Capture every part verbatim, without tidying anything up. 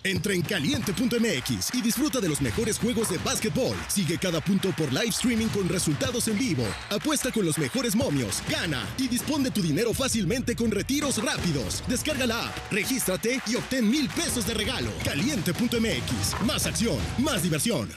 Entra en caliente punto m x y disfruta de los mejores juegos de básquetbol. Sigue cada punto por live streaming con resultados en vivo. Apuesta con los mejores momios, gana y dispón de tu dinero fácilmente con retiros rápidos. Descarga la app, regístrate y obtén mil pesos de regalo. caliente punto m x. Más acción, más diversión.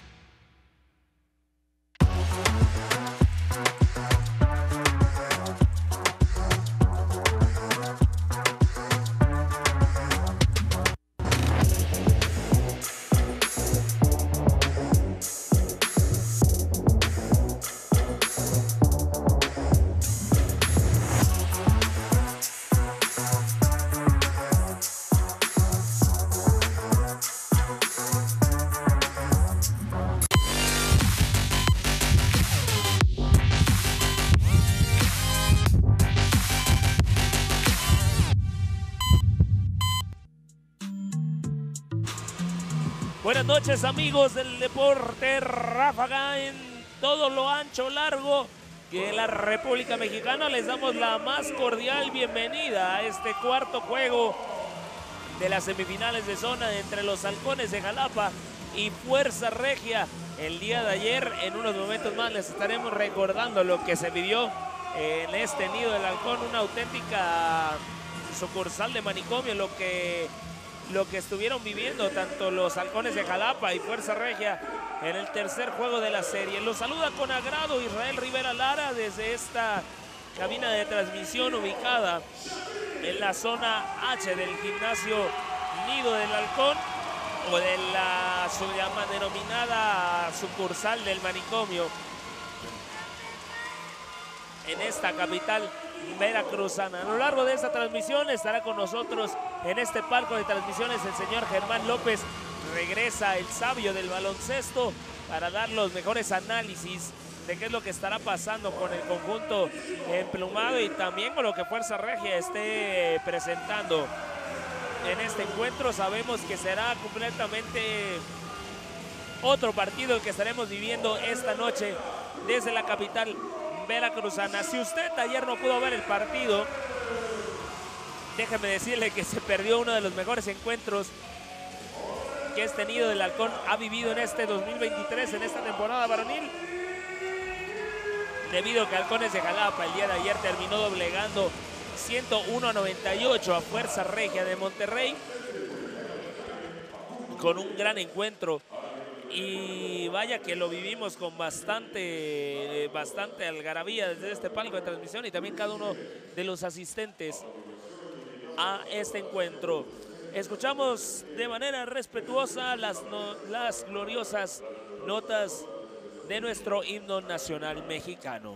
Buenas noches, amigos del deporte ráfaga en todo lo ancho, largo de la República Mexicana. Les damos la más cordial bienvenida a este cuarto juego de las semifinales de zona entre los Halcones de Jalapa y Fuerza Regia. El día de ayer, en unos momentos más, les estaremos recordando lo que se vivió en este Nido del Halcón, una auténtica sucursal de manicomio, lo que... lo que estuvieron viviendo tanto los Halcones de Jalapa y Fuerza Regia en el tercer juego de la serie. Los saluda con agrado Israel Rivera Lara desde esta cabina de transmisión ubicada en la zona H del gimnasio Nido del Halcón, o de la su llama denominada sucursal del manicomio en esta capital veracruzana. A lo largo de esta transmisión estará con nosotros en este palco de transmisiones el señor Germán López. Regresa el sabio del baloncesto para dar los mejores análisis de qué es lo que estará pasando con el conjunto emplumado y también con lo que Fuerza Regia esté presentando en este encuentro. Sabemos que será completamente otro partido el que estaremos viviendo esta noche desde la capital veracruzana. Si usted ayer no pudo ver el partido, déjeme decirle que se perdió uno de los mejores encuentros que este Nido del Halcón ha vivido en este dos mil veintitrés, en esta temporada varonil, debido a que Halcones de Jalapa el día de ayer terminó doblegando ciento uno a noventa y ocho a Fuerza Regia de Monterrey con un gran encuentro. Y vaya que lo vivimos con bastante, bastante algarabía desde este palco de transmisión y también cada uno de los asistentes a este encuentro. Escuchamos de manera respetuosa las, no, las gloriosas notas de nuestro himno nacional mexicano.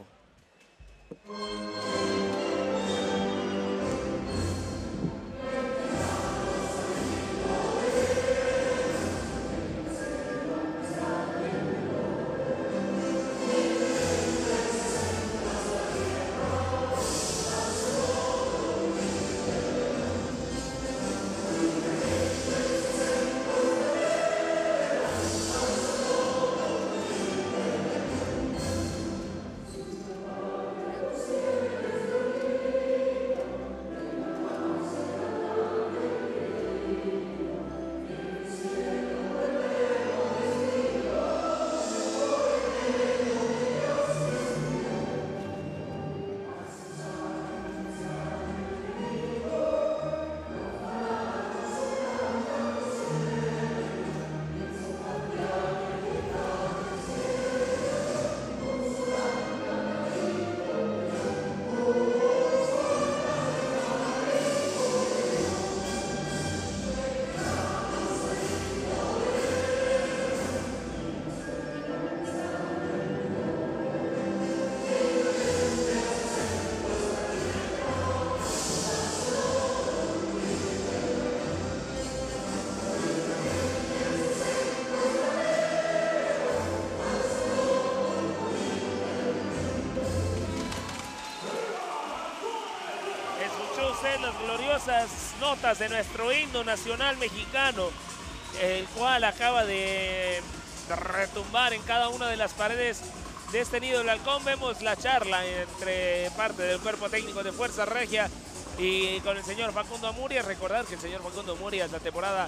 Las gloriosas notas de nuestro himno nacional mexicano, el cual acaba de retumbar en cada una de las paredes de este Nido del Halcón. Vemos la charla entre parte del cuerpo técnico de Fuerza Regia y con el señor Facundo Amurias. Recordar que el señor Facundo Amurias la temporada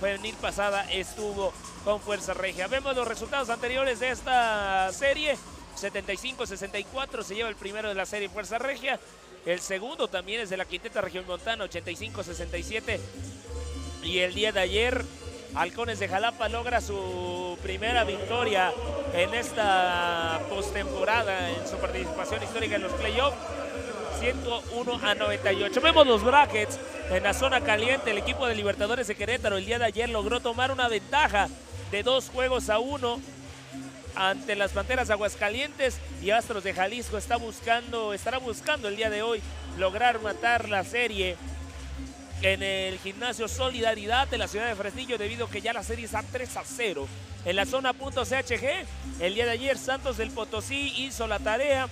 femenil pasada estuvo con Fuerza Regia. Vemos los resultados anteriores de esta serie. setenta y cinco a sesenta y cuatro se lleva el primero de la serie Fuerza Regia. El segundo también es de la Quinteta Regiomontana, ochenta y cinco a sesenta y siete. Y el día de ayer, Halcones de Jalapa logra su primera victoria en esta postemporada, en su participación histórica en los playoffs. ciento uno a noventa y ocho. Vemos los brackets en la zona caliente. El equipo de Libertadores de Querétaro el día de ayer logró tomar una ventaja de dos juegos a uno ante las Panteras Aguascalientes, y Astros de Jalisco está buscando, estará buscando el día de hoy lograr matar la serie en el gimnasio Solidaridad de la ciudad de Fresnillo, debido a que ya la serie está tres a cero. En la zona punto C H G, el día de ayer Santos del Potosí hizo la tarea,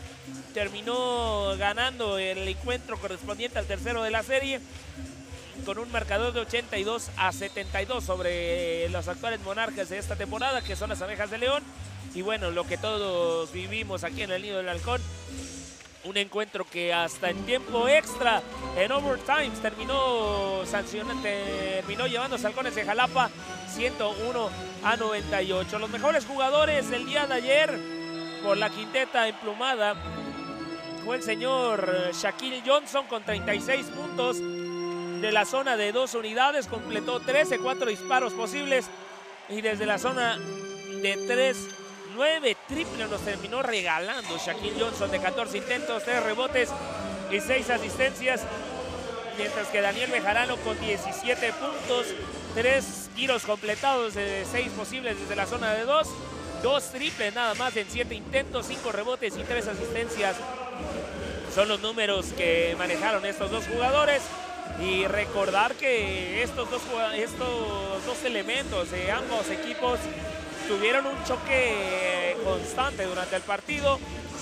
terminó ganando el encuentro correspondiente al tercero de la serie con un marcador de ochenta y dos a setenta y dos sobre los actuales monarcas de esta temporada, que son las Abejas de León. Y bueno, lo que todos vivimos aquí en el Nido del Halcón, un encuentro que hasta en tiempo extra, en overtime, terminó sancionando, terminó llevándose Halcones de Jalapa ciento uno a noventa y ocho. Los mejores jugadores del día de ayer por la quinteta emplumada fue el señor Shaquille Johnson con treinta y seis puntos. De la zona de dos unidades completó trece, cuatro disparos posibles, y desde la zona de tres, nueve triples nos terminó regalando Shaquille Johnson, de catorce intentos, tres rebotes y seis asistencias, mientras que Daniel Bejarano con diecisiete puntos, tres tiros completados de seis posibles desde la zona de dos, dos triples nada más en siete intentos, cinco rebotes y tres asistencias. Son los números que manejaron estos dos jugadores. Y recordar que estos dos, estos dos elementos de ambos equipos tuvieron un choque constante durante el partido,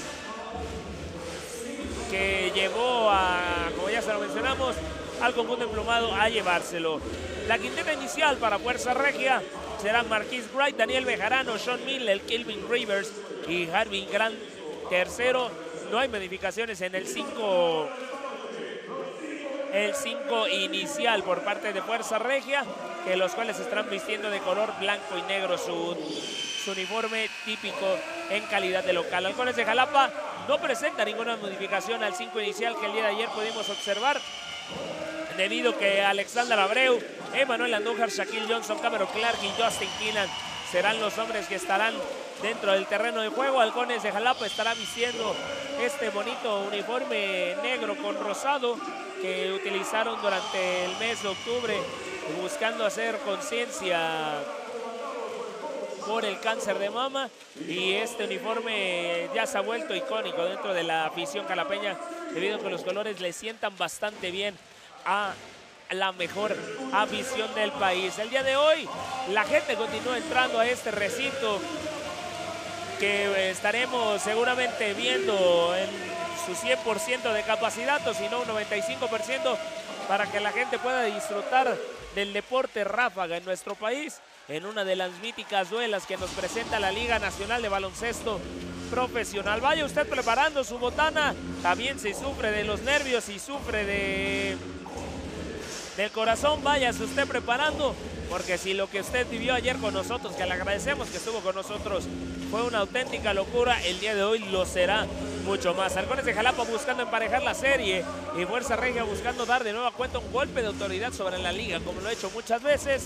que llevó a, como ya se lo mencionamos, al conjunto emplumado a llevárselo. La quinteta inicial para Fuerza Regia serán Marquis Wright, Daniel Bejarano, Sean Miller, Kelvin Rivers y Harvin Grant tercero. No hay modificaciones en el cinco. El cinco inicial por parte de Fuerza Regia, que los cuales estarán vistiendo de color blanco y negro su, su uniforme típico en calidad de local. Halcones de Jalapa no presenta ninguna modificación al cinco inicial que el día de ayer pudimos observar, debido que Alexander Abreu, Emmanuel Andújar, Shaquille Johnson, Cameron Clark y Justin Keenan serán los hombres que estarán dentro del terreno de juego. Halcones de Jalapa estará vistiendo este bonito uniforme negro con rosado que utilizaron durante el mes de octubre, buscando hacer conciencia por el cáncer de mama, y este uniforme ya se ha vuelto icónico dentro de la afición jalapeña, debido a que los colores le sientan bastante bien a la mejor afición del país. El día de hoy la gente continúa entrando a este recinto, que estaremos seguramente viendo en su cien por ciento de capacidad, o si no un noventa y cinco por ciento, para que la gente pueda disfrutar del deporte ráfaga en nuestro país, en una de las míticas duelas que nos presenta la Liga Nacional de Baloncesto Profesional. Vaya usted preparando su botana, también si sufre de los nervios y sufre de del corazón, váyase usted preparando, porque si lo que usted vivió ayer con nosotros, que le agradecemos que estuvo con nosotros, fue una auténtica locura, el día de hoy lo será mucho más. Halcones de Jalapa buscando emparejar la serie, y Fuerza Regia buscando dar de nueva cuenta un golpe de autoridad sobre la liga, como lo ha hecho muchas veces.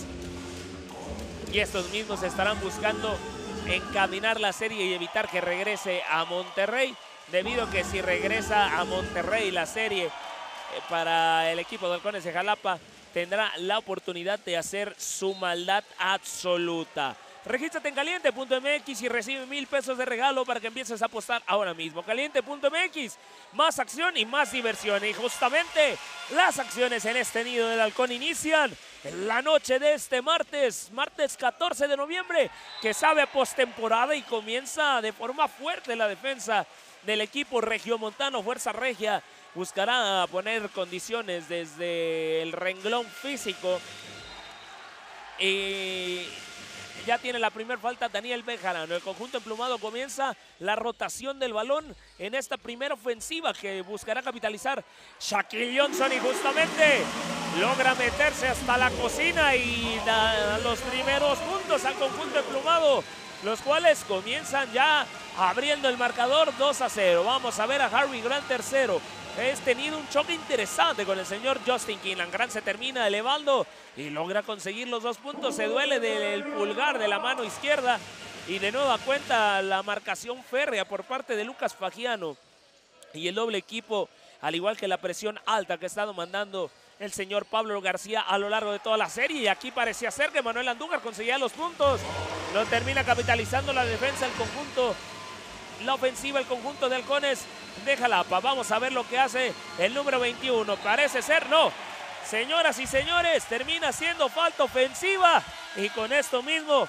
Y estos mismos estarán buscando encaminar la serie y evitar que regrese a Monterrey, debido a que si regresa a Monterrey la serie, para el equipo de Halcones de Jalapa tendrá la oportunidad de hacer su maldad absoluta. Regístrate en caliente punto m x y recibe mil pesos de regalo para que empieces a apostar ahora mismo. caliente punto m x, más acción y más diversión. Y justamente las acciones en este Nido del Halcón inician en la noche de este martes, martes catorce de noviembre, que sabe a postemporada, y comienza de forma fuerte la defensa del equipo regiomontano. Fuerza Regia buscará poner condiciones desde el renglón físico y Ya tiene la primera falta Daniel Bejarano. El conjunto emplumado comienza la rotación del balón en esta primera ofensiva que buscará capitalizar Shaquille Johnson y justamente logra meterse hasta la cocina y da los primeros puntos al conjunto emplumado, los cuales comienzan ya abriendo el marcador dos a cero. Vamos a ver a Harvey Grant tercero. Es tenido un choque interesante con el señor Justin Kinlan. Grant se termina elevando y logra conseguir los dos puntos. Se duele del pulgar de la mano izquierda y de nueva cuenta la marcación férrea por parte de Lucas Fagiano y el doble equipo, al igual que la presión alta que ha estado mandando el señor Pablo García a lo largo de toda la serie. Y aquí parecía ser que Manuel Andújar conseguía los puntos. Lo termina capitalizando la defensa, el conjunto, la ofensiva, el conjunto de Halcones de Jalapa. Vamos a ver lo que hace el número veintiuno. Parece ser, no. Señoras y señores, termina siendo falta ofensiva. Y con esto mismo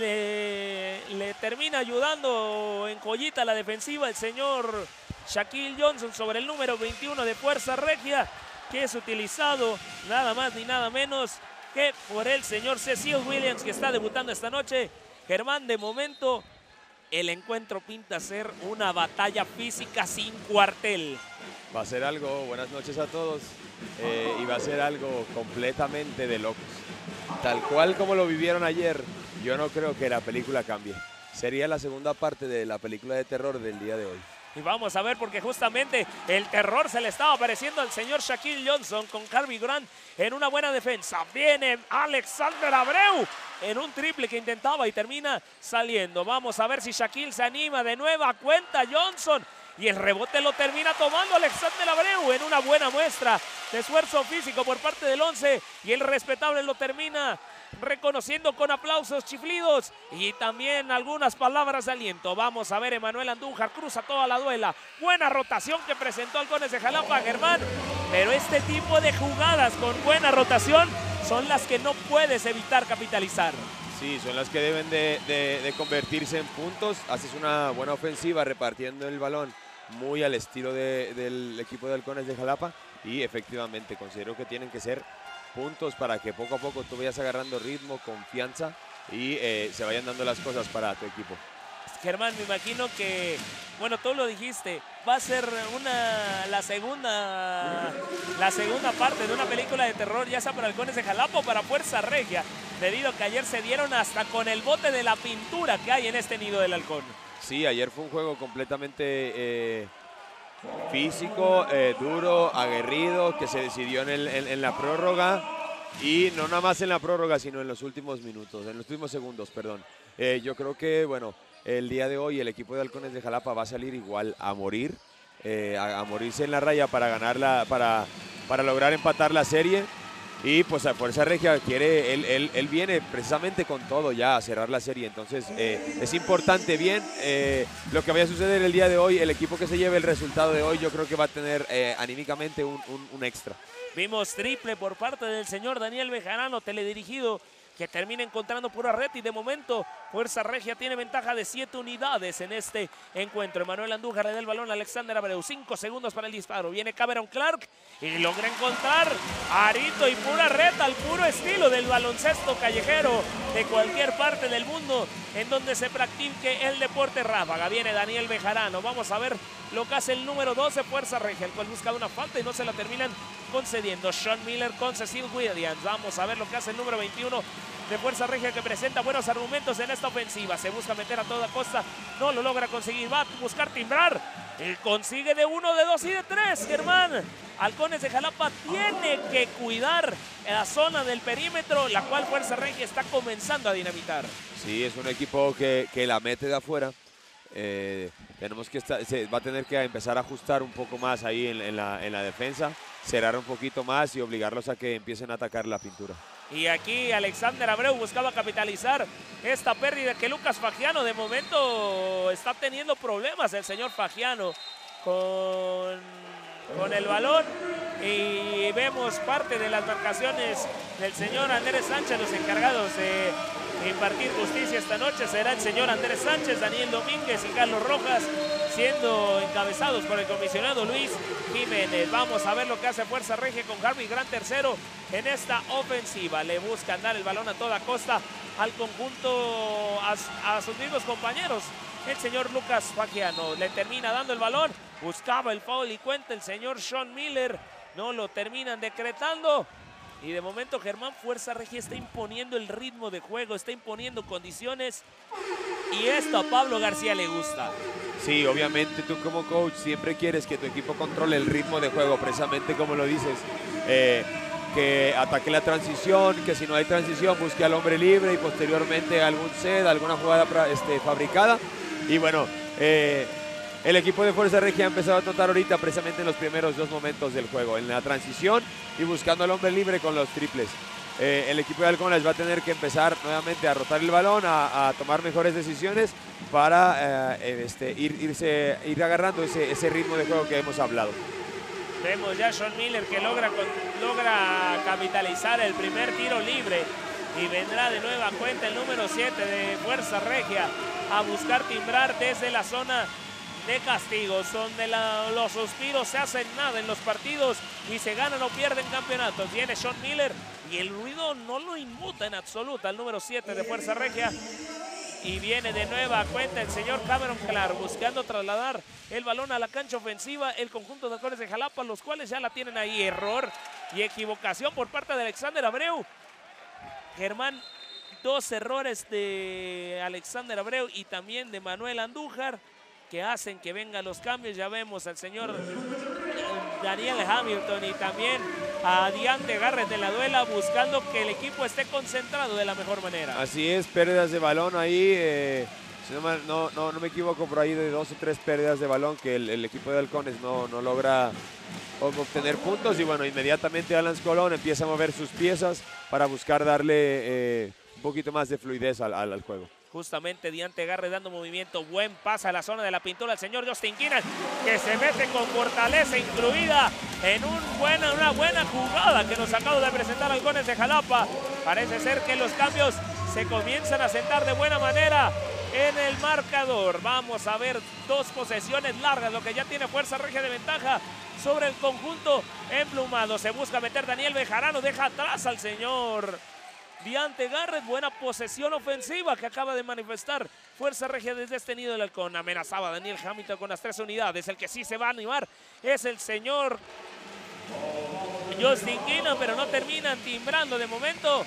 le, le termina ayudando en joyita la defensiva el señor Shaquille Johnson sobre el número veintiuno de Fuerza Regia, que es utilizado nada más ni nada menos que por el señor Cecil Williams, que está debutando esta noche. Germán, de momento el encuentro pinta ser una batalla física sin cuartel. Va a ser algo, buenas noches a todos, eh, y va a ser algo completamente de locos. Tal cual como lo vivieron ayer, yo no creo que la película cambie. Sería la segunda parte de la película de terror del día de hoy. Y vamos a ver, porque justamente el terror se le estaba apareciendo al señor Shaquille Johnson con Harvey Grant en una buena defensa. Viene Alexander Abreu en un triple que intentaba y termina saliendo. Vamos a ver si Shaquille se anima de nueva cuenta. Johnson, y el rebote lo termina tomando Alexander Abreu en una buena muestra de esfuerzo físico por parte del once, y el respetable lo termina reconociendo con aplausos, chiflidos y también algunas palabras de aliento. Vamos a ver, Emanuel Andújar cruza toda la duela. Buena rotación que presentó Halcones de Jalapa, Germán. Pero este tipo de jugadas con buena rotación son las que no puedes evitar capitalizar. Sí, son las que deben de, de, de convertirse en puntos. Haces una buena ofensiva repartiendo el balón muy al estilo de, del equipo de Halcones de Jalapa, y efectivamente considero que tienen que ser puntos para que poco a poco tú vayas agarrando ritmo, confianza y eh, se vayan dando las cosas para tu equipo. Germán, me imagino que, bueno, tú lo dijiste, va a ser una, la segunda, la segunda parte de una película de terror, ya sea para Halcones de Jalapa o para Fuerza Regia, debido a que ayer se dieron hasta con el bote de la pintura que hay en este nido del halcón. Sí, ayer fue un juego completamente eh, físico, eh, duro, aguerrido, que se decidió en, el, en, en la prórroga, y no nada más en la prórroga, sino en los últimos minutos, en los últimos segundos, perdón. Eh, yo creo que, bueno, el día de hoy el equipo de Halcones de Jalapa va a salir igual a morir, eh, a, a morirse en la raya para ganarla, para, para lograr empatar la serie. Y pues a Fuerza Regia quiere, él, él, él viene precisamente con todo ya a cerrar la serie. Entonces eh, es importante bien eh, lo que vaya a suceder el día de hoy. El equipo que se lleve el resultado de hoy, yo creo que va a tener eh, anímicamente un, un, un extra. Vimos triple por parte del señor Daniel Bejarano, teledirigido, que termina encontrando pura red, y de momento Fuerza Regia tiene ventaja de siete unidades en este encuentro. Emanuel Andújar le da el balón a Alexander Abreu, cinco segundos para el disparo. Viene Cameron Clark y logra encontrar arito y pura red al puro estilo del baloncesto callejero de cualquier parte del mundo en donde se practique el deporte ráfaga. Viene Daniel Bejarano, vamos a ver lo que hace el número doce, Fuerza Regia, el cual busca una falta y no se la terminan concediendo. Sean Miller con Cecil Williams. Vamos a ver lo que hace el número veintiuno de Fuerza Regia, que presenta buenos argumentos en esta ofensiva. Se busca meter a toda costa, no lo logra conseguir. Va a buscar timbrar y consigue de uno, de dos y de tres. Germán, Halcones de Jalapa tiene que cuidar la zona del perímetro, la cual Fuerza Regia está comenzando a dinamitar. Sí, es un equipo que, que la mete de afuera. Eh, tenemos que estar, se va a tener que empezar a ajustar un poco más ahí en, en, la, en la defensa, cerrar un poquito más y obligarlos a que empiecen a atacar la pintura. Y aquí Alexander Abreu buscaba capitalizar esta pérdida que Lucas Fagiano de momento está teniendo problemas, el señor Fagiano con, con el balón, y vemos parte de las marcaciones del señor Andrés Sánchez. Los encargados de impartir justicia esta noche será el señor Andrés Sánchez, Daniel Domínguez y Carlos Rojas, siendo encabezados por el comisionado Luis Jiménez. Vamos a ver lo que hace Fuerza Regia con Harvey Grant tercero en esta ofensiva. Le buscan dar el balón a toda costa al conjunto, a, a sus mismos compañeros. El señor Lucas Fagiano le termina dando el balón, buscaba el foul y cuenta el señor Sean Miller, no lo terminan decretando. Y de momento Germán Fuerza Regia está imponiendo el ritmo de juego, está imponiendo condiciones. Y esto a Pablo García le gusta. Sí, obviamente tú como coach siempre quieres que tu equipo controle el ritmo de juego, precisamente como lo dices. Eh, que ataque la transición, que si no hay transición busque al hombre libre y posteriormente algún set, alguna jugada este, fabricada. Y bueno, eh, el equipo de Fuerza Regia ha empezado a notar ahorita precisamente en los primeros dos momentos del juego, en la transición y buscando al hombre libre con los triples. Eh, el equipo de Halcones va a tener que empezar nuevamente a rotar el balón, a, a tomar mejores decisiones para eh, este, ir, irse, ir agarrando ese, ese ritmo de juego que hemos hablado. Vemos ya a Sean Miller que logra, con, logra capitalizar el primer tiro libre y vendrá de nueva cuenta el número siete de Fuerza Regia a buscar timbrar desde la zona de castigos, donde la, los suspiros se hacen nada en los partidos y se ganan o pierden campeonatos. Viene Sean Miller y el ruido no lo inmuta en absoluta al número siete de Fuerza Regia. Y viene de nueva cuenta el señor Cameron Clark buscando trasladar el balón a la cancha ofensiva. El conjunto de Halcones de Jalapa, los cuales ya la tienen ahí. Error y equivocación por parte de Alexander Abreu. Germán, dos errores de Alexander Abreu y también de Manuel Andújar, que hacen que vengan los cambios. Ya vemos al señor Daniel Hamilton y también a Diante Garrett en la duela, buscando que el equipo esté concentrado de la mejor manera. Así es, pérdidas de balón ahí, eh, si no, no, no, no me equivoco, por ahí de dos o tres pérdidas de balón que el, el equipo de Halcones no, no logra obtener puntos. Y bueno, inmediatamente Alan Colón empieza a mover sus piezas para buscar darle eh, un poquito más de fluidez al, al, al juego. Justamente Diante Garrett dando movimiento, buen pase a la zona de la pintura, el señor Justin Keenan, que se mete con fortaleza incluida en un buena, una buena jugada que nos acaba de presentar Halcones de Jalapa. Parece ser que los cambios se comienzan a sentar de buena manera en el marcador. Vamos a ver dos posesiones largas, lo que ya tiene Fuerza Regia de ventaja sobre el conjunto emplumado. Se busca meter Daniel Bejarano, deja atrás al señor Diante Garrett. Buena posesión ofensiva que acaba de manifestar Fuerza Regia desde este nido del halcón. Amenazaba a Daniel Hamilton con las tres unidades. El que sí se va a animar es el señor Justin Keenan, pero no terminan timbrando de momento.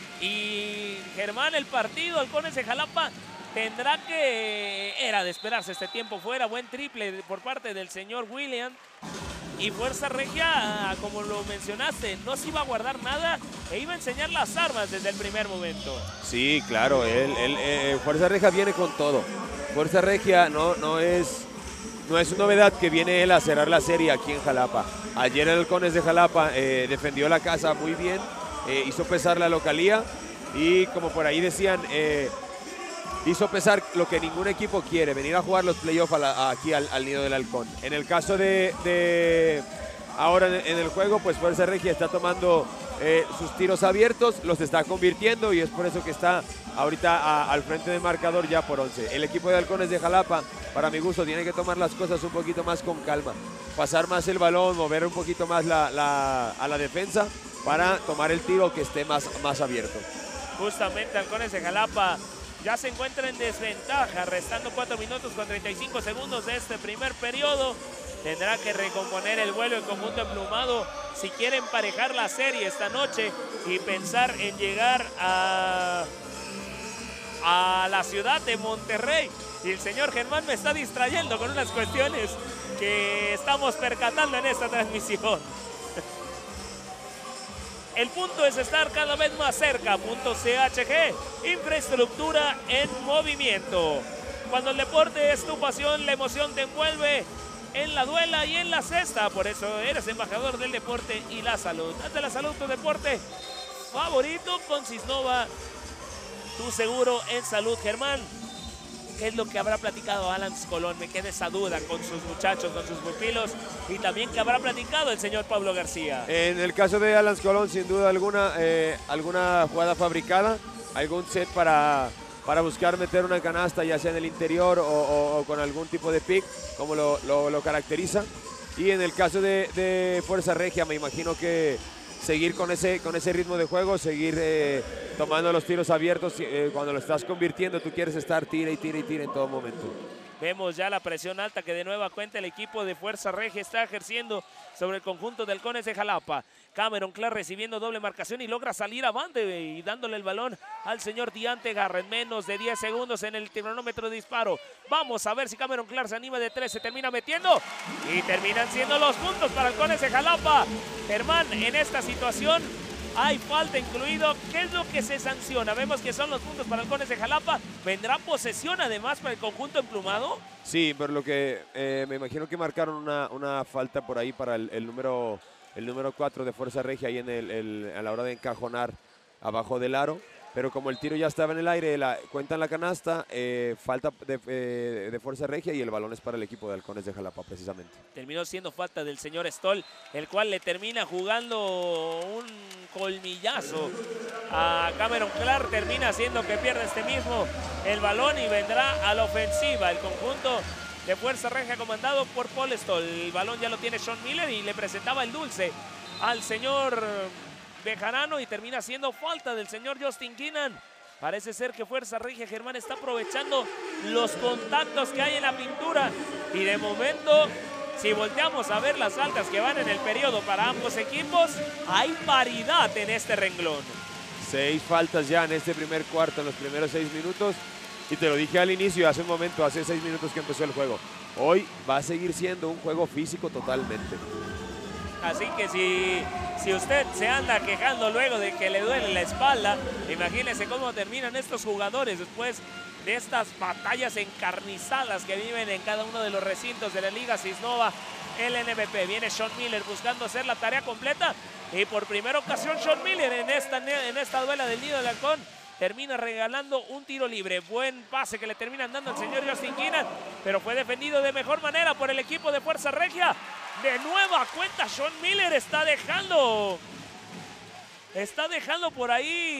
Y Germán, el partido, Halcones de Jalapa tendrá que... Era de esperarse este tiempo fuera. Buen triple por parte del señor William. Y Fuerza Regia, como lo mencionaste, no se iba a guardar nada e iba a enseñar las armas desde el primer momento. Sí, claro, él, él, eh, Fuerza Regia viene con todo. Fuerza Regia no, no, es, no es novedad que viene él a cerrar la serie aquí en Jalapa. Ayer el Halcones de Jalapa eh, defendió la casa muy bien, eh, hizo pesar la localía y como por ahí decían... Eh, hizo pesar lo que ningún equipo quiere, venir a jugar los playoffs aquí al, al nido del halcón. En el caso de, de ahora en, en el juego, pues Fuerza Regia está tomando eh, sus tiros abiertos, los está convirtiendo y es por eso que está ahorita a, al frente del marcador ya por once. El equipo de Halcones de Jalapa, para mi gusto, tiene que tomar las cosas un poquito más con calma, pasar más el balón, mover un poquito más la, la, a la defensa para tomar el tiro que esté más, más abierto. Justamente Halcones de Jalapa ya se encuentra en desventaja, restando cuatro minutos con treinta y cinco segundos de este primer periodo. Tendrá que recomponer el vuelo el conjunto emplumado si quiere emparejar la serie esta noche y pensar en llegar a, a la ciudad de Monterrey. Y el señor Germán me está distrayendo con unas cuestiones que estamos percatando en esta transmisión. El punto es estar cada vez más cerca. Punto C H G, infraestructura en movimiento. Cuando el deporte es tu pasión, la emoción te envuelve en la duela y en la cesta. Por eso eres embajador del deporte y la salud. Haz de la salud tu deporte favorito con Cisnova, tu seguro en salud. Germán, ¿qué es lo que habrá platicado Alan Colón? Me queda esa duda con sus muchachos, con sus pupilos, y también que habrá platicado el señor Pablo García. En el caso de Alan Colón, sin duda alguna, eh, alguna jugada fabricada, algún set para, para buscar meter una canasta, ya sea en el interior o, o, o con algún tipo de pick, como lo, lo, lo caracteriza. Y en el caso de, de Fuerza Regia, me imagino que seguir con ese, con ese ritmo de juego, seguir eh, tomando los tiros abiertos. Eh, cuando lo estás convirtiendo, tú quieres estar tira y tira y tira en todo momento. Vemos ya la presión alta que de nueva cuenta el equipo de Fuerza Regia está ejerciendo sobre el conjunto de Halcones de Jalapa. Cameron Clark recibiendo doble marcación y logra salir avante y dándole el balón al señor Diante Garra. Menos de diez segundos en el cronómetro de disparo. Vamos a ver si Cameron Clark se anima de tres, se termina metiendo y terminan siendo los puntos para Halcones de Jalapa. Germán, en esta situación hay falta incluido. ¿Qué es lo que se sanciona? Vemos que son los puntos para Halcones de Jalapa. ¿Vendrá posesión además para el conjunto emplumado? Sí, pero lo que eh, me imagino que marcaron una, una falta por ahí para el, el número el número cuatro de Fuerza Regia ahí en el, el, a la hora de encajonar abajo del aro. Pero como el tiro ya estaba en el aire, la, cuentan la canasta, eh, falta de, eh, de Fuerza Regia y el balón es para el equipo de Halcones de Jalapa precisamente. Terminó siendo falta del señor Stoll, el cual le termina jugando un colmillazo a Cameron Clark. Termina haciendo que pierda este mismo el balón y vendrá a la ofensiva el conjunto de Fuerza Regia comandado por Paul Stoll. El balón ya lo tiene Sean Miller y le presentaba el dulce al señor Bejarano y termina siendo falta del señor Justin Keenan. Parece ser que Fuerza Regia, Germán, está aprovechando los contactos que hay en la pintura y de momento, si volteamos a ver las faltas que van en el periodo para ambos equipos, hay paridad en este renglón. Seis faltas ya en este primer cuarto, en los primeros seis minutos. Y te lo dije al inicio, hace un momento, hace seis minutos que empezó el juego. Hoy va a seguir siendo un juego físico totalmente. Así que si, si usted se anda quejando luego de que le duele la espalda, imagínese cómo terminan estos jugadores después de estas batallas encarnizadas que viven en cada uno de los recintos de la Liga Cisnova L N B P. Viene Sean Miller buscando hacer la tarea completa y por primera ocasión Sean Miller en esta, en esta duela del Nido del Halcón termina regalando un tiro libre. Buen pase que le terminan dando al señor Justin Keenan, pero fue defendido de mejor manera por el equipo de Fuerza Regia. De nueva cuenta, Sean Miller está dejando, está dejando por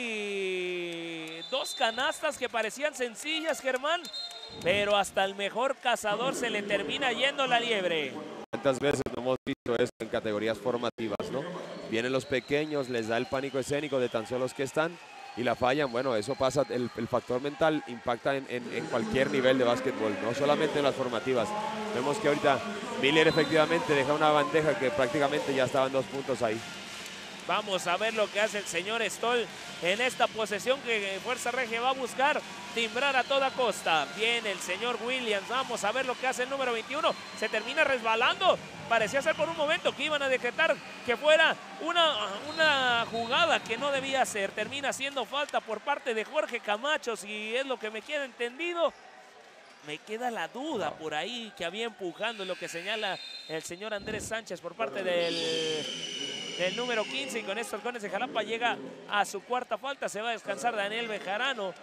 ahí dos canastas que parecían sencillas, Germán, pero hasta el mejor cazador se le termina yendo la liebre. ¿Cuántas veces no hemos visto esto en categorías formativas, no? Vienen los pequeños, les da el pánico escénico de tan solos que están y la fallan. Bueno, eso pasa, el, el factor mental impacta en, en, en cualquier nivel de básquetbol, no solamente en las formativas. Vemos que ahorita Miller efectivamente deja una bandeja que prácticamente ya estaban dos puntos ahí. Vamos a ver lo que hace el señor Stoll en esta posesión que Fuerza Regia va a buscar timbrar a toda costa. Viene el señor Williams, vamos a ver lo que hace el número veintiuno. Se termina resbalando. Parecía ser por un momento que iban a decretar que fuera una, una jugada que no debía ser. Termina siendo falta por parte de Jorge Camacho, si es lo que me queda entendido. Me queda la duda por ahí que había empujando lo que señala el señor Andrés Sánchez por parte del, del número quince. Y con esto Halcones de Jalapa llega a su cuarta falta. Se va a descansar Daniel Bejarano.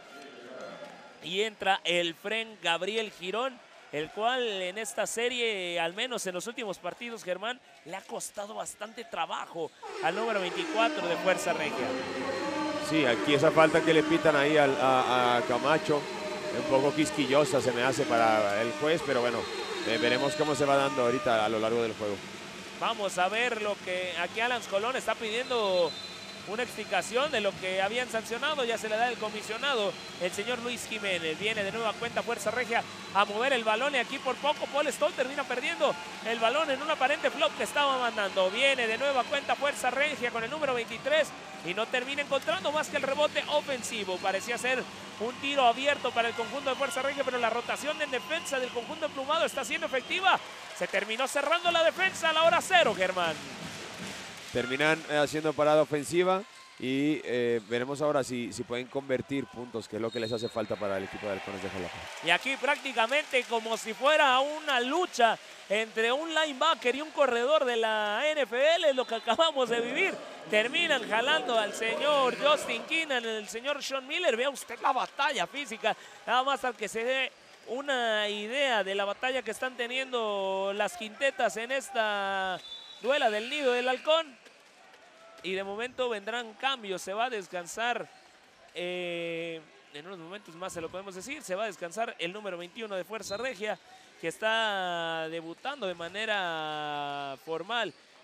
Y entra el Fren Gabriel Girón, el cual en esta serie, al menos en los últimos partidos, Germán, le ha costado bastante trabajo al número veinticuatro de Fuerza Regia. Sí, aquí esa falta que le pitan ahí al, a, a Camacho, un poco quisquillosa se me hace para el juez, pero bueno, eh, veremos cómo se va dando ahorita a lo largo del juego. Vamos a ver lo que aquí Alan Colón está pidiendo una explicación de lo que habían sancionado. Ya se le da el comisionado, el señor Luis Jiménez. Viene de nueva cuenta Fuerza Regia a mover el balón y aquí por poco Paul Stoll termina perdiendo el balón en un aparente flop que estaba mandando. Viene de nueva cuenta Fuerza Regia con el número veintitrés y no termina encontrando más que el rebote ofensivo. Parecía ser un tiro abierto para el conjunto de Fuerza Regia, pero la rotación en defensa del conjunto emplumado está siendo efectiva. Se terminó cerrando la defensa a la hora cero, Germán. Terminan eh, haciendo parada ofensiva y eh, veremos ahora si, si pueden convertir puntos, que es lo que les hace falta para el equipo de Halcones de Jalapa. Y aquí prácticamente como si fuera una lucha entre un linebacker y un corredor de la N F L, es lo que acabamos de vivir. Terminan jalando al señor Justin Keenan, el señor Sean Miller. Vea usted la batalla física, nada más al que se dé una idea de la batalla que están teniendo las quintetas en esta duela del Nido del Halcón. Y de momento vendrán cambios, se va a descansar, eh, en unos momentos más se lo podemos decir, se va a descansar el número veintiuno de Fuerza Regia, que está debutando de manera formal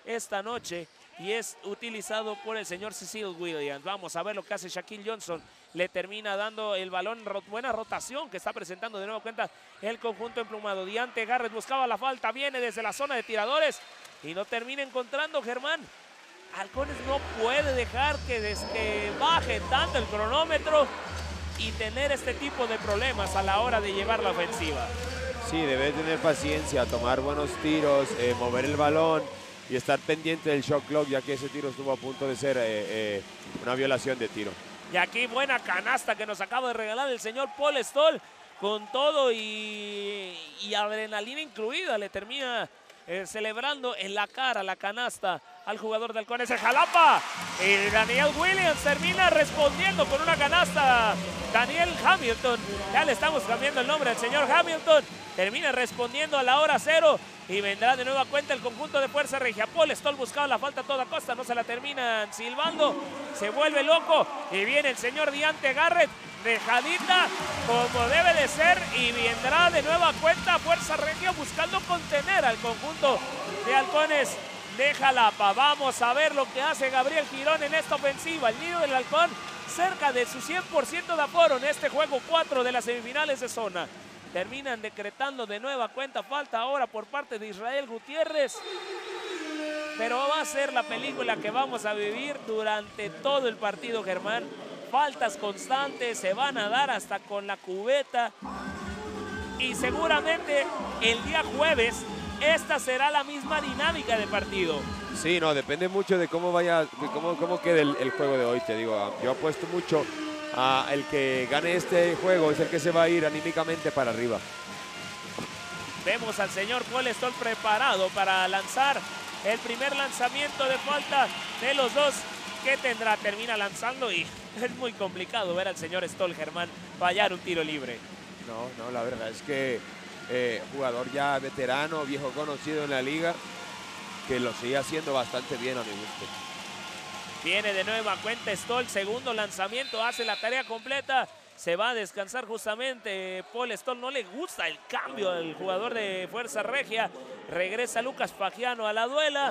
esta noche y es utilizado por el señor Cecil Williams. Vamos a ver lo que hace Shaquille Johnson. Le termina dando el balón, buena rotación que está presentando de nuevo cuenta el conjunto emplumado. Diante Garrett buscaba la falta, viene desde la zona de tiradores y no termina encontrando Germán. Halcones no puede dejar que, des, que baje tanto el cronómetro y tener este tipo de problemas a la hora de llevar la ofensiva. Sí, debe tener paciencia, tomar buenos tiros, eh, mover el balón y estar pendiente del shot clock, ya que ese tiro estuvo a punto de ser eh, eh, una violación de tiro. Y aquí buena canasta que nos acaba de regalar el señor Paul Stoll, con todo y, y adrenalina incluida, le termina eh, celebrando en la cara la canasta al jugador de Halcones de Jalapa. Y Daniel Williams termina respondiendo con una canasta. Daniel Hamilton, ya le estamos cambiando el nombre al señor Hamilton, termina respondiendo a la hora cero y vendrá de nueva cuenta el conjunto de Fuerza Regia. Paul Stoll buscaba la falta a toda costa, no se la terminan silbando, se vuelve loco y viene el señor Diante Garrett, dejadita como debe de ser, y vendrá de nueva cuenta Fuerza Regia buscando contener al conjunto de Halcones de Jalapa. Vamos a ver lo que hace Gabriel Girón en esta ofensiva. El nido del halcón cerca de su cien por ciento de aforo en este juego cuatro de las semifinales de zona. Terminan decretando de nueva cuenta falta ahora por parte de Israel Gutiérrez. Pero va a ser la película que vamos a vivir durante todo el partido, Germán. Faltas constantes, se van a dar hasta con la cubeta. Y seguramente el día jueves esta será la misma dinámica de partido. Sí, no, depende mucho de cómo vaya, de cómo, cómo quede el, el juego de hoy, te digo. Yo apuesto mucho a el que gane este juego, es el que se va a ir anímicamente para arriba. Vemos al señor Paul Stoll preparado para lanzar el primer lanzamiento de falta de los dos que tendrá. Termina lanzando y es muy complicado ver al señor Stoll, Germán, fallar un tiro libre. No, no, la verdad es que eh, jugador ya veterano, viejo conocido en la liga, que lo sigue haciendo bastante bien a mi gusto. Viene de nueva cuenta Stoll, segundo lanzamiento, hace la tarea completa, se va a descansar justamente Paul Stoll. No le gusta el cambio al jugador de Fuerza Regia, regresa Lucas Fagiano a la duela.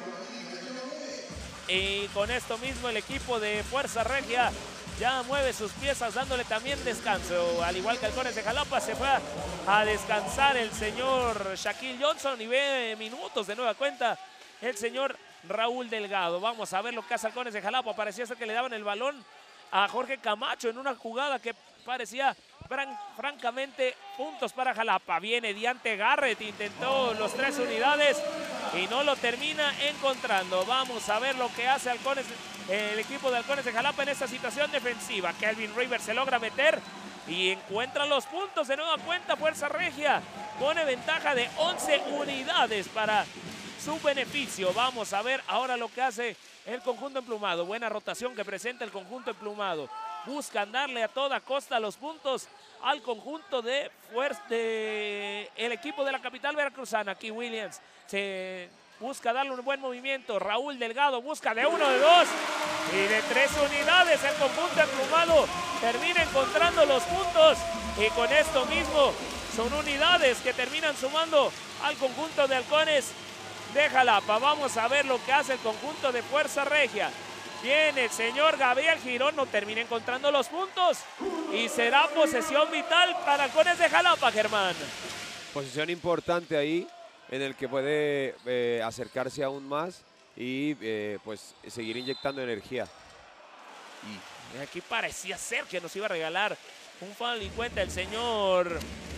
Y con esto mismo el equipo de Fuerza Regia ya mueve sus piezas dándole también descanso. Al igual que Halcones de Jalapa, se fue a descansar el señor Shaquille Johnson y ve minutos de nueva cuenta el señor Raúl Delgado. Vamos a ver lo que hace Halcones de Jalapa. Parecía ser que le daban el balón a Jorge Camacho en una jugada que parecía fran francamente puntos para Jalapa. Viene Diante Garrett, intentó los tres unidades y no lo termina encontrando. Vamos a ver lo que hace Halcones, el equipo de Halcones de Jalapa en esta situación defensiva. Kelvin Rivers se logra meter y encuentra los puntos de nueva cuenta. Fuerza Regia pone ventaja de once unidades para su beneficio. Vamos a ver ahora lo que hace el conjunto emplumado. Buena rotación que presenta el conjunto emplumado. Buscan darle a toda costa los puntos al conjunto de fuerza de el equipo de la capital veracruzana. Aquí Williams se busca darle un buen movimiento. Raúl Delgado busca de uno, de dos y de tres unidades. El conjunto emplumado termina encontrando los puntos y con esto mismo son unidades que terminan sumando al conjunto de Halcones de Jalapa. Vamos a ver lo que hace el conjunto de Fuerza Regia. Viene el señor Gabriel Girón, no termina encontrando los puntos y será posesión vital para Halcones de Jalapa, Germán. Posición importante ahí en el que puede eh, acercarse aún más y eh, pues seguir inyectando energía. Y aquí parecía ser que nos iba a regalar un foul y cuenta el señor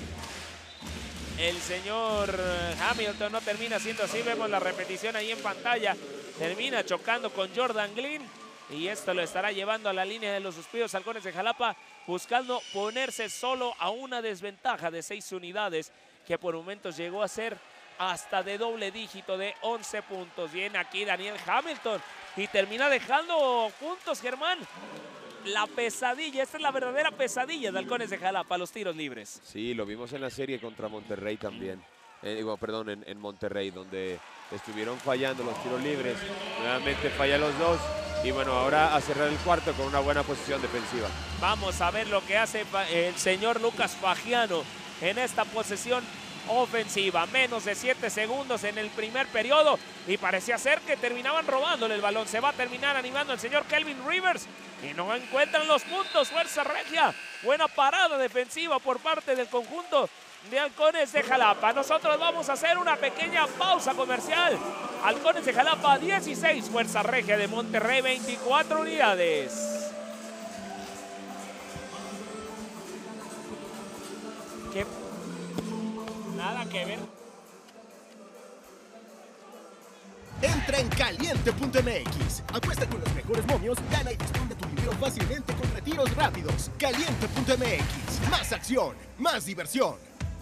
el señor Hamilton. No termina siendo así, vemos la repetición ahí en pantalla. Termina chocando con Jordan Glynn y esto lo estará llevando a la línea de los suspiros Halcones de Jalapa, buscando ponerse solo a una desventaja de seis unidades que por momentos llegó a ser hasta de doble dígito de once puntos. Viene aquí Daniel Hamilton y termina dejando puntos, Germán. La pesadilla, esta es la verdadera pesadilla de Halcones de Jalapa, los tiros libres. Sí, lo vimos en la serie contra Monterrey también. Eh, digo, perdón, en, en Monterrey, donde estuvieron fallando los tiros libres. Nuevamente falla los dos. Y bueno, ahora a cerrar el cuarto con una buena posición defensiva. Vamos a ver lo que hace el señor Lucas Fagiano en esta posesión ofensiva. Menos de siete segundos en el primer periodo y parecía ser que terminaban robándole el balón. Se va a terminar animando el señor Kelvin Rivers y no encuentran los puntos. Fuerza Regia, buena parada defensiva por parte del conjunto de Halcones de Jalapa. Nosotros vamos a hacer una pequeña pausa comercial. Halcones de Jalapa dieciséis, Fuerza Regia de Monterrey veinticuatro unidades. ¿Qué? Nada que ver. Entra en caliente punto M X. Apuesta con los mejores momios, gana y dispone tu dinero fácilmente con retiros rápidos. caliente punto M X. Más acción, más diversión.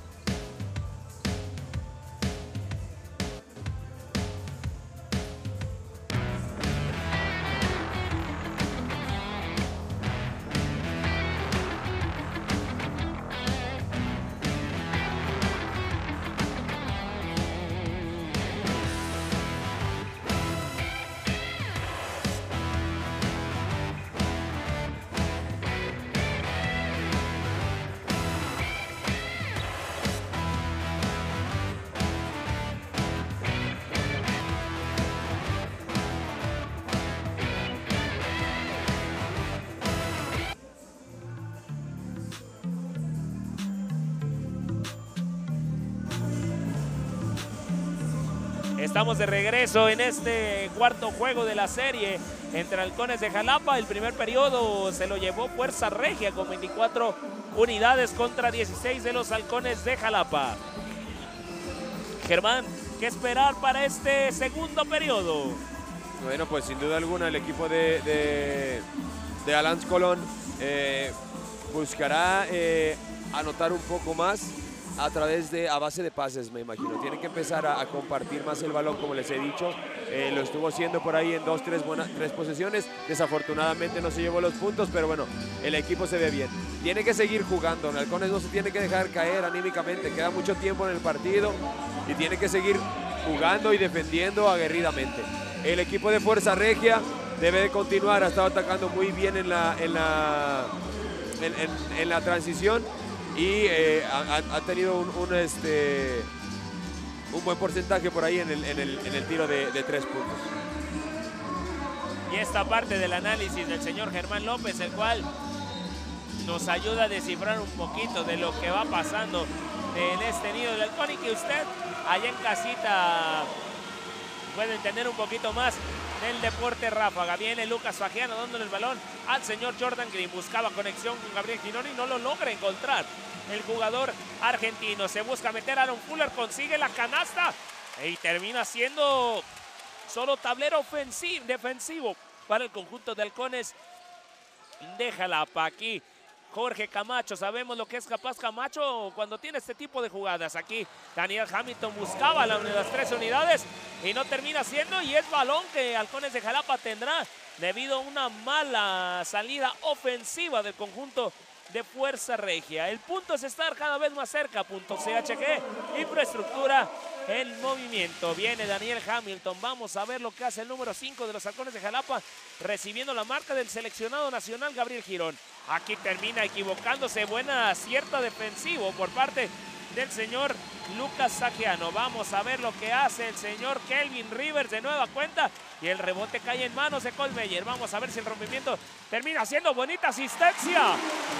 Estamos de regreso en este cuarto juego de la serie entre Halcones de Jalapa. El primer periodo se lo llevó Fuerza Regia con veinticuatro unidades contra dieciséis de los Halcones de Jalapa. Germán, ¿qué esperar para este segundo periodo? Bueno, pues sin duda alguna el equipo de, de, de Alans Colón eh, buscará eh, anotar un poco más a través de, a base de pases, me imagino. Tienen que empezar a, a compartir más el balón, como les he dicho. Eh, lo estuvo haciendo por ahí en dos, tres, buenas, tres posesiones. Desafortunadamente no se llevó los puntos, pero bueno, el equipo se ve bien. Tiene que seguir jugando. Halcones no se tiene que dejar caer anímicamente. Queda mucho tiempo en el partido y tiene que seguir jugando y defendiendo aguerridamente. El equipo de Fuerza Regia debe de continuar. Ha estado atacando muy bien en la, en la, en, en, en la transición. Y eh, ha, ha tenido un, un, este, un buen porcentaje por ahí en el, en el, en el tiro de, de tres puntos. Y esta parte del análisis del señor Germán López, el cual nos ayuda a descifrar un poquito de lo que va pasando en este nido del halcón y que usted allá en casita puede entender un poquito más del deporte ráfaga. Viene Lucas Fagiano dándole el balón al señor Jordan Green. Buscaba conexión con Gabriel Girón y no lo logra encontrar el jugador argentino. Se busca meter a Aaron Fuller, consigue la canasta y termina siendo solo tablero ofensivo, defensivo para el conjunto de Halcones de Jalapa. Aquí Jorge Camacho, sabemos lo que es capaz Camacho cuando tiene este tipo de jugadas. Aquí Daniel Hamilton buscaba la, las tres unidades y no termina siendo, y es balón que Halcones de Jalapa tendrá debido a una mala salida ofensiva del conjunto de Fuerza Regia. El punto es estar cada vez más cerca. Punto C H G, infraestructura en movimiento. Viene Daniel Hamilton. Vamos a ver lo que hace el número cinco de los Halcones de Jalapa, recibiendo la marca del seleccionado nacional Gabriel Girón. Aquí termina equivocándose. Buena acierto defensivo por parte del señor Lucas Sagiano. Vamos a ver lo que hace el señor Kelvin Rivers de nueva cuenta. Y el rebote cae en manos de Colmeyer. Vamos a ver si el rompimiento termina siendo bonita asistencia.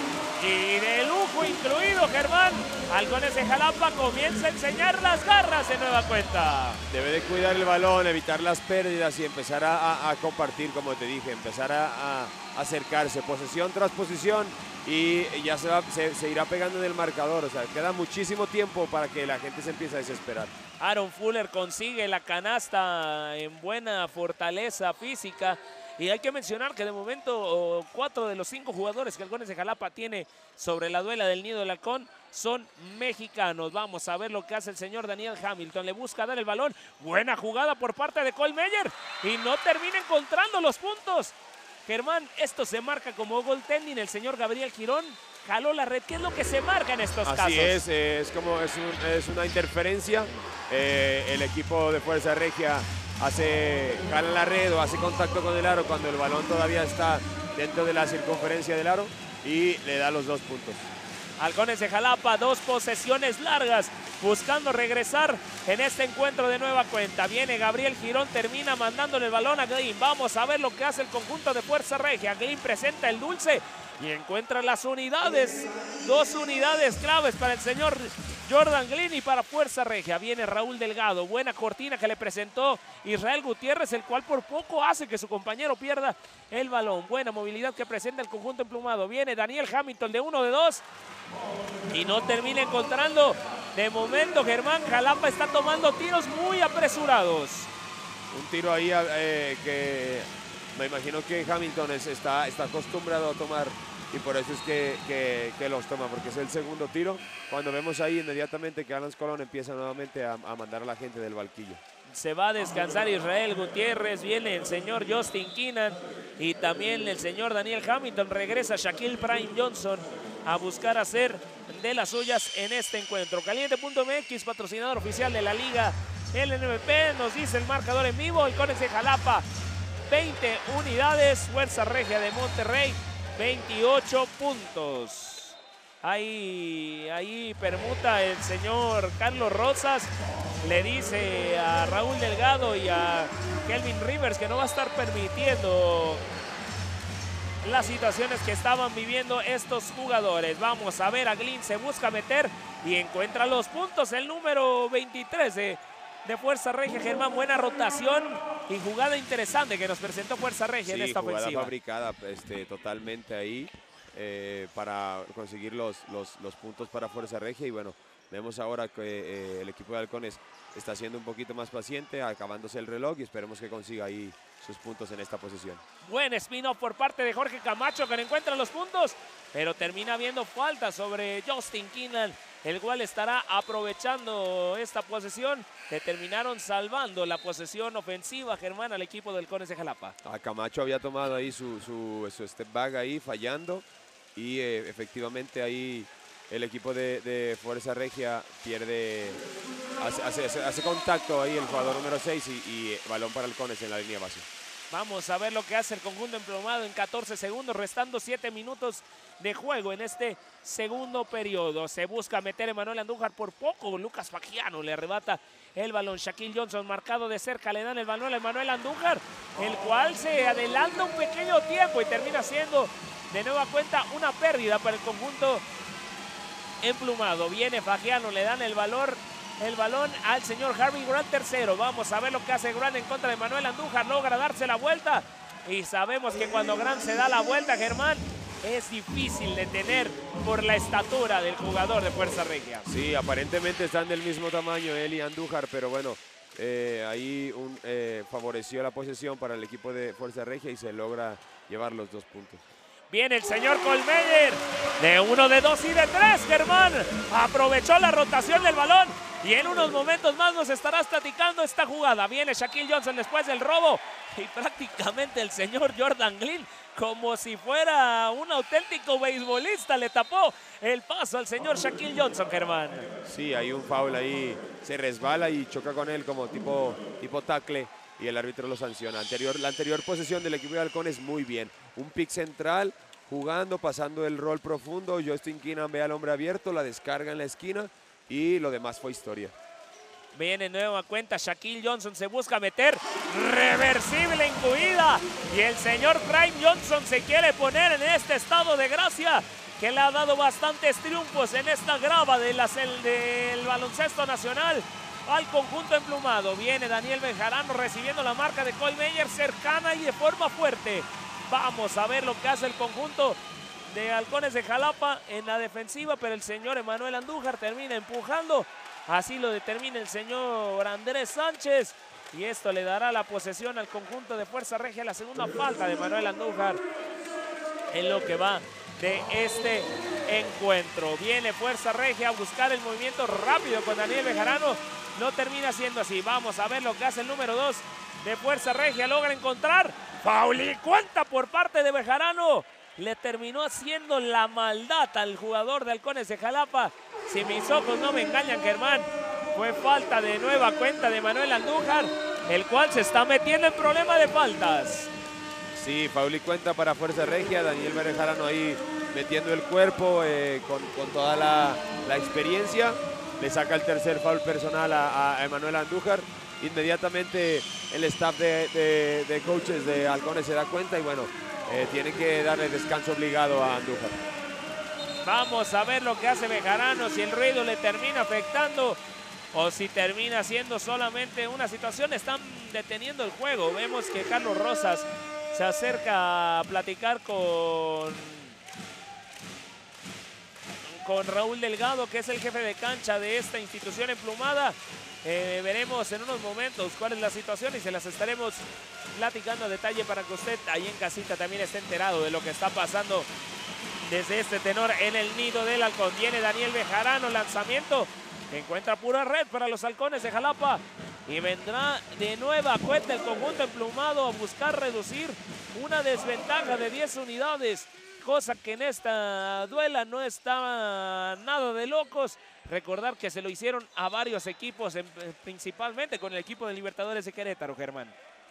Y de lujo incluido, Germán. Halcones de Jalapa comienza a enseñar las garras de nueva cuenta. Debe de cuidar el balón, evitar las pérdidas y empezar a, a, a compartir, como te dije. Empezar a, a acercarse, posesión tras posesión. Y ya se, va, se, se irá pegando en el marcador. O sea, queda muchísimo tiempo para que la gente se empiece a desesperar. Aaron Fuller consigue la canasta en buena fortaleza física. Y hay que mencionar que de momento cuatro de los cinco jugadores que Halcones de Jalapa tiene sobre la duela del nido del halcón son mexicanos. Vamos a ver lo que hace el señor Daniel Hamilton. Le busca dar el balón. Buena jugada por parte de Colmeyer. Y no termina encontrando los puntos. Germán, esto se marca como goaltending. El señor Gabriel Girón jaló la red. ¿Qué es lo que se marca en estos Así casos? Así es, eh, es como es, un, es una interferencia. Eh, el equipo de Fuerza Regia hace, jala la red o hace contacto con el aro cuando el balón todavía está dentro de la circunferencia del aro y le da los dos puntos. Halcones de Jalapa, dos posesiones largas, buscando regresar en este encuentro de nueva cuenta. Viene Gabriel Girón, termina mandándole el balón a Glynn. Vamos a ver lo que hace el conjunto de Fuerza Regia. Glynn presenta el dulce y encuentra las unidades. Dos unidades claves para el señor Jordan Glynn y para Fuerza Regia. Viene Raúl Delgado, buena cortina que le presentó Israel Gutiérrez, el cual por poco hace que su compañero pierda el balón. Buena movilidad que presenta el conjunto emplumado. Viene Daniel Hamilton de uno de dos y no termina encontrando. De momento Germán Jalapa está tomando tiros muy apresurados. Un tiro ahí eh, que me imagino que Hamilton es, está, está acostumbrado a tomar y por eso es que, que, que los toma, porque es el segundo tiro. Cuando vemos ahí inmediatamente que Alan Colón empieza nuevamente a, a mandar a la gente del banquillo. Se va a descansar Israel Gutiérrez, viene el señor Justin Keenan y también el señor Daniel Hamilton. Regresa Shaquille Prime Johnson a buscar hacer de las suyas en este encuentro. Caliente punto M X, patrocinador oficial de la Liga L N B P, nos dice el marcador en vivo. Halcones de Jalapa, veinte unidades. Fuerza Regia de Monterrey, veintiocho puntos. Ahí, ahí permuta el señor Carlos Rosas. Le dice a Raúl Delgado y a Kelvin Rivers que no va a estar permitiendo las situaciones que estaban viviendo estos jugadores. Vamos a ver, a Glynn se busca meter y encuentra los puntos. El número veintitrés de, de Fuerza Regia, Germán. Buena rotación y jugada interesante que nos presentó Fuerza Regia, sí, en esta jugada ofensiva. fabricada este, totalmente ahí eh, para conseguir los, los, los puntos para Fuerza Regia. Y bueno, vemos ahora que eh, el equipo de Halcones está siendo un poquito más paciente, acabándose el reloj, y esperemos que consiga ahí sus puntos en esta posición. Buen spin-off por parte de Jorge Camacho, que no encuentra los puntos, pero termina habiendo falta sobre Justin Keenan, el cual estará aprovechando esta posesión. Que terminaron salvando la posesión ofensiva, Germán, al equipo del Halcones de Jalapa. A Camacho había tomado ahí su, su, su step back ahí, fallando, y eh, efectivamente ahí el equipo de, de Fuerza Regia pierde, hace, hace, hace contacto ahí el jugador número seis y, y balón para Halcones en la línea base. Vamos a ver lo que hace el conjunto emplumado en catorce segundos, restando siete minutos de juego en este segundo periodo. Se busca meter a Emanuel Andújar por poco. Lucas Fagiano le arrebata el balón. Shaquille Johnson marcado de cerca, le dan el balón a Emanuel Andújar, el cual se adelanta un pequeño tiempo y termina siendo de nueva cuenta una pérdida para el conjunto emplumado. Viene Fagiano, le dan el valor el balón al señor Harvey Grant tercero. Vamos a ver lo que hace Grant en contra de Manuel Andújar. Logra darse la vuelta y sabemos que cuando Grant se da la vuelta, Germán, es difícil de detener por la estatura del jugador de Fuerza Regia. Sí, aparentemente están del mismo tamaño él y Andújar, pero bueno, eh, ahí un, eh, favoreció la posesión para el equipo de Fuerza Regia y se logra llevar los dos puntos. Viene el señor Colmeyer de uno, de dos y de tres, Germán. Aprovechó la rotación del balón y en unos momentos más nos estará platicando esta jugada. Viene Shaquille Johnson después del robo y prácticamente el señor Jordan Glynn, como si fuera un auténtico beisbolista, le tapó el paso al señor Shaquille Johnson, Germán. Sí, hay un foul ahí, se resbala y choca con él como tipo, tipo tackle y el árbitro lo sanciona. Anterior, la anterior posesión del equipo de Halcones muy bien. Un pick central, jugando, pasando el rol profundo. Justin Keenan ve al hombre abierto, la descarga en la esquina y lo demás fue historia. Viene nueva cuenta, Shaquille Johnson se busca meter, reversible incluida, y el señor Prime Johnson se quiere poner en este estado de gracia que le ha dado bastantes triunfos en esta grava de la, del baloncesto nacional al conjunto emplumado. Viene Daniel Bejarano recibiendo la marca de Colmeyer cercana y de forma fuerte. Vamos a ver lo que hace el conjunto de Halcones de Jalapa en la defensiva, pero el señor Emanuel Andújar termina empujando. Así lo determina el señor Andrés Sánchez y esto le dará la posesión al conjunto de Fuerza Regia. La segunda falta de Manuel Andújar en lo que va de este encuentro. Viene Fuerza Regia a buscar el movimiento rápido con Daniel Bejarano. No termina siendo así. Vamos a ver lo que hace el número dos de Fuerza Regia. Logra encontrar foul y cuenta por parte de Bejarano. Le terminó haciendo la maldad al jugador de Halcones de Jalapa. Si mis ojos no me engañan, Germán, fue falta de nueva cuenta de Manuel Andújar, el cual se está metiendo en problema de faltas. Sí, foul y cuenta para Fuerza Regia. Daniel Bejarano ahí metiendo el cuerpo eh, con, con toda la, la experiencia. Le saca el tercer foul personal a, a Emanuel Andújar. Inmediatamente el staff de, de, de coaches de Halcones se da cuenta y bueno, eh, tienen que darle descanso obligado a Andújar. Vamos a ver lo que hace Bejarano, si el ruido le termina afectando o si termina siendo solamente una situación. Están deteniendo el juego. Vemos que Carlos Rosas se acerca a platicar con, con Raúl Delgado, que es el jefe de cancha de esta institución emplumada. Eh, veremos en unos momentos cuál es la situación y se las estaremos platicando a detalle para que usted ahí en casita también esté enterado de lo que está pasando desde este tenor en el nido del halcón. Viene Daniel Bejarano, lanzamiento, encuentra pura red para los Halcones de Jalapa y vendrá de nueva cuenta el conjunto emplumado a buscar reducir una desventaja de diez unidades, cosa que en esta duela no está nada de locos. Recordar que se lo hicieron a varios equipos, principalmente con el equipo de Libertadores de Querétaro, Germán.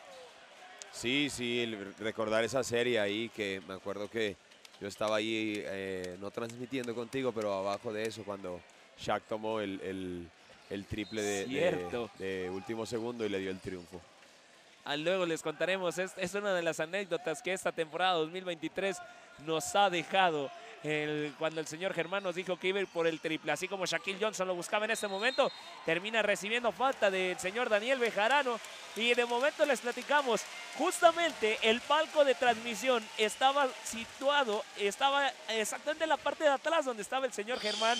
Sí, sí, recordar esa serie ahí, que me acuerdo que yo estaba ahí, eh, no transmitiendo contigo, pero abajo de eso, cuando Shaq tomó el, el, el triple de, de, de último segundo y le dio el triunfo. Ah, luego les contaremos, es, es una de las anécdotas que esta temporada dos mil veintitrés nos ha dejado. El, cuando el señor Germán nos dijo que iba a ir por el triple, así como Shaquille Johnson lo buscaba en este momento, termina recibiendo falta del señor Daniel Bejarano. Y de momento les platicamos, justamente el palco de transmisión estaba situado, estaba exactamente en la parte de atrás donde estaba el señor Germán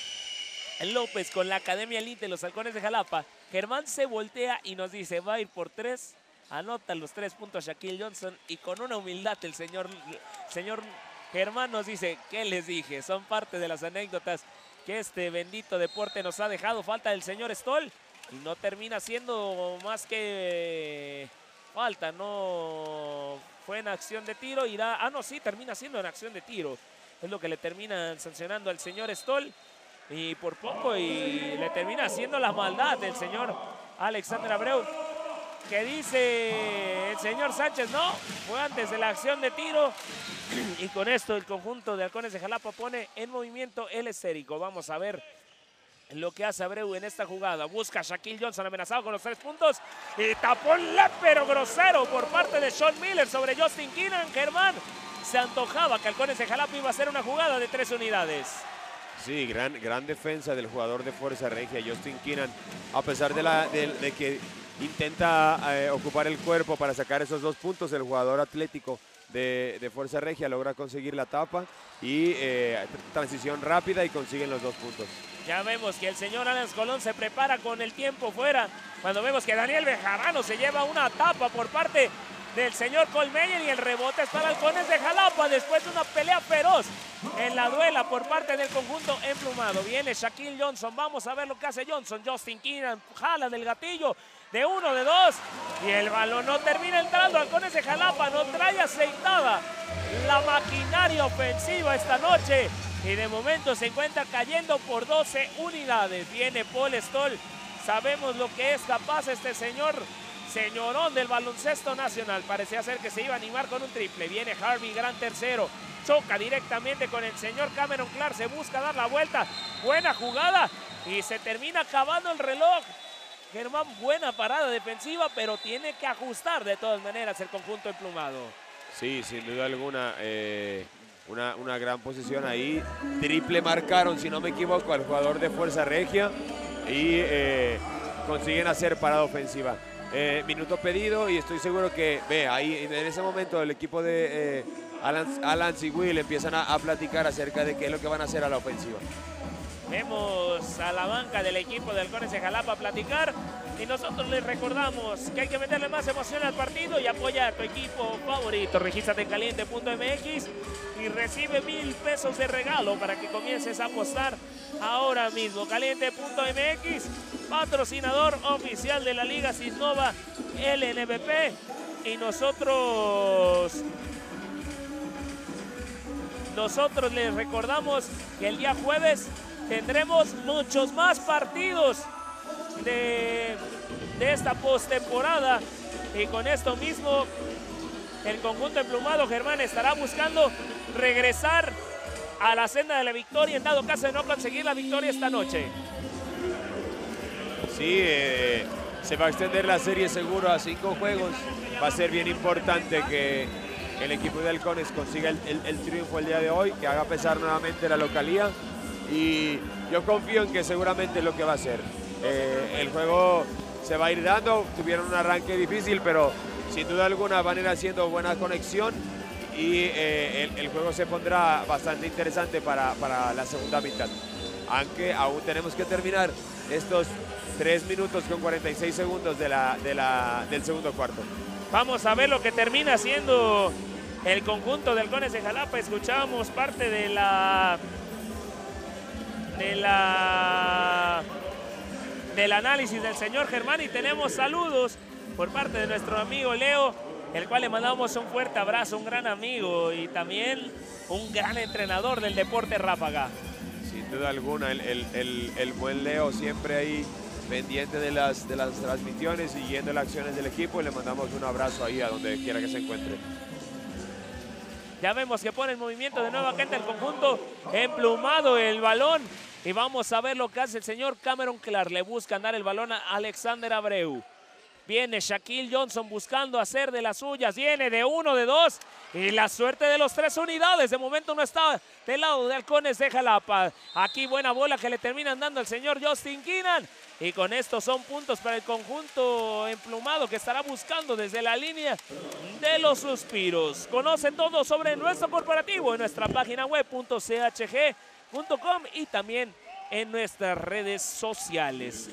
López con la Academia Elite de los Halcones de Jalapa. Germán se voltea y nos dice, va a ir por tres, anota los tres puntos Shaquille Johnson, y con una humildad el señor, señor Germán nos dice, ¿qué les dije? Son parte de las anécdotas que este bendito deporte nos ha dejado. Falta del señor Stoll y no termina siendo más que falta, no fue en acción de tiro. Irá, ah no, sí, termina siendo en acción de tiro. Es lo que le terminan sancionando al señor Stoll y por poco, y le termina haciendo la maldad del señor Alexander Abreu, que dice el señor Sánchez, no, fue antes de la acción de tiro. Y con esto el conjunto de Halcones de Jalapa pone en movimiento el esférico. Vamos a ver lo que hace Abreu en esta jugada. Busca a Shaquille Johnson, amenazado con los tres puntos. Y tapón pero grosero por parte de Sean Miller sobre Justin Keenan. Germán, se antojaba que Halcones de Jalapa iba a hacer una jugada de tres unidades. Sí, gran, gran defensa del jugador de Fuerza Regia, Justin Keenan. A pesar de, la, de, de que intenta eh, ocupar el cuerpo para sacar esos dos puntos, el jugador atlético de, de Fuerza Regia logra conseguir la tapa y eh, transición rápida y consiguen los dos puntos. Ya vemos que el señor Alan Colón se prepara con el tiempo fuera, cuando vemos que Daniel Bejarano se lleva una tapa por parte del señor Colmeyer y el rebote es para Halcones de Jalapa después de una pelea feroz en la duela por parte del conjunto emplumado. Viene Shaquille Johnson, vamos a ver lo que hace Johnson. Justin Keenan jala del gatillo de uno, de dos, y el balón no termina entrando. Halcones de Jalapa no trae aceitada la maquinaria ofensiva esta noche y de momento se encuentra cayendo por doce unidades. Viene Paul Stoll, sabemos lo que es capaz este señor, señorón del baloncesto nacional. Parecía ser que se iba a animar con un triple. Viene Harvey, gran tercero, choca directamente con el señor Cameron Clark, se busca dar la vuelta, buena jugada y se termina acabando el reloj. Germán, buena parada defensiva, pero tiene que ajustar de todas maneras el conjunto emplumado. Sí, sin duda alguna, eh, una, una gran posición ahí. Triple marcaron, si no me equivoco, al jugador de Fuerza Regia y eh, consiguen hacer parada ofensiva. Eh, minuto pedido y estoy seguro que, ve, ahí en ese momento el equipo de eh, Alan, Alan y Will empiezan a, a platicar acerca de qué es lo que van a hacer a la ofensiva. Vemos a la banca del equipo de Halcones de Jalapa a platicar y nosotros les recordamos que hay que meterle más emoción al partido y apoya a tu equipo favorito. Regístrate en caliente punto m x y recibe mil pesos de regalo para que comiences a apostar ahora mismo. caliente punto m x, patrocinador oficial de la Liga Cisnova L N B P, y nosotros... Nosotros les recordamos que el día jueves tendremos muchos más partidos de, de esta postemporada y con esto mismo el conjunto emplumado, Germán, estará buscando regresar a la senda de la victoria en dado caso de no conseguir la victoria esta noche. Sí, eh, se va a extender la serie seguro a cinco juegos. Va a ser bien importante que el equipo de Halcones consiga el, el, el triunfo el día de hoy, que haga pesar nuevamente la localía. Y yo confío en que seguramente es lo que va a ser. Eh, el juego se va a ir dando, tuvieron un arranque difícil, pero sin duda alguna van a ir haciendo buena conexión y eh, el, el juego se pondrá bastante interesante para, para la segunda mitad. Aunque aún tenemos que terminar estos tres minutos con cuarenta y seis segundos de la, de la, del segundo cuarto. Vamos a ver lo que termina haciendo el conjunto de Halcones de Jalapa. Escuchamos parte de la... de la... del análisis del señor Germán y tenemos saludos por parte de nuestro amigo Leo, el cual le mandamos un fuerte abrazo, un gran amigo y también un gran entrenador del deporte ráfaga. Sin duda alguna, el, el, el, el buen Leo siempre ahí pendiente de las, de las transmisiones, siguiendo las acciones del equipo, y le mandamos un abrazo ahí a donde quiera que se encuentre. Ya vemos que pone en movimiento de nueva cuenta el conjunto, emplumado el balón. Y vamos a ver lo que hace el señor Cameron Clark. Le busca dar el balón a Alexander Abreu. Viene Shaquille Johnson buscando hacer de las suyas. Viene de uno, de dos. Y la suerte de los tres unidades. De momento no está del lado de Halcones de Jalapa. Aquí buena bola que le terminan dando al señor Justin Keenan. Y con esto son puntos para el conjunto emplumado que estará buscando desde la línea de los suspiros. Conoce todo sobre nuestro corporativo en nuestra página web punto c h g punto com y también en nuestras redes sociales.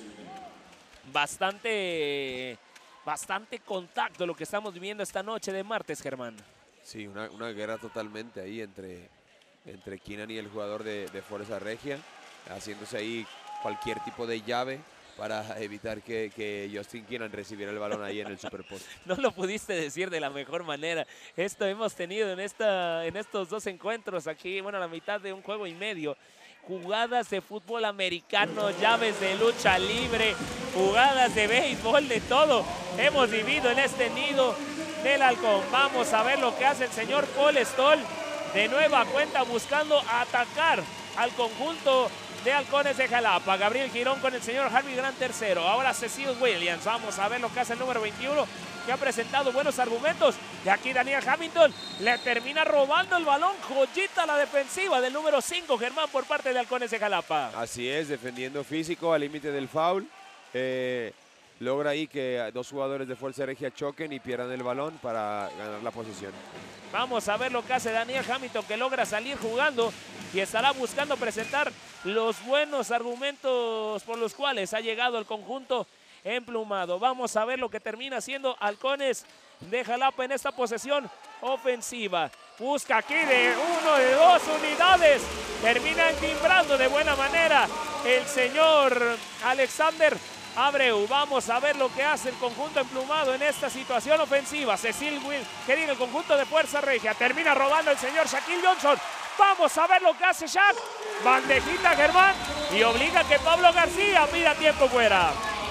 Bastante, bastante contacto lo que estamos viviendo esta noche de martes, Germán. Sí, una, una guerra totalmente ahí entre, entre Keenan y el jugador de, de Fuerza Regia, haciéndose ahí cualquier tipo de llave para evitar que, que Justin Keenan recibiera el balón ahí en el superpost. No lo pudiste decir de la mejor manera. Esto hemos tenido en, esta, en estos dos encuentros aquí, bueno, a la mitad de un juego y medio. Jugadas de fútbol americano, llaves de lucha libre, jugadas de béisbol, de todo. Hemos vivido en este nido del halcón. Vamos a ver lo que hace el señor Paul Stoll. De nueva cuenta buscando atacar al conjunto de Halcones de Jalapa. Gabriel Girón con el señor Harvey Grant tercero. Ahora Cecil Williams. Vamos a ver lo que hace el número veintiuno, que ha presentado buenos argumentos. Y aquí Daniel Hamilton le termina robando el balón. Joyita la defensiva del número cinco, Germán, por parte de Halcones de Jalapa. Así es, defendiendo físico al límite del foul. Eh, logra ahí que dos jugadores de Fuerza Regia choquen y pierdan el balón para ganar la posición. Vamos a ver lo que hace Daniel Hamilton, que logra salir jugando y estará buscando presentar los buenos argumentos por los cuales ha llegado el conjunto emplumado. Vamos a ver lo que termina haciendo Halcones de Jalapa en esta posesión ofensiva. Busca aquí de uno, de dos unidades. Termina timbrando de buena manera el señor Alexander Abreu. Vamos a ver lo que hace el conjunto emplumado en esta situación ofensiva. Cecil Will, que diga el conjunto de Fuerza Regia. Termina robando el señor Shaquille Johnson. Vamos a ver lo que hace Shaq. Bandejita, Germán, y obliga a que Pablo García pida tiempo fuera.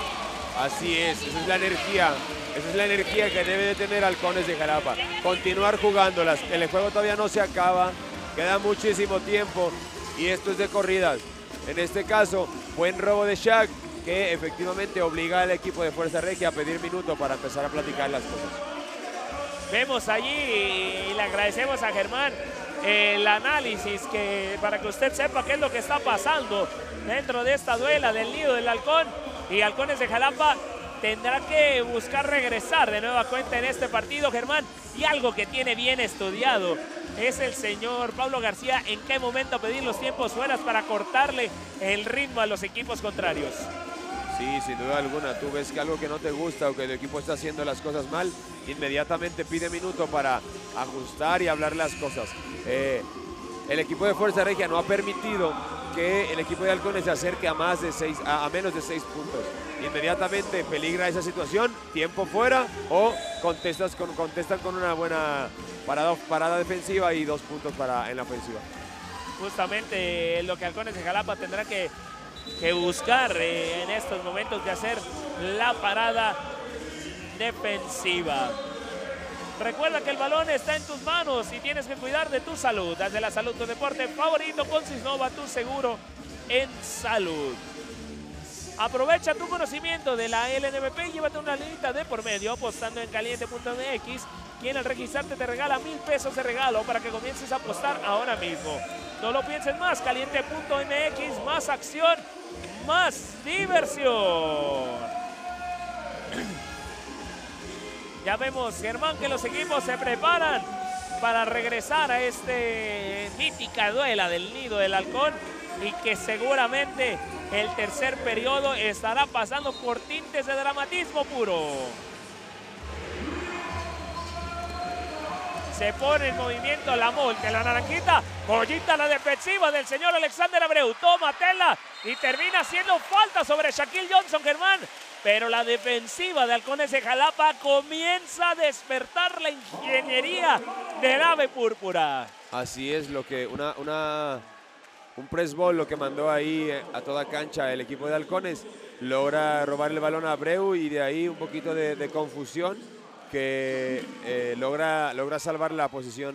Así es, esa es la energía. Esa es la energía que debe de tener Halcones de Jalapa. Continuar jugándolas. El juego todavía no se acaba. Queda muchísimo tiempo. Y esto es de corridas. En este caso, buen robo de Shaq, que efectivamente obliga al equipo de Fuerza Regia a pedir minuto para empezar a platicar las cosas. Vemos allí y le agradecemos a Germán el análisis que, para que usted sepa qué es lo que está pasando dentro de esta duela del nido del halcón. Y Halcones de Jalapa tendrá que buscar regresar de nueva cuenta en este partido, Germán. Y algo que tiene bien estudiado es el señor Pablo García, en qué momento pedir los tiempos fuera para cortarle el ritmo a los equipos contrarios. Sí, sin duda alguna. Tú ves que algo que no te gusta o que el equipo está haciendo las cosas mal, inmediatamente pide minuto para ajustar y hablar las cosas. Eh, el equipo de Fuerza Regia no ha permitido que el equipo de Halcones se acerque a, más de seis, a, a menos de seis puntos. Inmediatamente peligra esa situación, tiempo fuera, o contestas con, contestan con una buena parada, parada defensiva y dos puntos para, en la ofensiva. Justamente lo que Halcones de Jalapa tendrá que, que buscar eh, en estos momentos de hacer la parada defensiva. Recuerda que el balón está en tus manos y tienes que cuidar de tu salud. Haz de la salud tu deporte favorito con Sisnova, tu seguro en salud. Aprovecha tu conocimiento de la L N B P y llévate una linita de por medio apostando en caliente punto M X, quien al registrarte te regala mil pesos de regalo para que comiences a apostar ahora mismo. No lo pienses más, caliente punto M X, más acción, más diversión. Ya vemos, Germán, que los equipos se preparan para regresar a este mítica duela del Nido del Halcón y que seguramente el tercer periodo estará pasando por tintes de dramatismo puro. Se pone en movimiento la Molte, la naranjita, joyita la defensiva del señor Alexander Abreu, toma tela y termina haciendo falta sobre Shaquille Johnson, Germán. Pero la defensiva de Halcones de Jalapa comienza a despertar la ingeniería del ave púrpura. Así es, lo que una, una, un press ball lo que mandó ahí a toda cancha el equipo de Halcones. Logra robar el balón a Abreu y de ahí un poquito de, de confusión que eh, logra, logra salvar la posición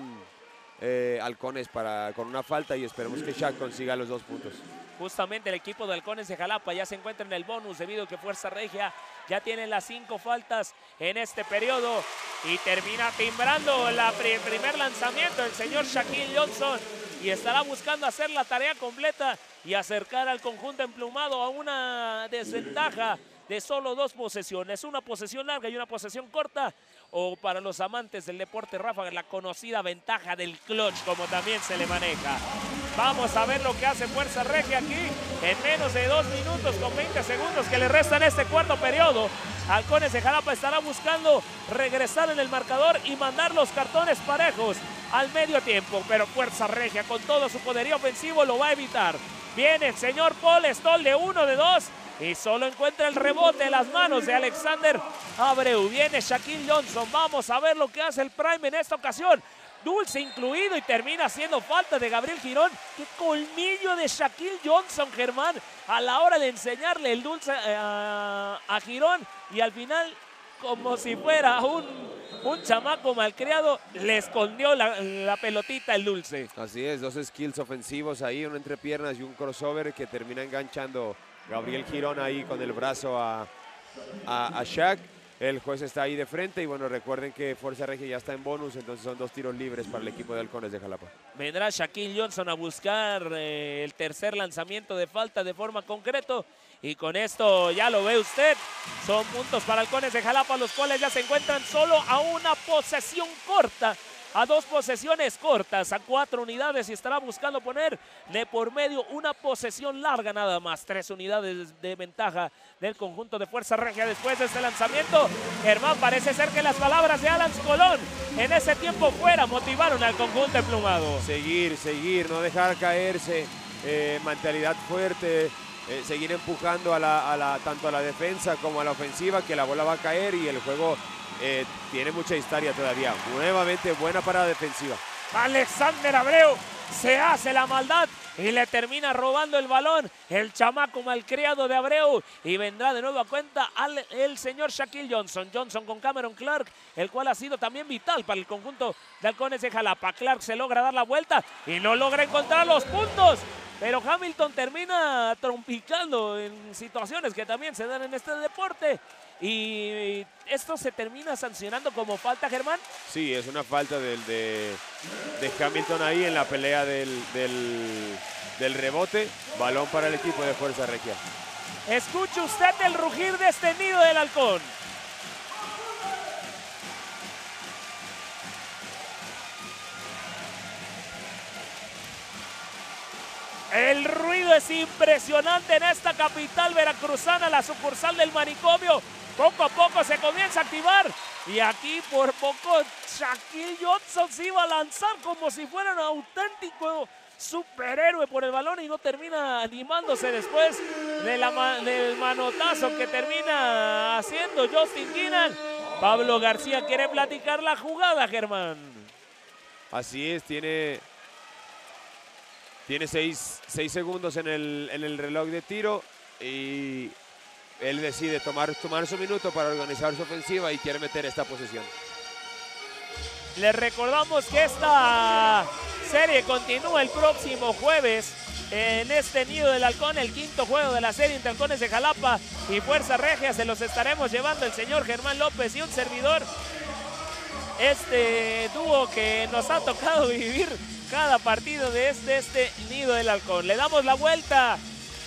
eh, Halcones para, con una falta y esperemos que Shaq consiga los dos puntos. Justamente el equipo de Halcones de Jalapa ya se encuentra en el bonus debido a que Fuerza Regia ya tiene las cinco faltas en este periodo y termina timbrando el pr primer lanzamiento el señor Shaquille Johnson y estará buscando hacer la tarea completa y acercar al conjunto emplumado a una desventaja de solo dos posesiones, una posesión larga y una posesión corta, o para los amantes del deporte ráfaga, la conocida ventaja del clutch, como también se le maneja. Vamos a ver lo que hace Fuerza Regia aquí en menos de dos minutos con veinte segundos que le restan este cuarto periodo. Halcones de Jalapa estará buscando regresar en el marcador y mandar los cartones parejos al medio tiempo, pero Fuerza Regia con todo su poderío ofensivo lo va a evitar. Viene el señor Paul Stoll de uno de dos y solo encuentra el rebote en las manos de Alexander Abreu. Viene Shaquille Johnson, vamos a ver lo que hace el Prime en esta ocasión. Dulce incluido y termina haciendo falta de Gabriel Girón. ¡Qué colmillo de Shaquille Johnson, Germán! A la hora de enseñarle el dulce eh, a, a Girón y al final, como si fuera un, un chamaco malcriado, le escondió la, la pelotita el dulce. Así es, dos skills ofensivos ahí, un entrepiernas y un crossover que termina enganchando Gabriel Girón ahí con el brazo a, a, a Shaq. El juez está ahí de frente y bueno, recuerden que Fuerza Regia ya está en bonus, entonces son dos tiros libres para el equipo de Halcones de Jalapa. Vendrá Shaquille Johnson a buscar eh, el tercer lanzamiento de falta de forma concreto y con esto ya lo ve usted, son puntos para Halcones de Jalapa, los cuales ya se encuentran solo a una posesión corta, a dos posesiones cortas, a cuatro unidades y estará buscando poner de por medio una posesión larga nada más. Tres unidades de ventaja del conjunto de Fuerza Regia después de este lanzamiento. Germán, parece ser que las palabras de Alan Colón en ese tiempo fuera motivaron al conjunto emplumado. Seguir, seguir, no dejar caerse, eh, mentalidad fuerte, eh, seguir empujando a la, a la, tanto a la defensa como a la ofensiva, que la bola va a caer y el juego Eh, tiene mucha historia todavía. Nuevamente buena parada defensiva. Alexander Abreu se hace la maldad y le termina robando el balón el chamaco malcriado de Abreu y vendrá de nuevo a cuenta al, el señor Shaquille Johnson. Johnson con Cameron Clark, el cual ha sido también vital para el conjunto de Halcones de Jalapa. Clark se logra dar la vuelta y no logra encontrar los puntos, pero Hamilton termina trompicando en situaciones que también se dan en este deporte. Y esto se termina sancionando como falta, Germán. Sí, es una falta del, de, de Hamilton ahí en la pelea del, del, del rebote. Balón para el equipo de Fuerza Regia. Escuche usted el rugir de este Nido del Halcón. El ruido es impresionante en esta capital veracruzana, la sucursal del manicomio. Poco a poco se comienza a activar y aquí por poco Shaquille Johnson se iba a lanzar como si fuera un auténtico superhéroe por el balón y no termina animándose después de la, del manotazo que termina haciendo Justin Keenan. Pablo García quiere platicar la jugada, Germán. Así es, tiene, tiene seis, seis segundos en el, en el reloj de tiro y él decide tomar, tomar su minuto para organizar su ofensiva y quiere meter esta posesión. Les recordamos que esta serie continúa el próximo jueves en este Nido del Halcón, el quinto juego de la serie entre Halcones de Jalapa y Fuerza Regia. Se los estaremos llevando el señor Germán López y un servidor. Este dúo que nos ha tocado vivir cada partido de este, este Nido del Halcón. Le damos la vuelta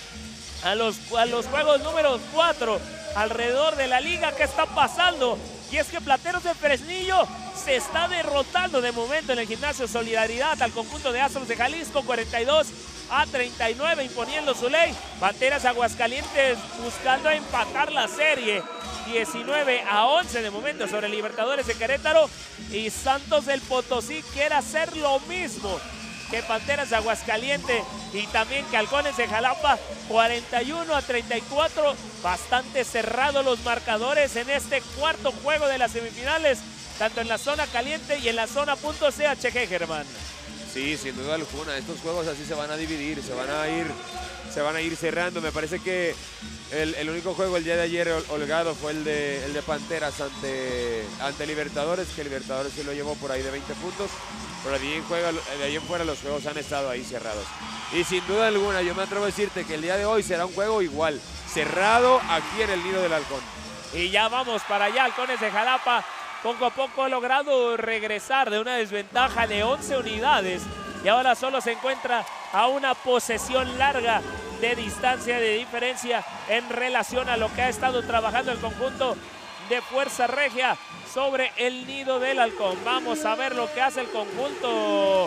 a los, a los juegos número cuatro alrededor de la liga. ¿Qué está pasando? Y es que Plateros de Fresnillo se está derrotando de momento en el Gimnasio Solidaridad al conjunto de Astros de Jalisco, cuarenta y dos a treinta y nueve, imponiendo su ley. Panteras Aguascalientes buscando empatar la serie, diecinueve a once de momento sobre Libertadores de Querétaro. Y Santos del Potosí quiere hacer lo mismo que Panteras de Aguascalientes y también que Halcones de Jalapa, cuarenta y uno a treinta y cuatro. Bastante cerrado los marcadores en este cuarto juego de las semifinales, tanto en la zona caliente y en la zona punto C H G, Germán. Sí, sin duda alguna, estos juegos así se van a dividir, se van a ir, se van a ir cerrando. Me parece que el, el único juego el día de ayer holgado fue el de, el de Panteras ante, ante Libertadores, que Libertadores se lo llevó por ahí de veinte puntos, pero de ahí, en juego, de ahí en fuera los juegos han estado ahí cerrados. Y sin duda alguna, yo me atrevo a decirte que el día de hoy será un juego igual, cerrado aquí en el Nido del Halcón. Y ya vamos para allá, Halcones de Jalapa. Poco a poco ha logrado regresar de una desventaja de once unidades y ahora solo se encuentra a una posesión larga de distancia, de diferencia en relación a lo que ha estado trabajando el conjunto de Fuerza Regia sobre el Nido del Halcón. Vamos a ver lo que hace el conjunto,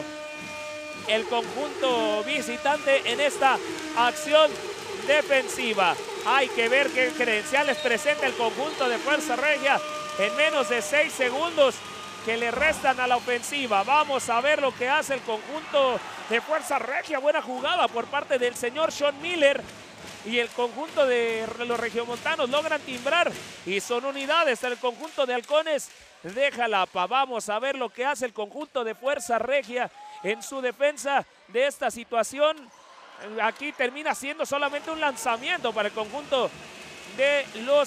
el conjunto visitante en esta acción defensiva. Hay que ver qué credenciales presenta el conjunto de Fuerza Regia en menos de seis segundos que le restan a la ofensiva. Vamos a ver lo que hace el conjunto de Fuerza Regia. Buena jugada por parte del señor Sean Miller. Y el conjunto de los regiomontanos logran timbrar. Y son unidades el conjunto de Halcones de Jalapa. Vamos a ver lo que hace el conjunto de Fuerza Regia en su defensa de esta situación. Aquí termina siendo solamente un lanzamiento para el conjunto de los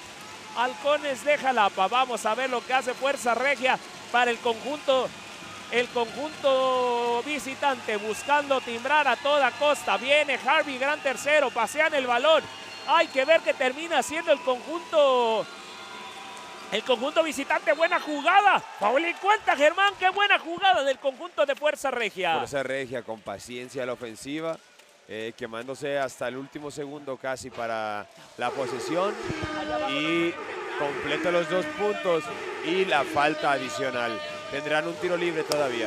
Halcones de Jalapa. Vamos a ver lo que hace Fuerza Regia para el conjunto, el conjunto visitante, buscando timbrar a toda costa. Viene Harvey, gran tercero, pasean el balón. Hay que ver qué termina haciendo el conjunto, el conjunto visitante. Buena jugada. Paul y cuenta, Germán, qué buena jugada del conjunto de Fuerza Regia. Fuerza Regia con paciencia a la ofensiva. Eh, quemándose hasta el último segundo casi para la posesión y completa los dos puntos y la falta adicional. Tendrán un tiro libre todavía.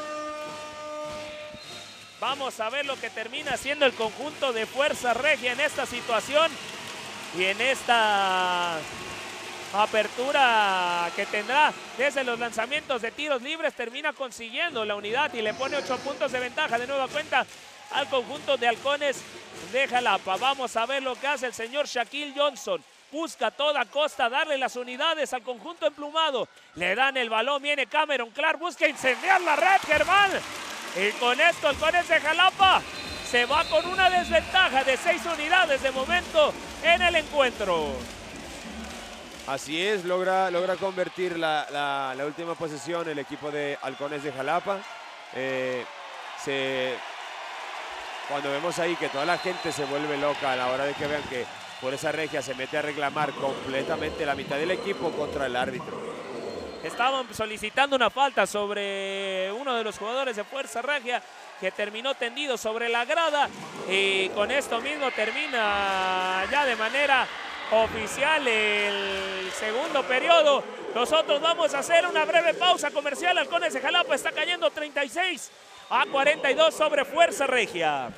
Vamos a ver lo que termina haciendo el conjunto de Fuerza Regia en esta situación y en esta apertura que tendrá desde los lanzamientos de tiros libres. Termina consiguiendo la unidad y le pone ocho puntos de ventaja de nueva cuenta al conjunto de Halcones de Jalapa. Vamos a ver lo que hace el señor Shaquille Johnson. Busca a toda costa darle las unidades al conjunto emplumado. Le dan el balón, viene Cameron Clark, busca incendiar la red, Germán. Y con esto Halcones de Jalapa se va con una desventaja de seis unidades de momento en el encuentro. Así es, logra, logra convertir la, la, la última posesión el equipo de Halcones de Jalapa. Eh, se... Cuando vemos ahí que toda la gente se vuelve loca a la hora de que vean que Fuerza Regia se mete a reclamar completamente la mitad del equipo contra el árbitro. Estaban solicitando una falta sobre uno de los jugadores de Fuerza Regia que terminó tendido sobre la grada y con esto mismo termina ya de manera oficial el segundo periodo. Nosotros vamos a hacer una breve pausa comercial. Halcones de Jalapa está cayendo treinta y seis a cuarenta y dos sobre Fuerza Regia.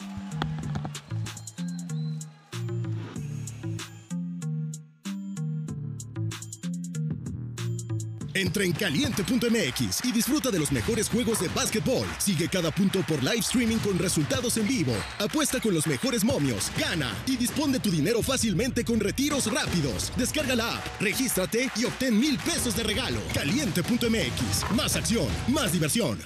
Entra en caliente punto m x y disfruta de los mejores juegos de básquetbol. Sigue cada punto por live streaming con resultados en vivo. Apuesta con los mejores momios, gana y dispón de tu dinero fácilmente con retiros rápidos. Descarga la app, regístrate y obtén mil pesos de regalo. caliente punto m x, más acción, más diversión.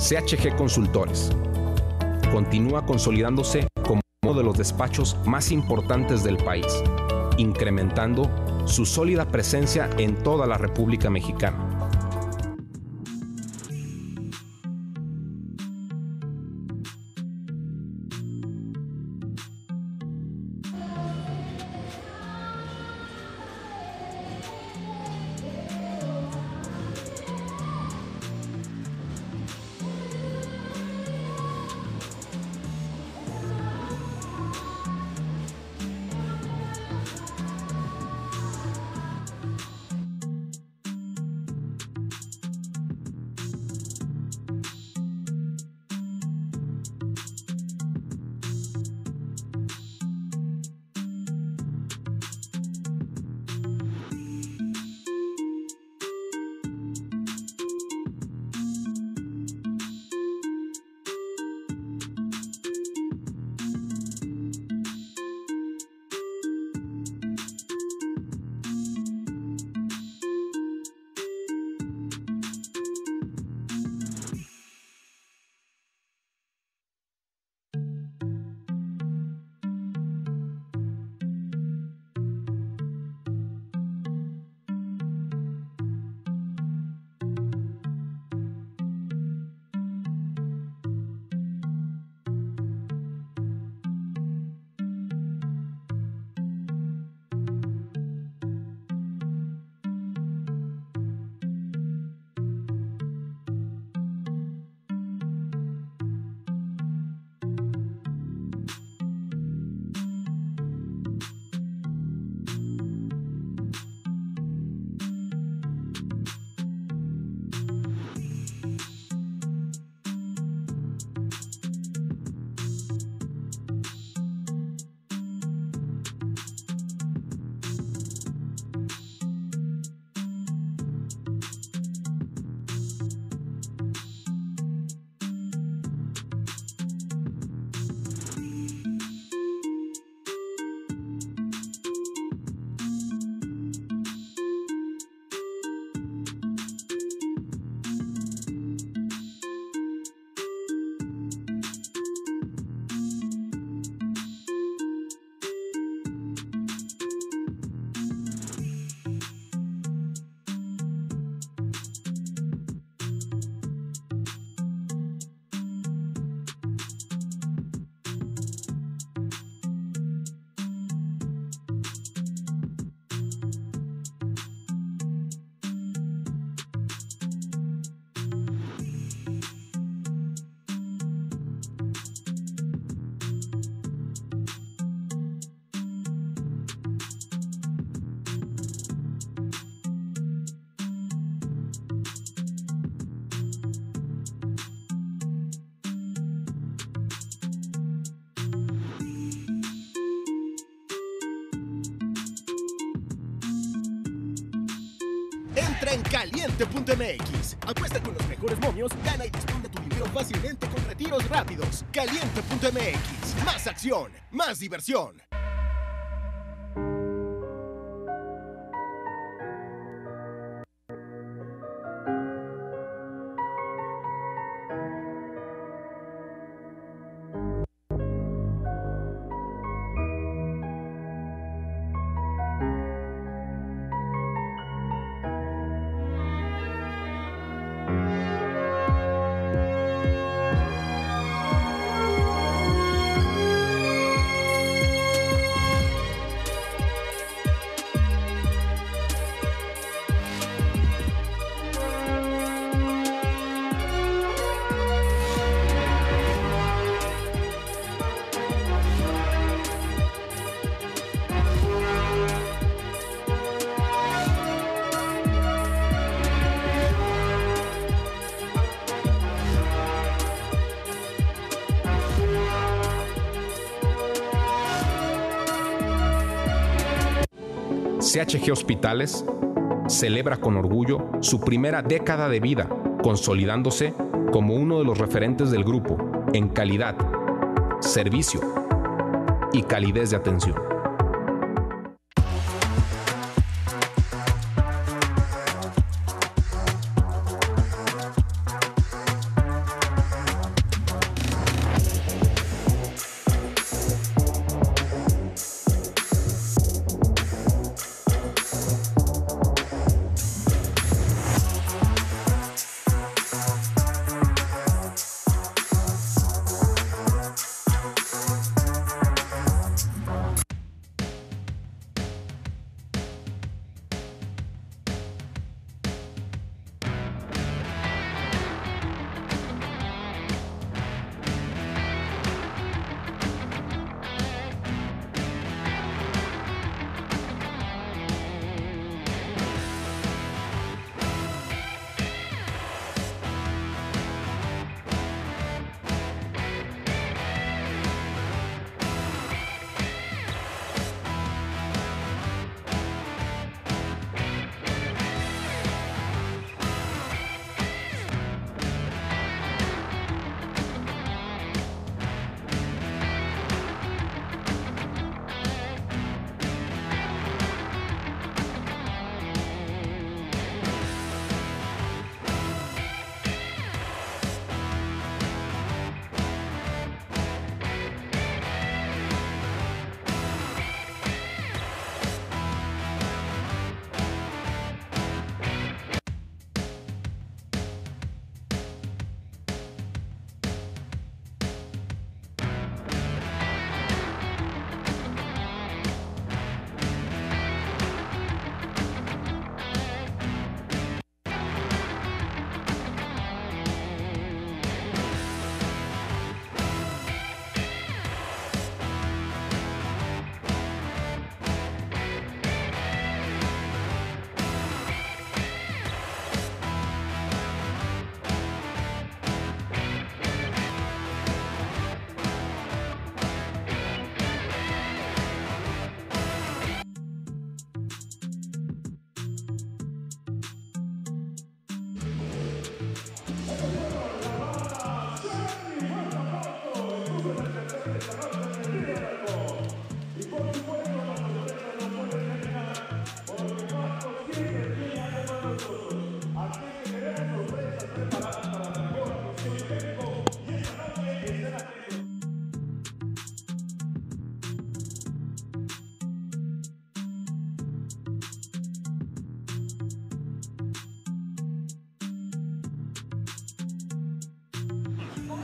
C H G Consultores continúa consolidándose como uno de los despachos más importantes del país, incrementando su sólida presencia en toda la República Mexicana. Entra en caliente punto m x. Apuesta con los mejores momios, gana y dispone tu dinero fácilmente con retiros rápidos. caliente punto m x. Más acción, más diversión. C H G Hospitales celebra con orgullo su primera década de vida, consolidándose como uno de los referentes del grupo en calidad, servicio y calidez de atención.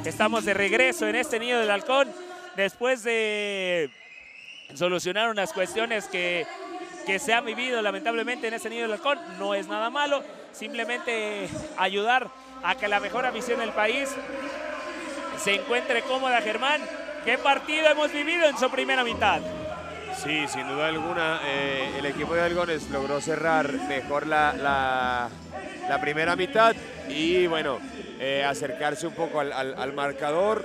Estamos de regreso en este Nido del Halcón después de solucionar unas cuestiones que, que se han vivido lamentablemente en este Nido del Halcón. No es nada malo, simplemente ayudar a que la mejor afición del país se encuentre cómoda. Germán, ¿qué partido hemos vivido en su primera mitad? Sí, sin duda alguna, eh, el equipo de Halcones logró cerrar mejor la, la, la primera mitad y bueno, eh, acercarse un poco al, al, al marcador.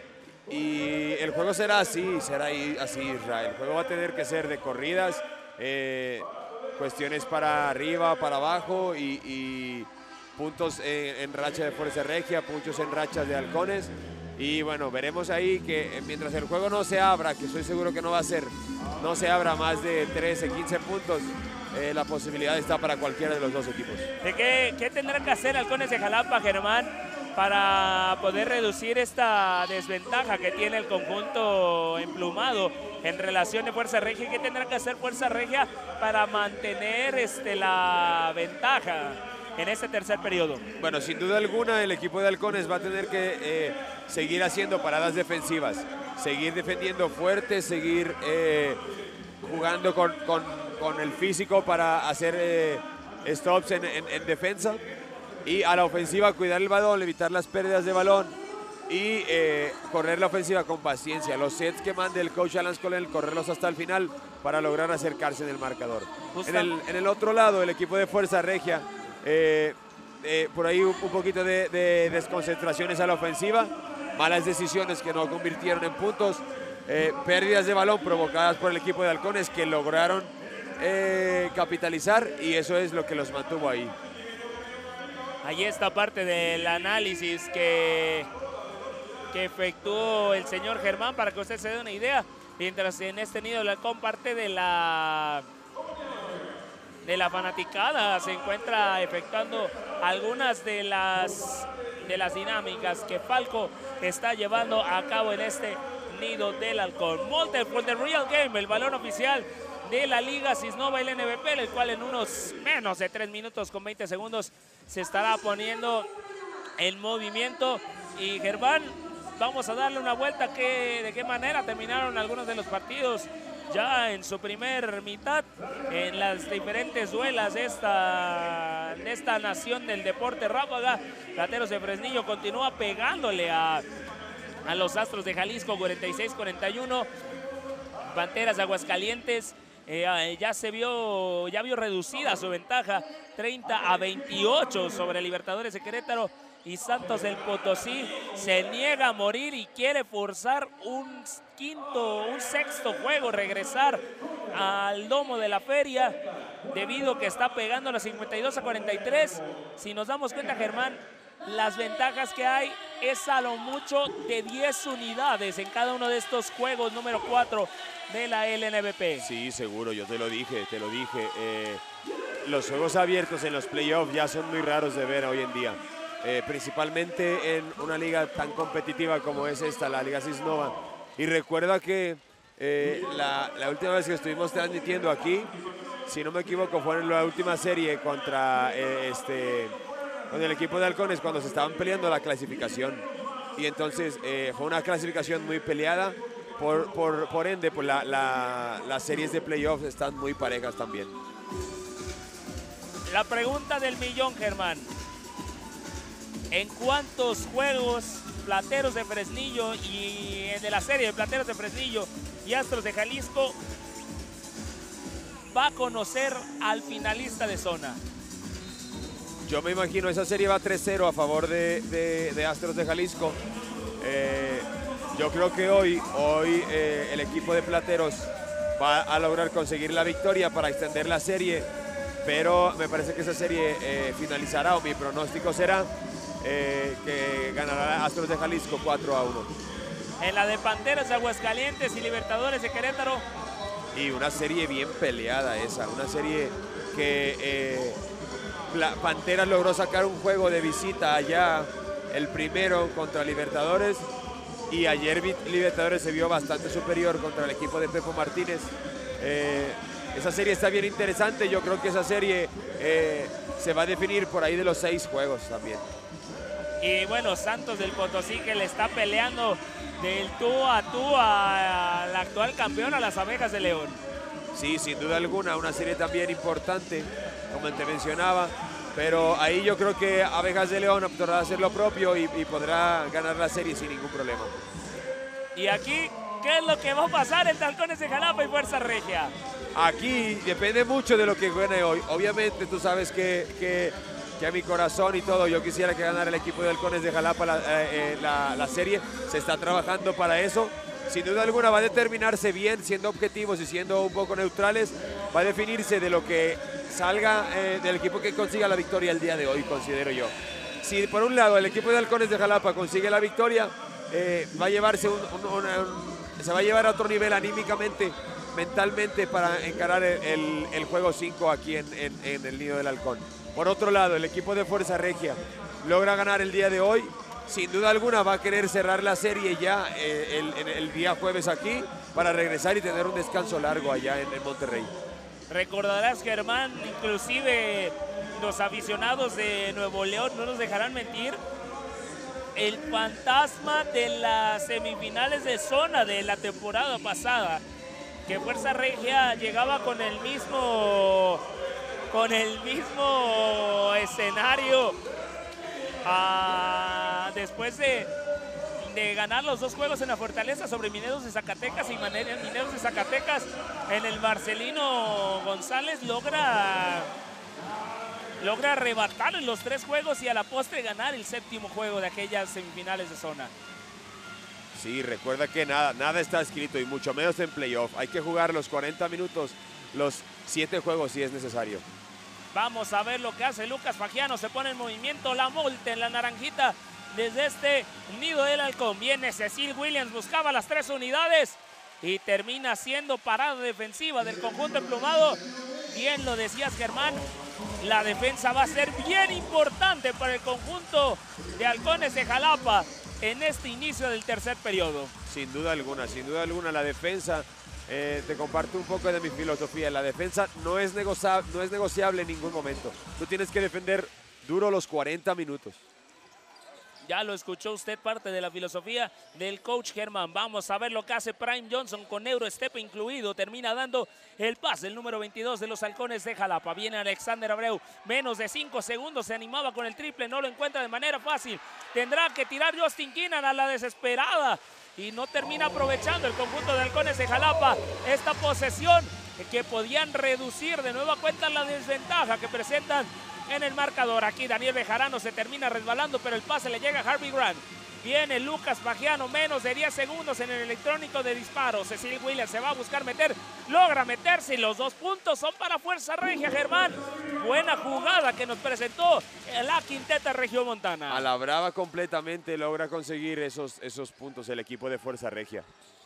Y el juego será así, será así, Israel. El juego va a tener que ser de corridas, eh, cuestiones para arriba, para abajo y, y puntos en, en racha de Fuerza Regia, puntos en rachas de Halcones. Y bueno, veremos ahí que mientras el juego no se abra, que estoy seguro que no va a ser, no se abra más de trece, quince puntos, eh, la posibilidad está para cualquiera de los dos equipos. ¿De qué, qué tendrán que hacer Halcones de Jalapa, Germán, para poder reducir esta desventaja que tiene el conjunto emplumado en relación de Fuerza Regia? ¿Qué tendrá que hacer Fuerza Regia para mantener este, la ventaja en este tercer periodo? Bueno, sin duda alguna el equipo de Halcones va a tener que eh, seguir haciendo paradas defensivas, seguir defendiendo fuerte, seguir eh, jugando con, con, con el físico para hacer eh, stops en, en, en defensa. Y a la ofensiva cuidar el balón, evitar las pérdidas de balón y eh, correr la ofensiva con paciencia. Los sets que mande el coach Alan Scolell, correrlos hasta el final para lograr acercarse en el marcador. En el, en el otro lado, el equipo de Fuerza Regia, eh, eh, por ahí un, un poquito de, de desconcentraciones a la ofensiva, malas decisiones que no convirtieron en puntos, eh, pérdidas de balón provocadas por el equipo de Halcones que lograron eh, capitalizar y eso es lo que los mantuvo ahí. Ahí está parte del análisis que, que efectuó el señor Germán para que usted se dé una idea. Mientras en este Nido del Halcón parte de la, de la fanaticada se encuentra efectuando algunas de las, de las dinámicas que Falco está llevando a cabo en este Nido del Halcón. Molten for the Real Game, el balón oficial de la Liga Cisnova L N B P, el cual en unos menos de tres minutos con veinte segundos se estará poniendo en movimiento. Y Germán, vamos a darle una vuelta que, de qué manera terminaron algunos de los partidos ya en su primer mitad en las diferentes duelas de esta, de esta nación del deporte ráfaga. Plateros de Fresnillo continúa pegándole a, a los Astros de Jalisco cuarenta y seis cuarenta y uno. Panteras de Aguascalientes Eh, ya se vio, ya vio reducida su ventaja, treinta a veintiocho sobre Libertadores de Querétaro. Y Santos del Potosí se niega a morir y quiere forzar un quinto, un sexto juego, regresar al domo de la feria, debido a que está pegando los cincuenta y dos a cuarenta y tres. Si nos damos cuenta, Germán, las ventajas que hay es a lo mucho de diez unidades en cada uno de estos juegos número cuatro de la L N B P. Sí, seguro, yo te lo dije, te lo dije. Eh, los juegos abiertos en los playoffs ya son muy raros de ver hoy en día. Eh, principalmente en una liga tan competitiva como es esta, la Liga Cisnova. Y recuerda que eh, la, la última vez que estuvimos transmitiendo aquí, si no me equivoco, fue en la última serie contra eh, este... con el equipo de Halcones cuando se estaban peleando la clasificación. Y entonces eh, fue una clasificación muy peleada. Por, por, por ende, pues la, la, las series de playoffs están muy parejas también. La pregunta del millón, Germán. ¿En cuántos juegos Plateros de Fresnillo y de la serie de Plateros de Fresnillo y Astros de Jalisco va a conocer al finalista de zona? Yo me imagino esa serie va tres cero a favor de, de, de Astros de Jalisco. Eh, yo creo que hoy, hoy eh, el equipo de Plateros va a lograr conseguir la victoria para extender la serie, pero me parece que esa serie eh, finalizará, o mi pronóstico será eh, que ganará Astros de Jalisco cuatro a uno. En la de Panteras de Aguascalientes y Libertadores de Querétaro. Y una serie bien peleada esa, una serie que... Eh, Panteras logró sacar un juego de visita allá, el primero contra Libertadores, y ayer Libertadores se vio bastante superior contra el equipo de Pepo Martínez. Eh, esa serie está bien interesante, yo creo que esa serie eh, se va a definir por ahí de los seis juegos también. Y bueno, Santos del Potosí que le está peleando del tú a tú al actual campeón, a las Abejas de León. Sí, sin duda alguna, una serie también importante, como te mencionaba, pero ahí yo creo que Abejas de León optará a hacer lo propio y, y podrá ganar la serie sin ningún problema. Y aquí, ¿qué es lo que va a pasar entre Halcones de Jalapa y Fuerza Regia? Aquí depende mucho de lo que gane hoy. Obviamente tú sabes que, que, que a mi corazón y todo, yo quisiera que ganara el equipo de Halcones de Jalapa la, eh, la, la serie. Se está trabajando para eso. Sin duda alguna va a determinarse bien, siendo objetivos y siendo un poco neutrales. Va a definirse de lo que salga eh, del equipo que consiga la victoria el día de hoy, considero yo. Si por un lado el equipo de Halcones de Jalapa consigue la victoria, eh, va a llevarse un, un, un, un, se va a llevar a otro nivel anímicamente, mentalmente, para encarar el, el, el juego cinco aquí en, en, en el Nido del Halcón. Por otro lado, el equipo de Fuerza Regia logra ganar el día de hoy. Sin duda alguna va a querer cerrar la serie ya eh, el, el, el día jueves aquí para regresar y tener un descanso largo allá en, en Monterrey. Recordarás, Germán, inclusive los aficionados de Nuevo León no nos dejarán mentir, el fantasma de las semifinales de zona de la temporada pasada, que Fuerza Regia llegaba con el mismo, con el mismo escenario a, después de, de ganar los dos juegos en la Fortaleza sobre Mineros de Zacatecas, y Mineros de Zacatecas en el Marcelino González logra logra arrebatar en los tres juegos y a la postre ganar el séptimo juego de aquellas semifinales de zona. Sí, recuerda que nada, nada está escrito, y mucho menos en playoff. Hay que jugar los cuarenta minutos, los siete juegos si es necesario. Vamos a ver lo que hace Lucas Fagiano. Se pone en movimiento la multa en la naranjita desde este Nido del Halcón. Viene Cecil Williams, buscaba las tres unidades y termina siendo parada defensiva del conjunto emplumado. Bien lo decías, Germán, la defensa va a ser bien importante para el conjunto de Halcones de Jalapa en este inicio del tercer periodo. Sin duda alguna, sin duda alguna la defensa. Eh, te comparto un poco de mi filosofía. La defensa no es, negociable, no es negociable en ningún momento. Tú tienes que defender duro los cuarenta minutos. Ya lo escuchó usted, parte de la filosofía del coach Germán. Vamos a ver lo que hace Prime Johnson con Eurostep incluido. Termina dando el pase, el número veintidós de los Halcones de Jalapa. Viene Alexander Abreu, menos de cinco segundos. Se animaba con el triple, no lo encuentra de manera fácil. Tendrá que tirar Justin Keenan a la desesperada y no termina aprovechando el conjunto de Halcones de Jalapa esta posesión que podían reducir de nueva cuenta la desventaja que presentan en el marcador. Aquí Daniel Bejarano se termina resbalando, pero el pase le llega a Harvey Grant. Viene Lucas Fagiano, menos de diez segundos en el electrónico de disparo. Cecil Williams se va a buscar meter, logra meterse y los dos puntos son para Fuerza Regia, Germán. Buena jugada que nos presentó la quinteta regiomontana. A la brava completamente logra conseguir esos, esos puntos el equipo de Fuerza Regia.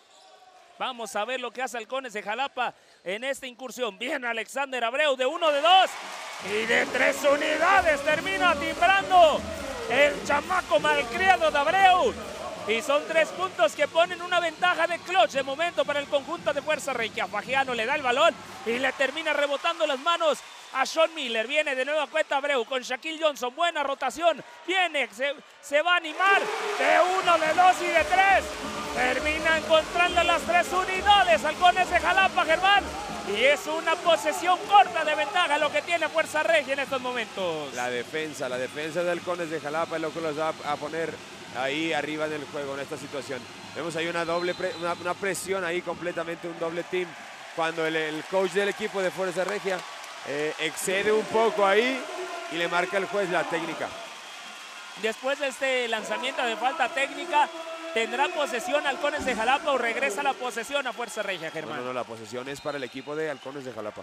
Vamos a ver lo que hace Halcones de Jalapa en esta incursión. Bien Alexander Abreu de uno, de dos y de tres unidades. Termina timbrando el chamaco malcriado de Abreu. Y son tres puntos que ponen una ventaja de clutch de momento para el conjunto de Fuerza Regia. Fagiano le da el balón y le termina rebotando las manos a Sean Miller. Viene de nueva cuenta Abreu con Shaquille Johnson. Buena rotación. Viene, se, se va a animar de uno, de dos y de tres. Termina encontrando las tres unidades Halcones de Jalapa, Germán. Y es una posesión corta de ventaja lo que tiene Fuerza Regia en estos momentos. La defensa, la defensa de Halcones de Jalapa es lo que los va a poner ahí arriba en el juego en esta situación. Vemos ahí una doble pre, una, una presión ahí completamente, un doble team. Cuando el, el coach del equipo de Fuerza Regia eh, excede un poco ahí y le marca el juez la técnica. Después de este lanzamiento de falta técnica, ¿tendrá posesión Halcones de Jalapa o regresa la posesión a Fuerza Regia, Germán? No, no, no, la posesión es para el equipo de Halcones de Jalapa.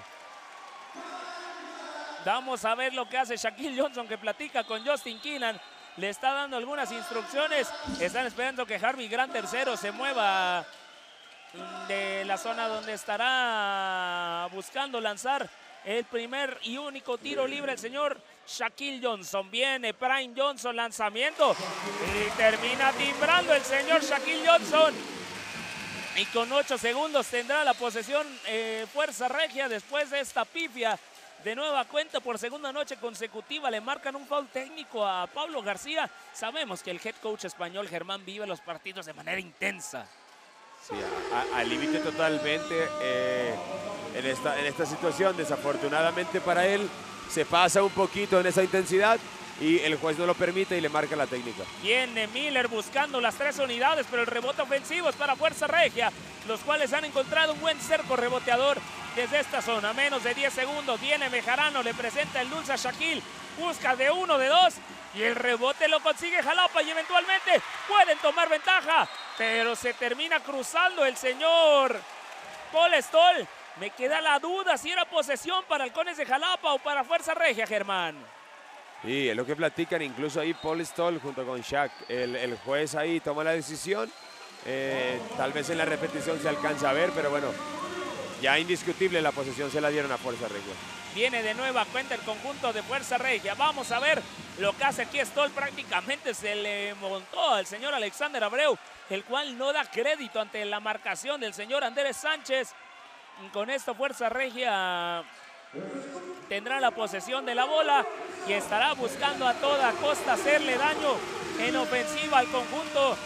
Vamos a ver lo que hace Shaquille Johnson, que platica con Justin Keenan. Le está dando algunas instrucciones. Están esperando que Harvey Grant tercero se mueva de la zona donde estará buscando lanzar el primer y único tiro libre el señor Shaquille Johnson. Viene Prime Johnson, lanzamiento y termina timbrando el señor Shaquille Johnson. Y con ocho segundos tendrá la posesión eh, Fuerza Regia después de esta pifia De nueva cuenta, por segunda noche consecutiva, le marcan un foul técnico a Pablo García. Sabemos que el head coach español Germán vive los partidos de manera intensa. Sí, al límite totalmente eh, en, esta, en esta situación. Desafortunadamente para él, se pasa un poquito en esa intensidad y el juez no lo permite y le marca la técnica. Viene Miller buscando las tres unidades, pero el rebote ofensivo es para Fuerza Regia, los cuales han encontrado un buen cerco reboteador desde esta zona. Menos de diez segundos, viene Bejarano, le presenta el dulce a Shaquille, busca de uno, de dos, y el rebote lo consigue Jalapa y eventualmente pueden tomar ventaja, pero se termina cruzando el señor Paul Stoll. Me queda la duda si era posesión para Halcones de Jalapa o para Fuerza Regia, Germán. Y es lo que platican, incluso ahí Paul Stoll junto con Shaq. El, el juez ahí toma la decisión. Eh, tal vez en la repetición se alcanza a ver, pero bueno, ya indiscutible la posesión se la dieron a Fuerza Regia. Viene de nueva cuenta el conjunto de Fuerza Regia. Vamos a ver lo que hace aquí Stoll. Prácticamente se le montó al señor Alexander Abreu, el cual no da crédito ante la marcación del señor Andrés Sánchez. Con esto Fuerza Regia tendrá la posesión de la bola y estará buscando a toda costa hacerle daño en ofensiva al conjunto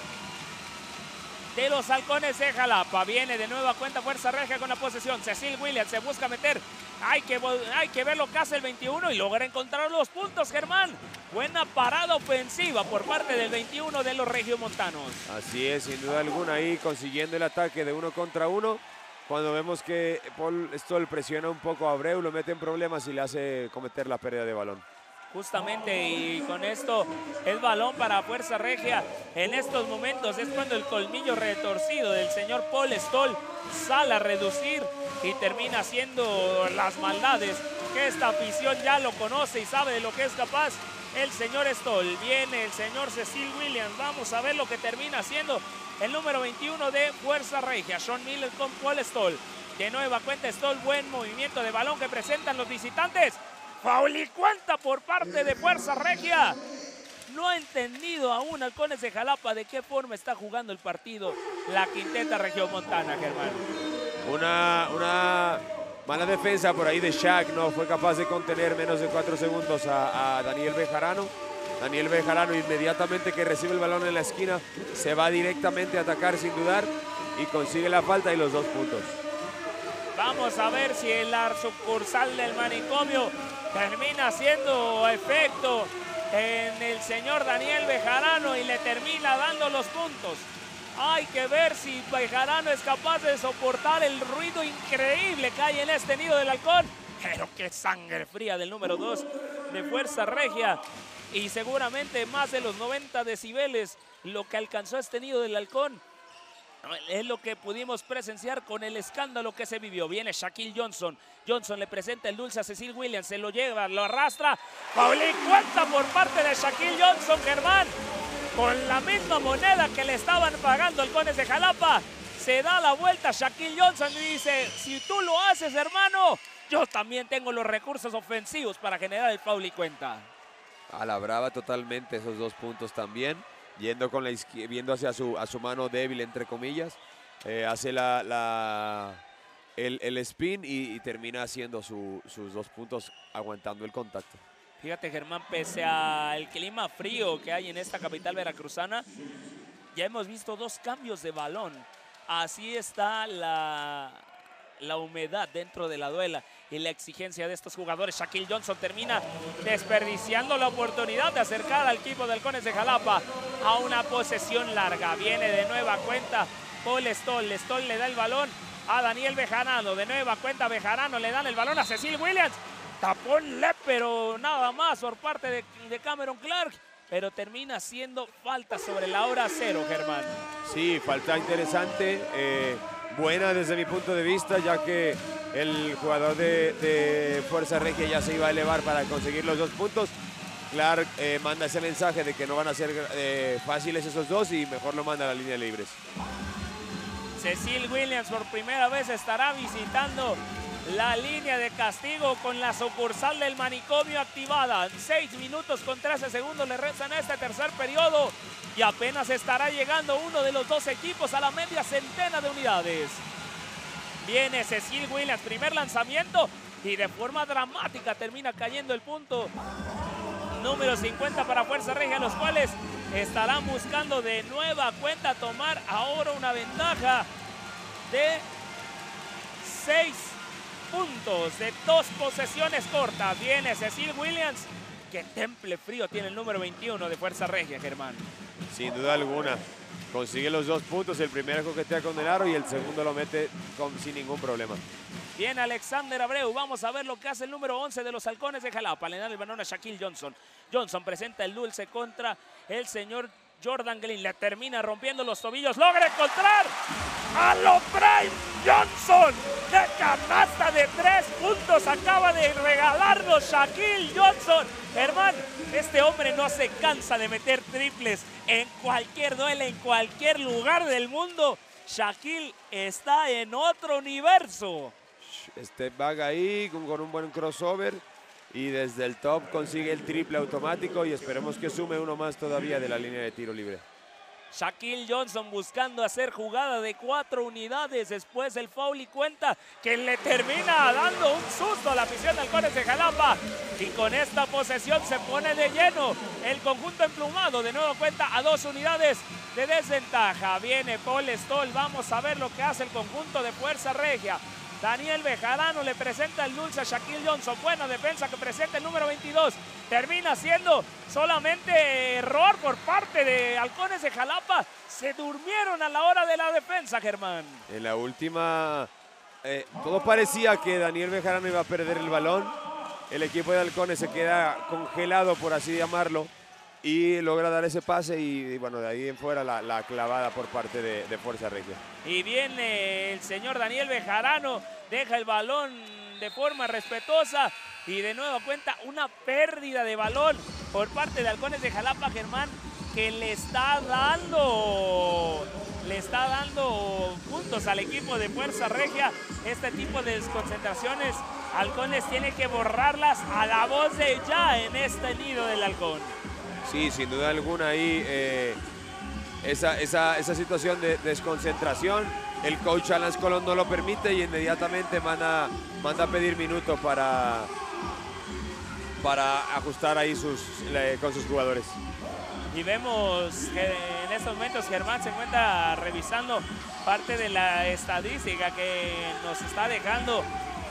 de los Halcones de Jalapa. Viene de nueva cuenta Fuerza Regia con la posesión. Cecil Williams se busca meter. Hay que, hay que ver lo que hace el veintiuno y logra encontrar los puntos, Germán. Buena parada ofensiva por parte del veintiuno de los regiomontanos. Así es, sin duda alguna, ahí consiguiendo el ataque de uno contra uno. Cuando vemos que Paul Stoll presiona un poco a Abreu, lo mete en problemas y le hace cometer la pérdida de balón. Justamente, y con esto el balón para Fuerza Regia. En estos momentos es cuando el colmillo retorcido del señor Paul Stoll sale a reducir y termina haciendo las maldades que esta afición ya lo conoce y sabe de lo que es capaz el señor Stoll. Viene el señor Cecil Williams. Vamos a ver lo que termina haciendo el número veintiuno de Fuerza Regia, Sean Miller con Paul Stoll. De nueva cuenta Stoll, buen movimiento de balón que presentan los visitantes. Foul y cuenta por parte de Fuerza Regia. No ha entendido aún Halcones de Jalapa de qué forma está jugando el partido la quinteta regiomontana, Germán. Una, una mala defensa por ahí de Shaq, no fue capaz de contener menos de cuatro segundos a, a Daniel Bejarano. Daniel Bejarano inmediatamente que recibe el balón en la esquina se va directamente a atacar sin dudar y consigue la falta y los dos puntos. Vamos a ver si el sucursal del manicomio termina haciendo efecto en el señor Daniel Bejarano y le termina dando los puntos. Hay que ver si Bejarano es capaz de soportar el ruido increíble que hay en este nido del halcón. Pero qué sangre fría del número dos de Fuerza Regia. Y seguramente más de los noventa decibeles lo que alcanzó este nido del halcón. Es lo que pudimos presenciar con el escándalo que se vivió. Viene Shaquille Johnson. Johnson le presenta el dulce a Cecil Williams. Se lo lleva, lo arrastra. Foul y cuenta por parte de Shaquille Johnson, Germán. Con la misma moneda que le estaban pagando Halcones de Jalapa. Se da la vuelta Shaquille Johnson y dice, si tú lo haces, hermano, yo también tengo los recursos ofensivos para generar el foul y cuenta. A la brava totalmente esos dos puntos también. Yendo con la viendo hacia su, a su mano débil, entre comillas, eh, hace la, la, el, el spin y, y termina haciendo su, sus dos puntos aguantando el contacto. Fíjate, Germán, pese al clima frío que hay en esta capital veracruzana, ya hemos visto dos cambios de balón. Así está la, la humedad dentro de la duela y la exigencia de estos jugadores. Shaquille Johnson termina desperdiciando la oportunidad de acercar al equipo de Halcones de Jalapa a una posesión larga. Viene de nueva cuenta Paul Stoll. Stoll le da el balón a Daniel Bejarano. De nueva cuenta Bejarano le dan el balón a Cecil Williams. Tapón pero nada más por parte de, de Cameron Clark. Pero termina siendo falta sobre la hora cero, Germán. Sí, falta interesante. Eh, buena desde mi punto de vista, ya que el jugador de, de Fuerza Regia ya se iba a elevar para conseguir los dos puntos. Clark eh, manda ese mensaje de que no van a ser eh, fáciles esos dos y mejor lo manda a la línea de libres. Cecil Williams por primera vez estará visitando la línea de castigo con la sucursal del manicomio activada. seis minutos con trece segundos le restan a este tercer periodo y apenas estará llegando uno de los dos equipos a la media centena de unidades. Viene Cecil Williams, primer lanzamiento, y de forma dramática termina cayendo el punto número cincuenta para Fuerza Regia, los cuales estarán buscando de nueva cuenta tomar ahora una ventaja de seis puntos de dos posesiones cortas. Viene Cecil Williams. Que temple frío tiene el número veintiuno de Fuerza Regia, Germán. Sin duda alguna. Consigue los dos puntos. El primero coquetea con el aro y el segundo lo mete con, sin ningún problema. Viene Alexander Abreu. Vamos a ver lo que hace el número once de los Halcones de Jalapa. Le dan el balón a Shaquille Johnson. Johnson presenta el dulce contra el señor Jordan Glynn. Le termina rompiendo los tobillos. Logra encontrar a lo Brian Johnson. De canasta de tres puntos acaba de regalarnos Shaquille Johnson. Germán, este hombre no se cansa de meter triples en cualquier duelo, en cualquier lugar del mundo. Shaquille está en otro universo. Step back ahí con, con un buen crossover y desde el top consigue el triple automático y esperemos que sume uno más todavía de la línea de tiro libre. Shaquille Johnson buscando hacer jugada de cuatro unidades después del foul y cuenta que le termina dando un susto a la afición de Halcones de Jalapa. Y con esta posesión se pone de lleno el conjunto emplumado. De nuevo cuenta a dos unidades de desventaja. Viene Paul Stoll. Vamos a ver lo que hace el conjunto de Fuerza Regia. Daniel Bejarano le presenta el dulce a Shaquille Johnson. Buena defensa que presenta el número veintidós. Termina siendo solamente error por parte de Halcones de Jalapa. Se durmieron a la hora de la defensa, Germán. En la última, eh, todo parecía que Daniel Bejarano iba a perder el balón. El equipo de Halcones se queda congelado, por así llamarlo, y logra dar ese pase y, y bueno, de ahí en fuera la, la clavada por parte de, de Fuerza Regia. Y viene el señor Daniel Bejarano, deja el balón de forma respetuosa y de nuevo cuenta una pérdida de balón por parte de Halcones de Jalapa, Germán, que le está dando, le está dando puntos al equipo de Fuerza Regia. Este tipo de desconcentraciones, Halcones tiene que borrarlas a la voz de ya en este nido del halcón. Sí, sin duda alguna ahí eh, esa, esa, esa situación de desconcentración, el coach Alan Colón no lo permite y inmediatamente manda, manda a pedir minutos para, para ajustar ahí sus, le, con sus jugadores. Y vemos que en estos momentos Germán se encuentra revisando parte de la estadística que nos está dejando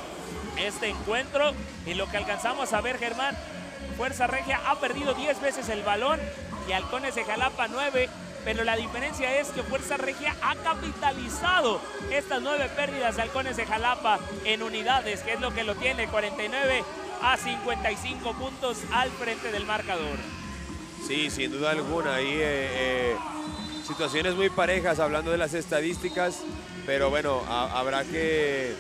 este encuentro y lo que alcanzamos a ver, Germán, Fuerza Regia ha perdido diez veces el balón y Halcones de Jalapa nueve, pero la diferencia es que Fuerza Regia ha capitalizado estas nueve pérdidas de Halcones de Jalapa en unidades, que es lo que lo tiene, cuarenta y nueve a cincuenta y cinco puntos al frente del marcador. Sí, sin duda alguna, ahí eh, eh, situaciones muy parejas hablando de las estadísticas, pero bueno, a, habrá que,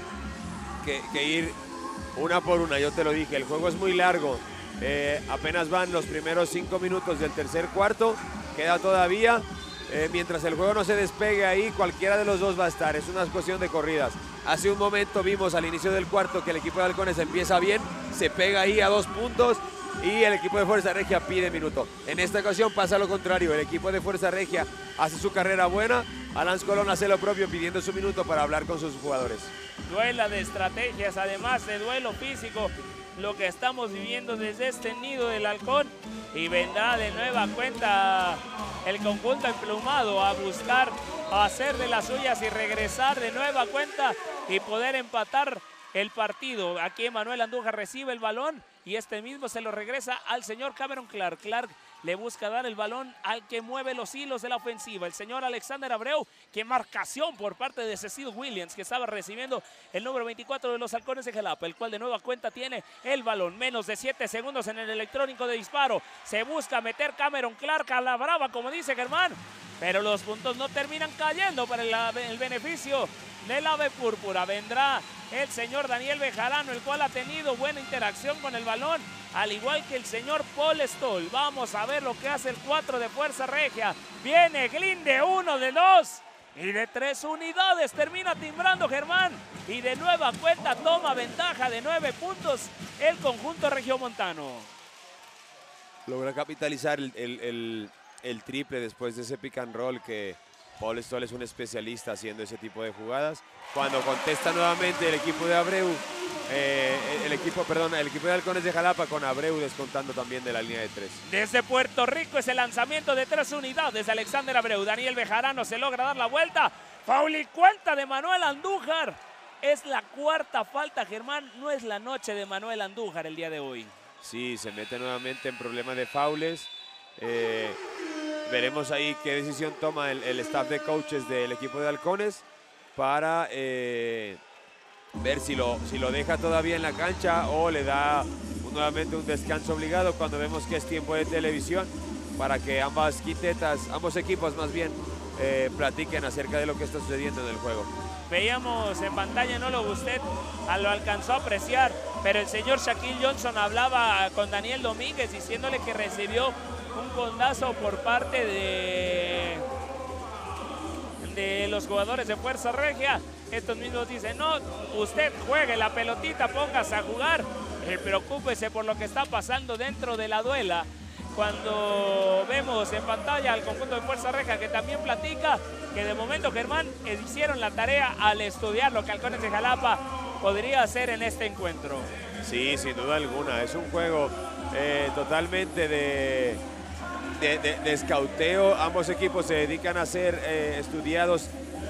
que, que ir una por una, yo te lo dije, el juego es muy largo. Eh, apenas van los primeros cinco minutos del tercer cuarto, queda todavía, eh, mientras el juego no se despegue ahí, cualquiera de los dos va a estar, es una cuestión de corridas. Hace un momento vimos al inicio del cuarto que el equipo de Halcones empieza bien, se pega ahí a dos puntos y el equipo de Fuerza Regia pide minuto. En esta ocasión pasa lo contrario, el equipo de Fuerza Regia hace su carrera buena, Alan Colón hace lo propio pidiendo su minuto para hablar con sus jugadores. Duela de estrategias, además de duelo físico, lo que estamos viviendo desde este nido del halcón, y vendrá de nueva cuenta el conjunto emplumado a buscar a hacer de las suyas y regresar de nueva cuenta y poder empatar el partido. Aquí Manuel Andújar recibe el balón y este mismo se lo regresa al señor Cameron Clark. Clark le busca dar el balón al que mueve los hilos de la ofensiva, el señor Alexander Abreu. Qué marcación por parte de Cecil Williams, que estaba recibiendo el número veinticuatro de los Halcones de Jalapa, el cual de nueva cuenta tiene el balón. Menos de siete segundos en el electrónico de disparo. Se busca meter Cameron Clark a la brava, como dice Germán, pero los puntos no terminan cayendo para el, el beneficio del ave púrpura. Vendrá el señor Daniel Bejarano, el cual ha tenido buena interacción con el balón, al igual que el señor Paul Stoll. Vamos a ver lo que hace el cuatro de Fuerza Regia. Viene Glynn de uno, de dos y de tres unidades. Termina timbrando Germán y de nueva cuenta toma ventaja de nueve puntos el conjunto regiomontano. Logra capitalizar el, el, el, el triple después de ese pick and roll que Paul Stoll es un especialista haciendo ese tipo de jugadas. Cuando contesta nuevamente el equipo de Abreu, eh, el equipo, perdón, el equipo de Halcones de Jalapa con Abreu descontando también de la línea de tres. Desde Puerto Rico es el lanzamiento de tres unidades. Alexander Abreu, Daniel Bejarano se logra dar la vuelta. Foul y cuenta de Manuel Andújar. Es la cuarta falta, Germán. No es la noche de Manuel Andújar el día de hoy. Sí, se mete nuevamente en problemas de faules. Eh, veremos ahí qué decisión toma el, el staff de coaches del equipo de Halcones para eh, ver si lo, si lo deja todavía en la cancha o le da nuevamente un descanso obligado cuando vemos que es tiempo de televisión para que ambas quintetas, ambos equipos más bien, eh, platiquen acerca de lo que está sucediendo en el juego. Veíamos en pantalla, no lo usted lo alcanzó a apreciar, pero el señor Shaquille Johnson hablaba con Daniel Domínguez diciéndole que recibió un condazo por parte de, de los jugadores de Fuerza Regia. Estos mismos dicen, no, usted juegue la pelotita, póngase a jugar, eh, preocúpese por lo que está pasando dentro de la duela. Cuando vemos en pantalla al conjunto de Fuerza Regia que también platica que de momento, Germán, hicieron la tarea al estudiar lo que Halcones de Jalapa podría hacer en este encuentro. Sí, sin duda alguna, es un juego eh, totalmente de, de, de, de escauteo. Ambos equipos se dedican a ser eh, estudiados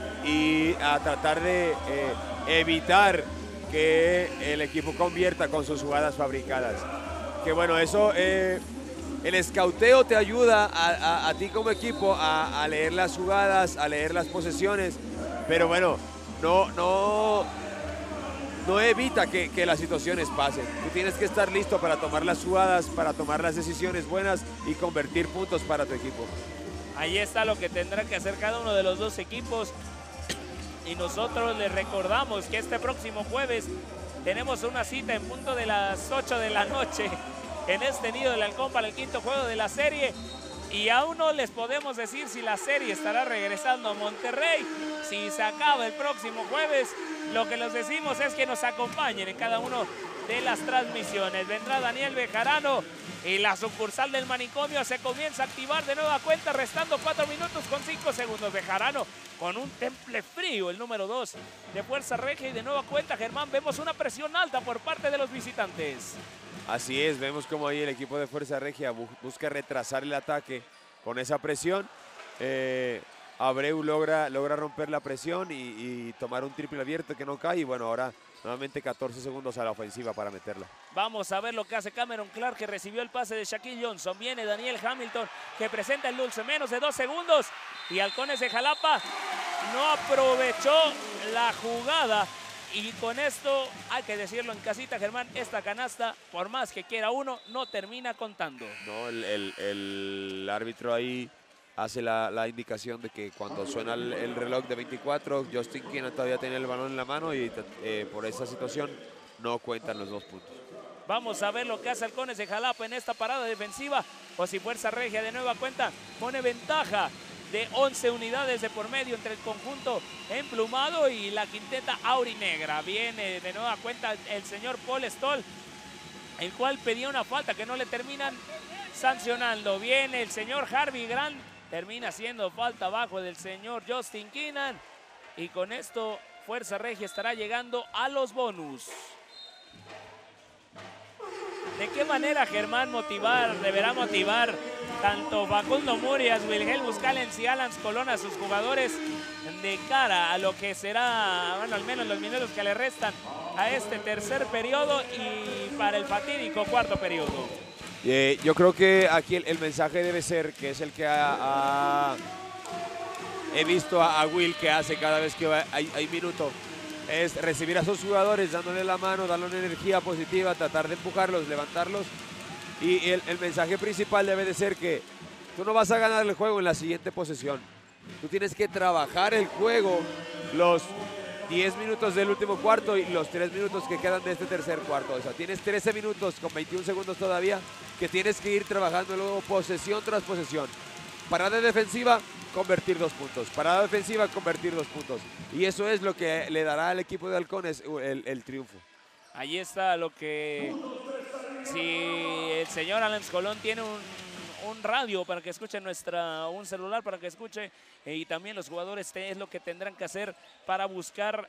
y a tratar de eh, evitar que el equipo convierta con sus jugadas fabricadas. Que bueno, eso... Eh, El escauteo te ayuda a, a, a ti como equipo a, a leer las jugadas, a leer las posesiones, pero bueno, no, no, no evita que, que las situaciones pasen. Tú tienes que estar listo para tomar las jugadas, para tomar las decisiones buenas y convertir puntos para tu equipo. Ahí está lo que tendrá que hacer cada uno de los dos equipos. Y nosotros les recordamos que este próximo jueves tenemos una cita en punto de las ocho de la noche. En este Nido del Halcón para el quinto juego de la serie. Y aún no les podemos decir si la serie estará regresando a Monterrey, si se acaba el próximo jueves. Lo que les decimos es que nos acompañen en cada uno de las transmisiones. Vendrá Daniel Bejarano y la sucursal del manicomio se comienza a activar de nueva cuenta, restando cuatro minutos con cinco segundos. Bejarano con un temple frío, el número dos de Fuerza Regia. Y de nueva cuenta, Germán, vemos una presión alta por parte de los visitantes. Así es, vemos como ahí el equipo de Fuerza Regia bu busca retrasar el ataque con esa presión. Eh, Abreu logra, logra romper la presión y, y tomar un triple abierto que no cae. Y bueno, ahora nuevamente catorce segundos a la ofensiva para meterla. Vamos a ver lo que hace Cameron Clark, que recibió el pase de Shaquille Johnson. Viene Daniel Hamilton, que presenta el dulce, menos de dos segundos. Y Halcones de Jalapa no aprovechó la jugada. Y con esto, hay que decirlo en casita, Germán, esta canasta, por más que quiera uno, no termina contando. No, el, el, el árbitro ahí hace la, la indicación de que cuando suena el, el reloj de veinticuatro, Justin Keenan todavía tiene el balón en la mano y eh, por esa situación no cuentan los dos puntos. Vamos a ver lo que hace Halcones de Jalapa en esta parada defensiva. O si Fuerza Regia de nueva cuenta pone ventaja de once unidades de por medio entre el conjunto emplumado y la quinteta aurinegra. Viene de nueva cuenta el señor Paul Stoll, el cual pedía una falta que no le terminan sancionando. Viene el señor Harvey Grant, termina siendo falta abajo del señor Justin Keenan. Y con esto Fuerza Regia estará llegando a los bonus. ¿De qué manera, Germán, motivar, deberá motivar tanto Facundo Murias, Wilhelm Buscalens y Alan Colón a sus jugadores de cara a lo que será, bueno, al menos los minutos que le restan a este tercer periodo y para el fatídico cuarto periodo? Eh, yo creo que aquí el, el mensaje debe ser, que es el que ha, ha, he visto a, a Will que hace cada vez que va, hay, hay minuto, es recibir a sus jugadores, dándole la mano, darle una energía positiva, tratar de empujarlos, levantarlos. Y el, el mensaje principal debe de ser que tú no vas a ganar el juego en la siguiente posesión. Tú tienes que trabajar el juego los diez minutos del último cuarto y los tres minutos que quedan de este tercer cuarto. O sea, tienes trece minutos con veintiún segundos todavía que tienes que ir trabajando luego posesión tras posesión. Parada defensiva, convertir dos puntos. Parada defensiva, convertir dos puntos. Y eso es lo que le dará al equipo de Halcones el, el triunfo. Ahí está lo que... Si el señor Alan Colón tiene un, un radio para que escuche nuestra, un celular para que escuche, eh, y también los jugadores es lo que tendrán que hacer para buscar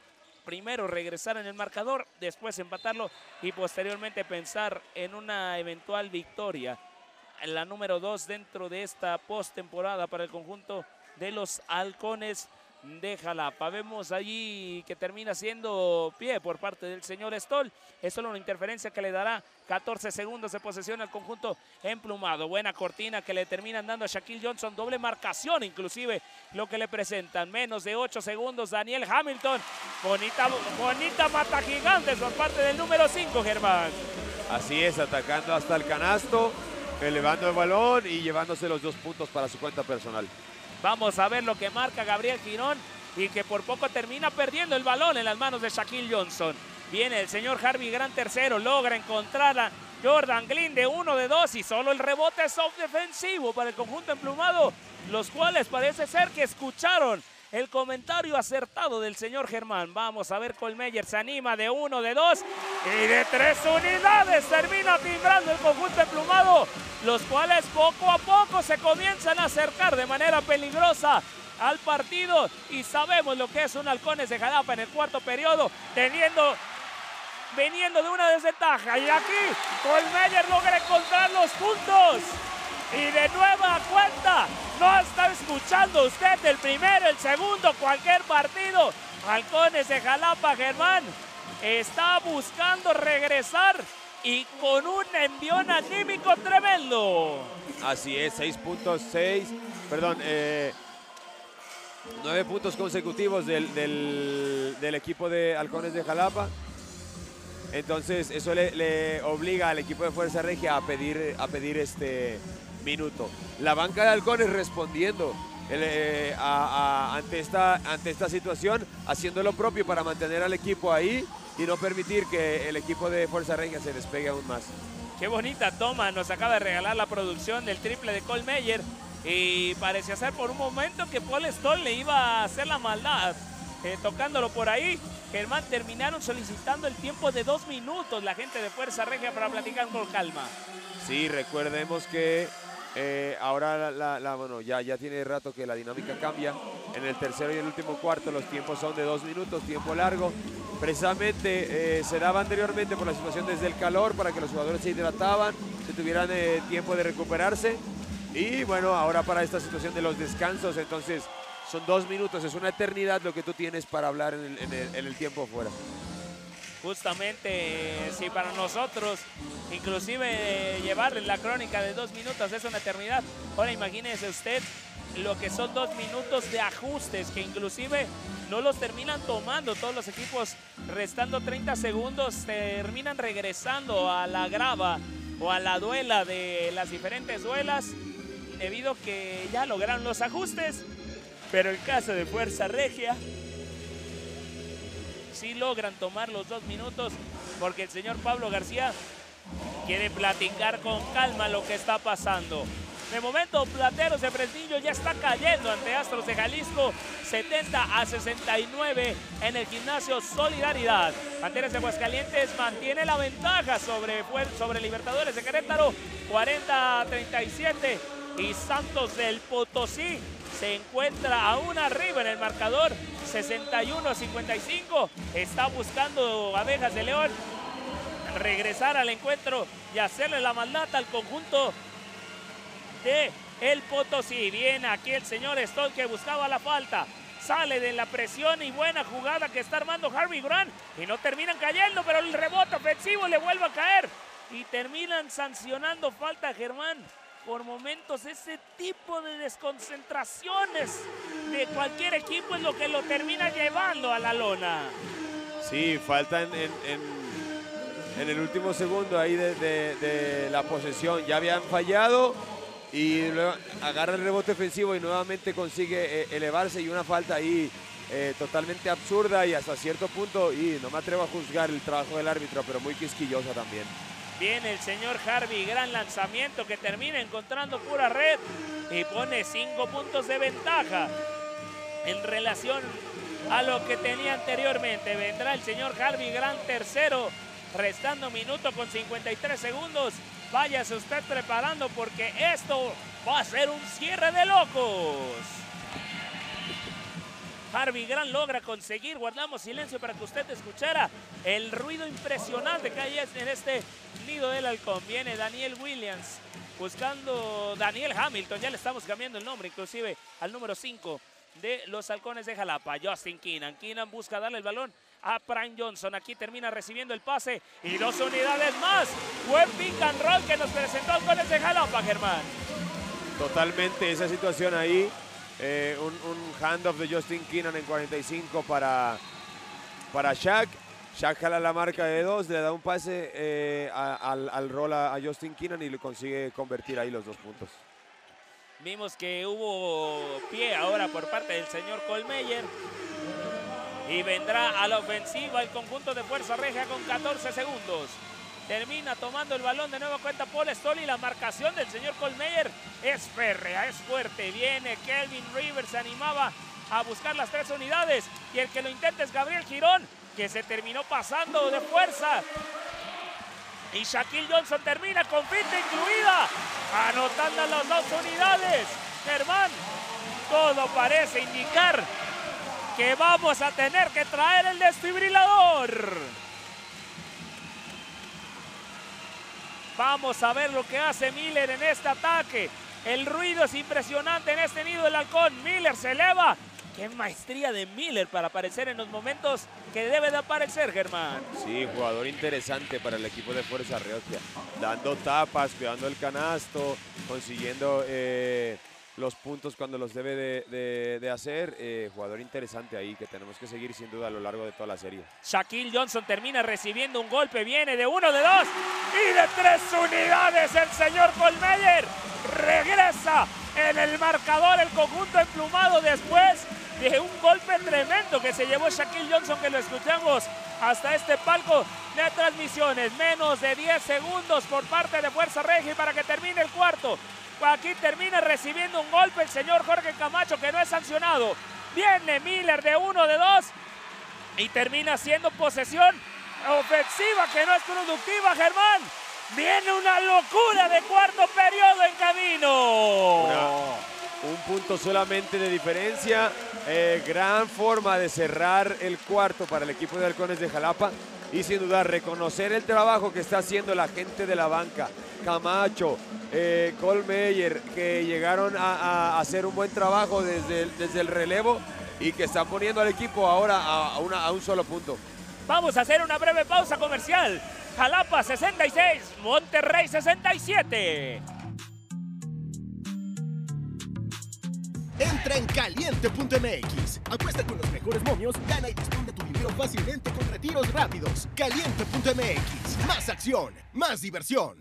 primero regresar en el marcador, después empatarlo y posteriormente pensar en una eventual victoria. La número dos dentro de esta postemporada para el conjunto de los Halcones de Jalapa. Vemos allí que termina siendo pie por parte del señor Stoll. Es solo una interferencia que le dará catorce segundos de posesión al conjunto emplumado. Buena cortina que le terminan dando a Shaquille Johnson. Doble marcación inclusive lo que le presentan. Menos de ocho segundos Daniel Hamilton. Bonita, bonita mata gigante por parte del número cinco, Germán. Así es, atacando hasta el canasto, elevando el balón y llevándose los dos puntos para su cuenta personal. Vamos a ver lo que marca Gabriel Girón y que por poco termina perdiendo el balón en las manos de Shaquille Johnson. Viene el señor Harvey Grant tercero, logra encontrar a Jordan Glynn de uno de dos y solo el rebote soft defensivo para el conjunto emplumado, los cuales parece ser que escucharon el comentario acertado del señor Germán. Vamos a ver, Kohlmeyer se anima de uno, de dos y de tres unidades. Termina timbrando el conjunto emplumado, los cuales poco a poco se comienzan a acercar de manera peligrosa al partido. Y sabemos lo que es un Halcones de Jalapa en el cuarto periodo, teniendo, veniendo de una desventaja. Y aquí Kohlmeyer logra encontrar los puntos. Y de nueva cuenta, no está escuchando usted el primero, el segundo, cualquier partido. Halcones de Jalapa, Germán, está buscando regresar y con un envión anímico tremendo. Así es, seis puntos, seis, perdón, eh, nueve puntos consecutivos del, del, del equipo de Halcones de Jalapa. Entonces eso le, le obliga al equipo de Fuerza Regia a pedir, a pedir este minuto. La banca de Halcones respondiendo eh, a, a, ante, esta, ante esta situación, haciendo lo propio para mantener al equipo ahí y no permitir que el equipo de Fuerza Regia se despegue aún más. Qué bonita toma nos acaba de regalar la producción del triple de Kohlmeyer y parecía ser por un momento que Paul Stoll le iba a hacer la maldad. Eh, tocándolo por ahí, Germán, terminaron solicitando el tiempo de dos minutos la gente de Fuerza Regia para platicar con calma. Sí, recordemos que eh, ahora la, la, la, bueno, ya, ya tiene rato que la dinámica cambia. En el tercero y el último cuarto los tiempos son de dos minutos, tiempo largo. Precisamente eh, se daba anteriormente por la situación desde el calor para que los jugadores se hidrataban, se tuvieran eh, tiempo de recuperarse. Y bueno, ahora para esta situación de los descansos, entonces son dos minutos, es una eternidad lo que tú tienes para hablar en el, en el, en el tiempo fuera. Justamente, si para nosotros, inclusive llevarle la crónica de dos minutos es una eternidad, ahora imagínese usted lo que son dos minutos de ajustes, que inclusive no los terminan tomando todos los equipos, restando treinta segundos, terminan regresando a la grava o a la duela de las diferentes duelas, debido a que ya lograron los ajustes. Pero el caso de Fuerza Regia, sí logran tomar los dos minutos porque el señor Pablo García quiere platicar con calma lo que está pasando. De momento, Plateros de Fresnillo ya está cayendo ante Astros de Jalisco, setenta a sesenta y nueve en el gimnasio Solidaridad. Panteras de Aguascalientes mantiene la ventaja sobre, sobre Libertadores de Querétaro, cuarenta a treinta y siete. Y Santos del Potosí se encuentra aún arriba en el marcador, sesenta y uno a cincuenta y cinco. Está buscando Abejas de León regresar al encuentro y hacerle la maldad al conjunto de el Potosí. Viene aquí el señor Stoll que buscaba la falta. Sale de la presión y buena jugada que está armando Harvey Grant. Y no terminan cayendo, pero el rebote ofensivo le vuelve a caer. Y terminan sancionando falta a Germán. Por momentos ese tipo de desconcentraciones de cualquier equipo es lo que lo termina llevando a la lona. Sí, falta en, en, en, en el último segundo ahí de, de, de la posesión. Ya habían fallado y luego agarra el rebote ofensivo y nuevamente consigue eh, elevarse, y una falta ahí eh, totalmente absurda y hasta cierto punto, y no me atrevo a juzgar el trabajo del árbitro, pero muy quisquillosa también. Viene el señor Harvey, gran lanzamiento que termina encontrando pura red y pone cinco puntos de ventaja en relación a lo que tenía anteriormente. Vendrá el señor Harvey Grant tercero, restando minuto con cincuenta y tres segundos. Váyase usted preparando porque esto va a ser un cierre de locos. Harvey Grant logra conseguir, guardamos silencio para que usted escuchara el ruido impresionante que hay en este nido del halcón. Viene Daniel Williams buscando Daniel Hamilton, ya le estamos cambiando el nombre inclusive al número cinco de los halcones de Jalapa. Justin Keenan, Keenan busca darle el balón a Prime Johnson, aquí termina recibiendo el pase y dos unidades más. Buen pick and roll que nos presentó halcones de Jalapa, Germán. Totalmente esa situación ahí. Eh, un, un handoff de Justin Keenan en cuarenta y cinco para, para Shaq. Shaq jala la marca de dos, le da un pase eh, a, al, al rol a, a Justin Keenan y le consigue convertir ahí los dos puntos. Vimos que hubo pie ahora por parte del señor Kohlmeyer. Y vendrá a la ofensiva el conjunto de Fuerza Regia con catorce segundos. Termina tomando el balón de nueva cuenta Paul Stoll y la marcación del señor Kohlmeyer es férrea, es fuerte. Viene Kelvin Rivers, se animaba a buscar las tres unidades y el que lo intenta es Gabriel Girón, que se terminó pasando de fuerza. Y Shaquille Johnson termina con finta incluida, anotando las dos unidades. Germán, todo parece indicar que vamos a tener que traer el desfibrilador. Vamos a ver lo que hace Miller en este ataque. El ruido es impresionante en este nido del halcón. Miller se eleva. Qué maestría de Miller para aparecer en los momentos que debe de aparecer, Germán. Sí, jugador interesante para el equipo de Fuerza Regia. Dando tapas, cuidando el canasto, consiguiendo eh, los puntos cuando los debe de, de, de hacer. Eh, jugador interesante ahí que tenemos que seguir sin duda a lo largo de toda la serie. Shaquille Johnson termina recibiendo un golpe. Viene de uno, de dos y de tres unidades el señor Kohlmeyer. Regresa en el marcador el conjunto emplumado después de un golpe tremendo que se llevó Shaquille Johnson, que lo escuchamos hasta este palco de transmisiones. Menos de diez segundos por parte de Fuerza Regia para que termine el cuarto. Aquí termina recibiendo un golpe el señor Jorge Camacho, que no es sancionado. Viene Miller de uno, de dos y termina siendo posesión ofensiva que no es productiva, Germán. Viene una locura de cuarto periodo en camino. Una, un punto solamente de diferencia. Eh, gran forma de cerrar el cuarto para el equipo de Halcones de Jalapa. Y sin duda reconocer el trabajo que está haciendo la gente de la banca. Camacho, eh, Kohlmeyer, que llegaron a, a hacer un buen trabajo desde el, desde el relevo y que están poniendo al equipo ahora a, a, una, a un solo punto. Vamos a hacer una breve pausa comercial. Jalapa sesenta y seis, Monterrey sesenta y siete. Entra en caliente punto m x. Apuesta con los mejores momios, gana y dispone tu dinero fácilmente con retiros rápidos. caliente punto m x. Más acción, más diversión.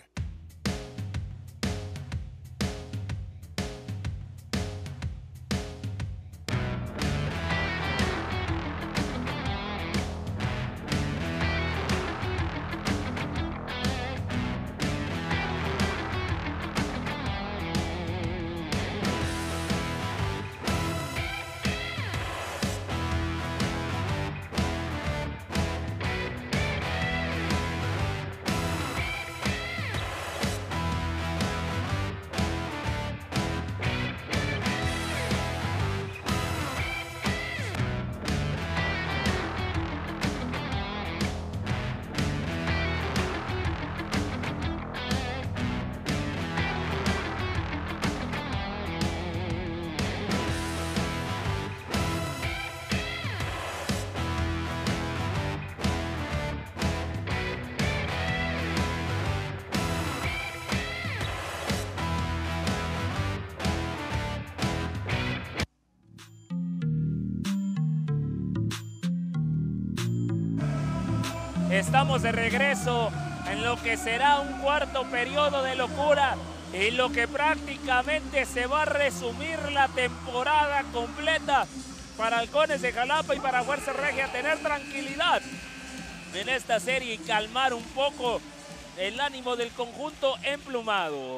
Estamos de regreso en lo que será un cuarto periodo de locura y lo que prácticamente se va a resumir la temporada completa para Halcones de Jalapa y para Fuerza Regia. Tener tranquilidad en esta serie y calmar un poco el ánimo del conjunto emplumado.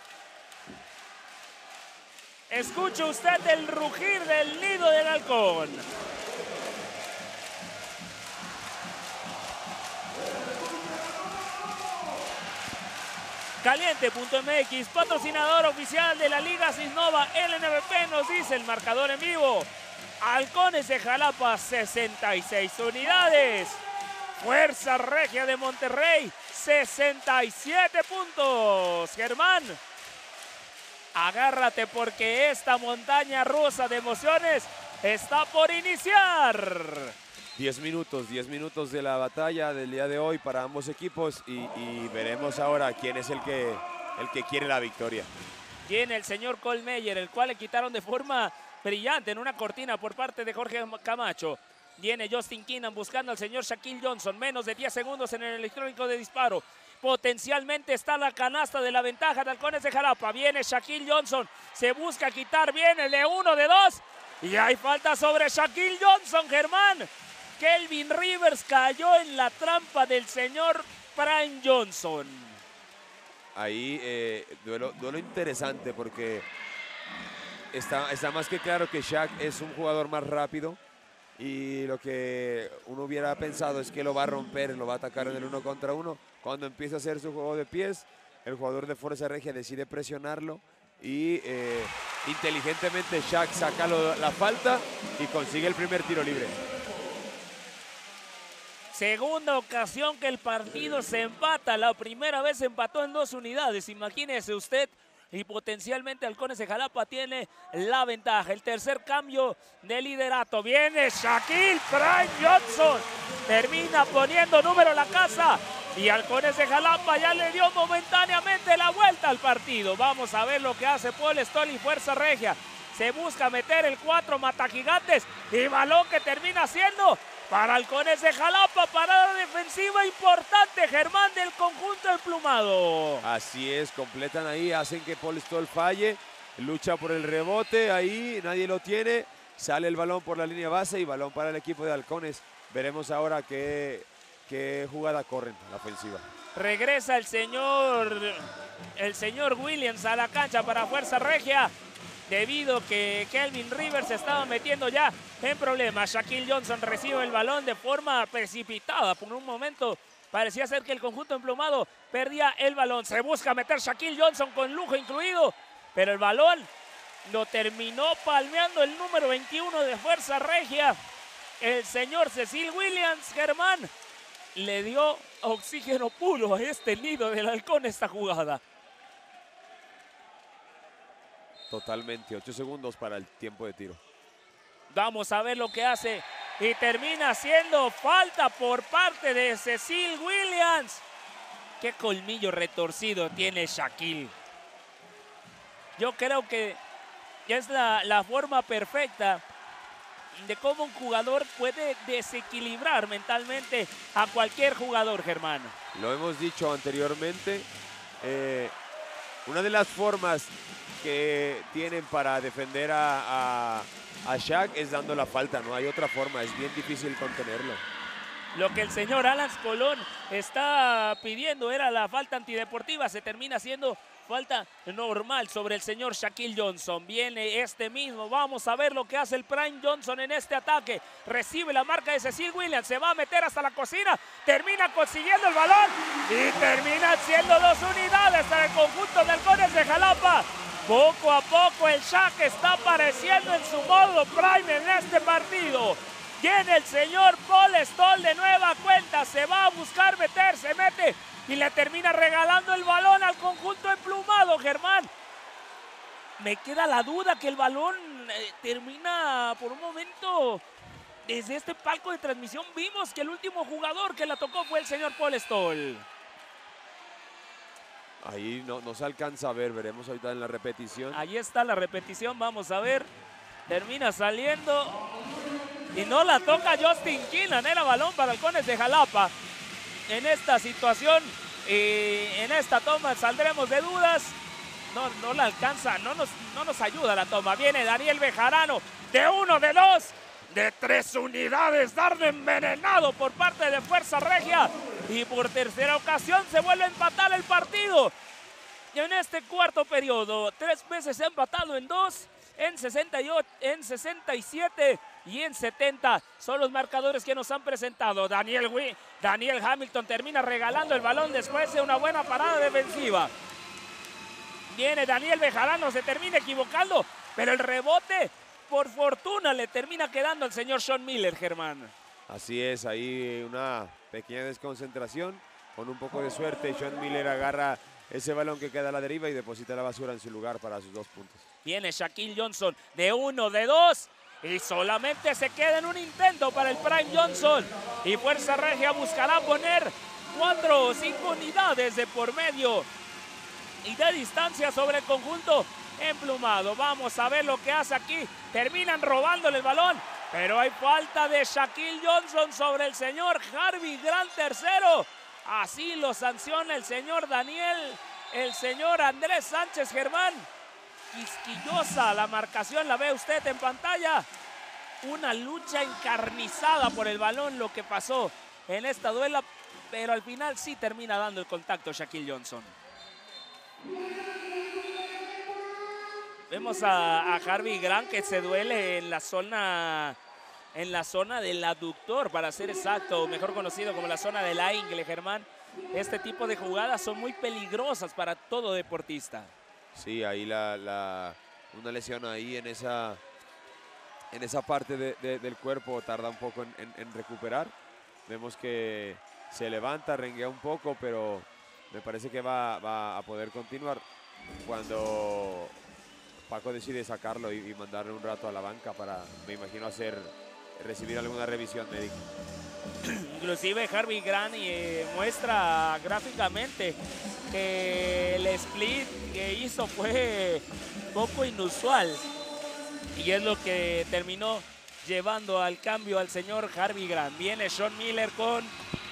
Escuche usted el rugir del nido del halcón. caliente punto m x, patrocinador oficial de la Liga Cisnova L N B P, nos dice el marcador en vivo. Halcones de Jalapa, sesenta y seis unidades. Fuerza Regia de Monterrey, sesenta y siete puntos. Germán, agárrate porque esta montaña rusa de emociones está por iniciar. diez minutos, diez minutos de la batalla del día de hoy para ambos equipos y, y veremos ahora quién es el que, el que quiere la victoria. Tiene el señor Colmeyer, el cual le quitaron de forma brillante en una cortina por parte de Jorge Camacho. Viene Justin Keenan buscando al señor Shaquille Johnson. Menos de diez segundos en el electrónico de disparo. Potencialmente está la canasta de la ventaja de Halcones de Jalapa. Viene Shaquille Johnson. Se busca quitar. Viene de uno, de dos. Y hay falta sobre Shaquille Johnson, Germán. Kelvin Rivers cayó en la trampa del señor Prime Johnson. Ahí eh, duelo, duelo interesante porque está, está más que claro que Shaq es un jugador más rápido y lo que uno hubiera pensado es que lo va a romper, lo va a atacar en el uno contra uno. Cuando empieza a hacer su juego de pies, el jugador de Fuerza Regia decide presionarlo y eh, inteligentemente Shaq saca lo, la falta y consigue el primer tiro libre. Segunda ocasión que el partido se empata. La primera vez se empató en dos unidades. Imagínese usted. Y potencialmente Halcones de Jalapa tiene la ventaja. El tercer cambio de liderato. Viene Shaquille Prime Johnson. Termina poniendo número a la casa. Y Halcones de Jalapa ya le dio momentáneamente la vuelta al partido. Vamos a ver lo que hace Paul Stoll y Fuerza Regia. Se busca meter el cuatro matagigantes. Y balón que termina siendo para Halcones de Jalapa, parada defensiva importante, Germán, del conjunto emplumado. Así es, completan ahí, hacen que Paul Stoll falle, lucha por el rebote, ahí nadie lo tiene, sale el balón por la línea base y balón para el equipo de Halcones. Veremos ahora qué, qué jugada corren la ofensiva. Regresa el señor, el señor Williams a la cancha para Fuerza Regia, debido que Kelvin Rivers se estaba metiendo ya en problemas. Shaquille Johnson recibe el balón de forma precipitada. Por un momento parecía ser que el conjunto emplumado perdía el balón. Se busca meter Shaquille Johnson con lujo incluido, pero el balón lo terminó palmeando el número veintiuno de Fuerza Regia. El señor Cecil Williams, Germán, le dio oxígeno puro a este nido del halcón esta jugada. Totalmente, ocho segundos para el tiempo de tiro. Vamos a ver lo que hace y termina siendo falta por parte de Cecil Williams. Qué colmillo retorcido tiene Shaquille. Yo creo que es la, la forma perfecta de cómo un jugador puede desequilibrar mentalmente a cualquier jugador, Germán. Lo hemos dicho anteriormente, eh, una de las formas que tienen para defender a, a, a Shaq es dando la falta, no hay otra forma, es bien difícil contenerlo. Lo que el señor Alan Colón está pidiendo era la falta antideportiva, se termina siendo falta normal sobre el señor Shaquille Johnson. Viene este mismo, vamos a ver lo que hace el Prime Johnson en este ataque. Recibe la marca de Cecil Williams, se va a meter hasta la cocina, termina consiguiendo el balón y termina siendo dos unidades para el conjunto de Halcones de Jalapa. Poco a poco el Shaq está apareciendo en su modo Prime en este partido. Viene el señor Paul Stoll de nueva cuenta, se va a buscar meter, se mete y le termina regalando el balón al conjunto emplumado, Germán. Me queda la duda que el balón eh, termina por un momento. Desde este palco de transmisión vimos que el último jugador que la tocó fue el señor Paul Stoll. Ahí no, no se alcanza a ver, veremos ahorita en la repetición. Ahí está la repetición, vamos a ver. Termina saliendo y no la toca Justin Keenan, era balón para Halcones de Jalapa. En esta situación y en esta toma saldremos de dudas. No, no la alcanza, no nos, no nos ayuda la toma. Viene Daniel Bejarano de uno, de dos, de tres unidades. Dardo envenenado por parte de Fuerza Regia. Y por tercera ocasión se vuelve a empatar el partido. Y en este cuarto periodo, tres veces se ha empatado en dos, en sesenta y ocho, en sesenta y siete y en setenta. Son los marcadores que nos han presentado. Daniel, Wee, Daniel Hamilton termina regalando el balón después de una buena parada defensiva. Viene Daniel Bejarano, se termina equivocando, pero el rebote por fortuna le termina quedando al señor Sean Miller, Germán. Así es, ahí una pequeña desconcentración, con un poco de suerte, Sean Miller agarra ese balón que queda a la deriva y deposita la basura en su lugar para sus dos puntos. Viene Shaquille Johnson de uno, de dos, y solamente se queda en un intento para el Prime Johnson. Y Fuerza Regia buscará poner cuatro o cinco unidades de por medio y de distancia sobre el conjunto emplumado. Vamos a ver lo que hace aquí. Terminan robándole el balón, pero hay falta de Shaquille Johnson sobre el señor Harvey Grant tercero. Así lo sanciona el señor Daniel, el señor Andrés Sánchez, Germán. Quisquillosa la marcación, la ve usted en pantalla. Una lucha encarnizada por el balón lo que pasó en esta duela, pero al final sí termina dando el contacto Shaquille Johnson. Vemos a, a Harvey Grant que se duele en la zona en la zona del aductor, para ser exacto, mejor conocido como la zona de la ingle, Germán. Este tipo de jugadas son muy peligrosas para todo deportista. Sí, ahí la, la, una lesión ahí en esa, en esa parte de, de, del cuerpo tarda un poco en, en, en recuperar. Vemos que se levanta, renguea un poco, pero me parece que va, va a poder continuar cuando Paco decide sacarlo y, y mandarle un rato a la banca para, me imagino, hacer recibir alguna revisión médica. Inclusive Harvey Grant eh, muestra gráficamente que el split que hizo fue poco inusual y es lo que terminó llevando al cambio al señor Harvey Grant. Viene Sean Miller con,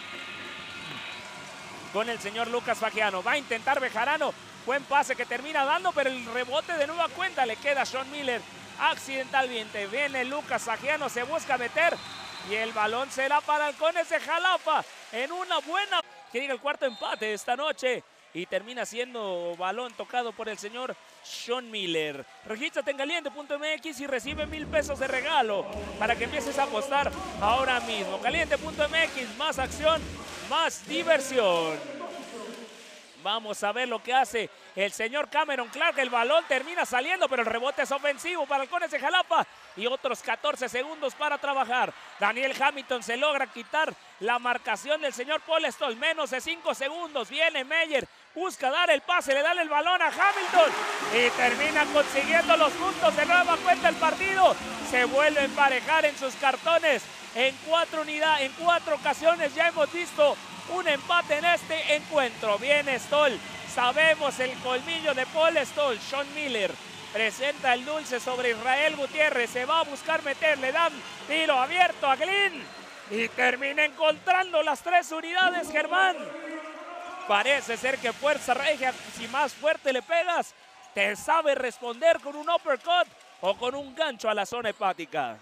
con el señor Lucas Fagiano. Va a intentar Bejarano. Buen pase que termina dando, pero el rebote de nueva cuenta le queda a Sean Miller accidentalmente. Viene Lucas Fagiano, se busca meter y el balón será para Halcones de Jalapa en una buena que llega el cuarto empate esta noche y termina siendo balón tocado por el señor Sean Miller. Regístrate en caliente punto m x y recibe mil pesos de regalo para que empieces a apostar ahora mismo. caliente punto m x, más acción, más diversión. Vamos a ver lo que hace el señor Cameron Clark. El balón termina saliendo, pero el rebote es ofensivo para Halcones de Jalapa. Y otros catorce segundos para trabajar. Daniel Hamilton se logra quitar la marcación del señor Paul Stoll. Menos de cinco segundos. Viene Meyer. Busca dar el pase. Le da el balón a Hamilton. Y termina consiguiendo los puntos. De nueva cuenta el partido. Se vuelve a emparejar en sus cartones. En cuatro unidades, en cuatro ocasiones ya hemos visto un empate en este encuentro. Viene Stoll. Sabemos el colmillo de Paul Stoll. Sean Miller presenta el dulce sobre Israel Gutiérrez. Se va a buscar meter. Le dan tiro abierto a Glynn. Y termina encontrando las tres unidades, Germán. Parece ser que Fuerza Regia, si más fuerte le pegas, te sabe responder con un uppercut o con un gancho a la zona hepática.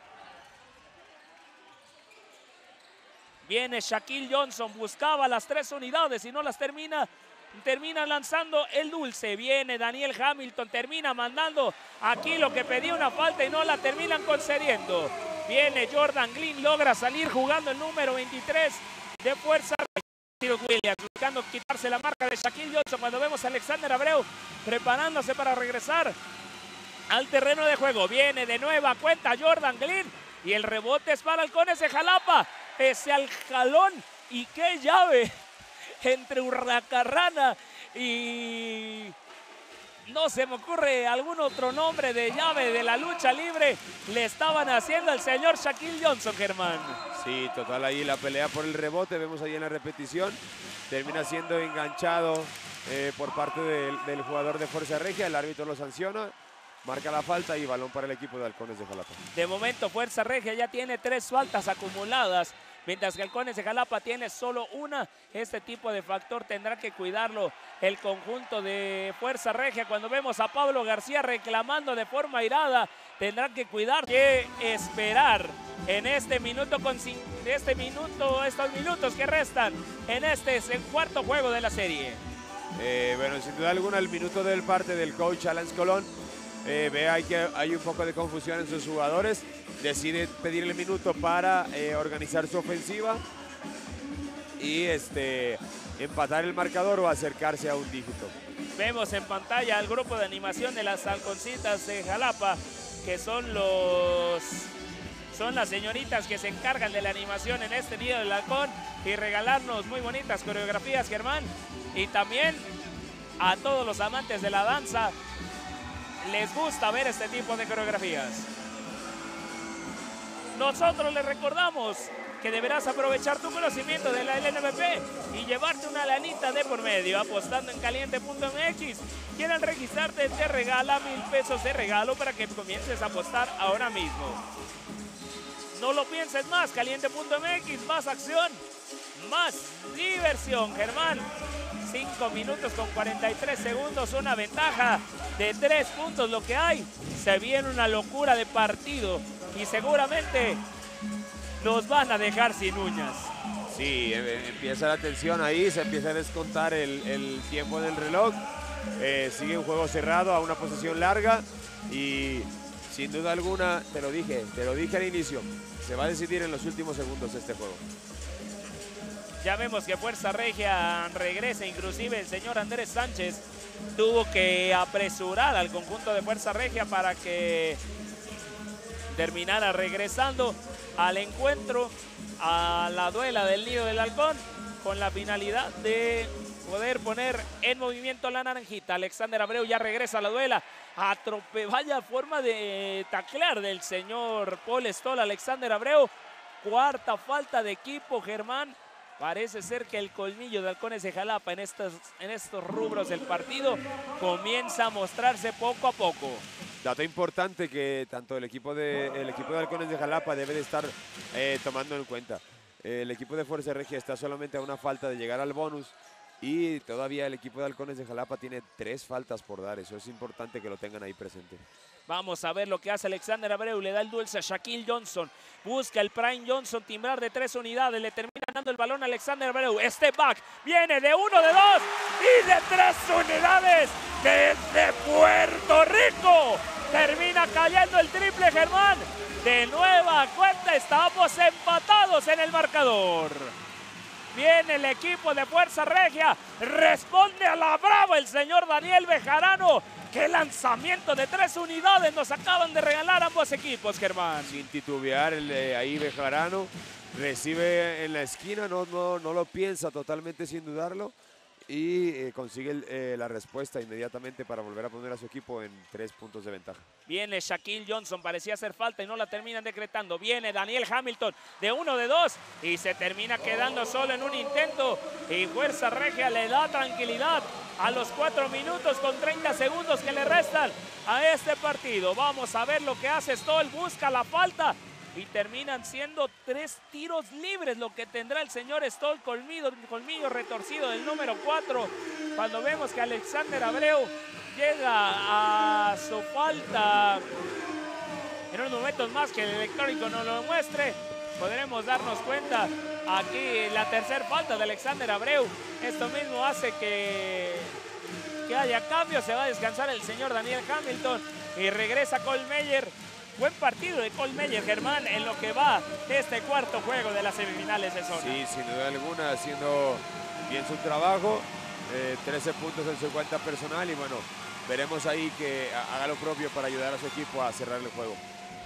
Viene Shaquille Johnson, buscaba las tres unidades y no las termina, termina lanzando el dulce. Viene Daniel Hamilton, termina mandando aquí lo que pedía una falta y no la terminan concediendo. Viene Jordan Glynn, logra salir jugando el número veintitrés de Fuerza Regia. Williams buscando quitarse la marca de Shaquille Johnson cuando vemos a Alexander Abreu preparándose para regresar al terreno de juego. Viene de nueva cuenta Jordan Glynn y el rebote es para Halcones de Jalapa. Pese al jalón y qué llave entre Hurracarrana y no se me ocurre algún otro nombre de llave de la lucha libre le estaban haciendo al señor Shaquille Johnson, Germán. Sí, total, ahí la pelea por el rebote, vemos ahí en la repetición, termina siendo enganchado eh, por parte del, del jugador de Fuerza Regia, el árbitro lo sanciona. Marca la falta y balón para el equipo de Halcones de Jalapa. De momento Fuerza Regia ya tiene tres faltas acumuladas, mientras que Halcones de Jalapa tiene solo una. Este tipo de factor tendrá que cuidarlo el conjunto de Fuerza Regia. Cuando vemos a Pablo García reclamando de forma airada, tendrá que cuidar, que esperar en este minuto, con este minuto, estos minutos que restan en este el cuarto juego de la serie. Eh, bueno, sin duda alguna el minuto del parte del coach Alan Colón. Eh, ve hay que hay un poco de confusión en sus jugadores, decide pedir el minuto para eh, organizar su ofensiva y este, empatar el marcador o acercarse a un dígito. Vemos en pantalla al grupo de animación de las Halconcitas de Jalapa que son los... Son las señoritas que se encargan de la animación en este Nido del Halcón y regalarnos muy bonitas coreografías, Germán. Y también a todos los amantes de la danza les gusta ver este tipo de coreografías. Nosotros les recordamos que deberás aprovechar tu conocimiento de la L N B P y llevarte una lanita de por medio apostando en caliente punto M X. Quieren registrarte, te regala mil pesos de regalo para que comiences a apostar ahora mismo. No lo pienses más, caliente punto M X, más acción, más diversión, Germán. cinco minutos con cuarenta y tres segundos, una ventaja de tres puntos lo que hay. Se viene una locura de partido y seguramente nos van a dejar sin uñas. Sí, empieza la tensión ahí, se empieza a descontar el, el tiempo del reloj. Eh, sigue un juego cerrado a una posesión larga y sin duda alguna, te lo dije, te lo dije al inicio, se va a decidir en los últimos segundos este juego. Ya vemos que Fuerza Regia regresa, inclusive el señor Andrés Sánchez tuvo que apresurar al conjunto de Fuerza Regia para que terminara regresando al encuentro, a la duela del Nido del Halcón, con la finalidad de poder poner en movimiento la naranjita. Alexander Abreu ya regresa a la duela. Atrope, vaya forma de taclear del señor Paul Stoll. Alexander Abreu, cuarta falta de equipo, Germán. Parece ser que el colmillo de Halcones de Jalapa en estos, en estos rubros del partido comienza a mostrarse poco a poco. Dato importante que tanto el equipo de, el equipo de Halcones de Jalapa debe de estar eh, tomando en cuenta. El equipo de Fuerza Regia está solamente a una falta de llegar al bonus y todavía el equipo de Halcones de Jalapa tiene tres faltas por dar. Eso es importante que lo tengan ahí presente. Vamos a ver lo que hace Alexander Abreu. Le da el dulce a Shaquille Johnson. Busca el Prime Johnson timbrar de tres unidades. Le termina dando el balón a Alexander Abreu. Step back. Viene de uno, de dos y de tres unidades desde Puerto Rico. Termina cayendo el triple, Germán. De nueva cuenta estamos empatados en el marcador. Viene el equipo de Fuerza Regia. Responde a la brava el señor Daniel Bejarano. ¡Qué lanzamiento de tres unidades nos acaban de regalar ambos equipos, Germán! Sin titubear, el de ahí Bejarano recibe en la esquina, no, no, no lo piensa totalmente sin dudarlo y eh, consigue el, eh, la respuesta inmediatamente para volver a poner a su equipo en tres puntos de ventaja. Viene Shaquille Johnson, parecía hacer falta y no la terminan decretando. Viene Daniel Hamilton de uno, de dos y se termina quedando solo en un intento y Fuerza Regia le da tranquilidad a los cuatro minutos con treinta segundos que le restan a este partido. Vamos a ver lo que hace Stoll, busca la falta y terminan siendo tres tiros libres lo que tendrá el señor Stoll. Colmillo, colmillo retorcido del número cuatro. Cuando vemos que Alexander Abreu llega a su falta en unos momentos más que el electrónico nos lo muestre, podremos darnos cuenta aquí la tercera falta de Alexander Abreu. Esto mismo hace que, que haya cambio. Se va a descansar el señor Daniel Hamilton y regresa Cole Meyer. Buen partido de Cole Meyer, Germán, en lo que va este cuarto juego de las semifinales de zona. Sí, sin duda alguna, haciendo bien su trabajo. Eh, trece puntos en su cuenta personal y bueno, veremos ahí que haga lo propio para ayudar a su equipo a cerrar el juego.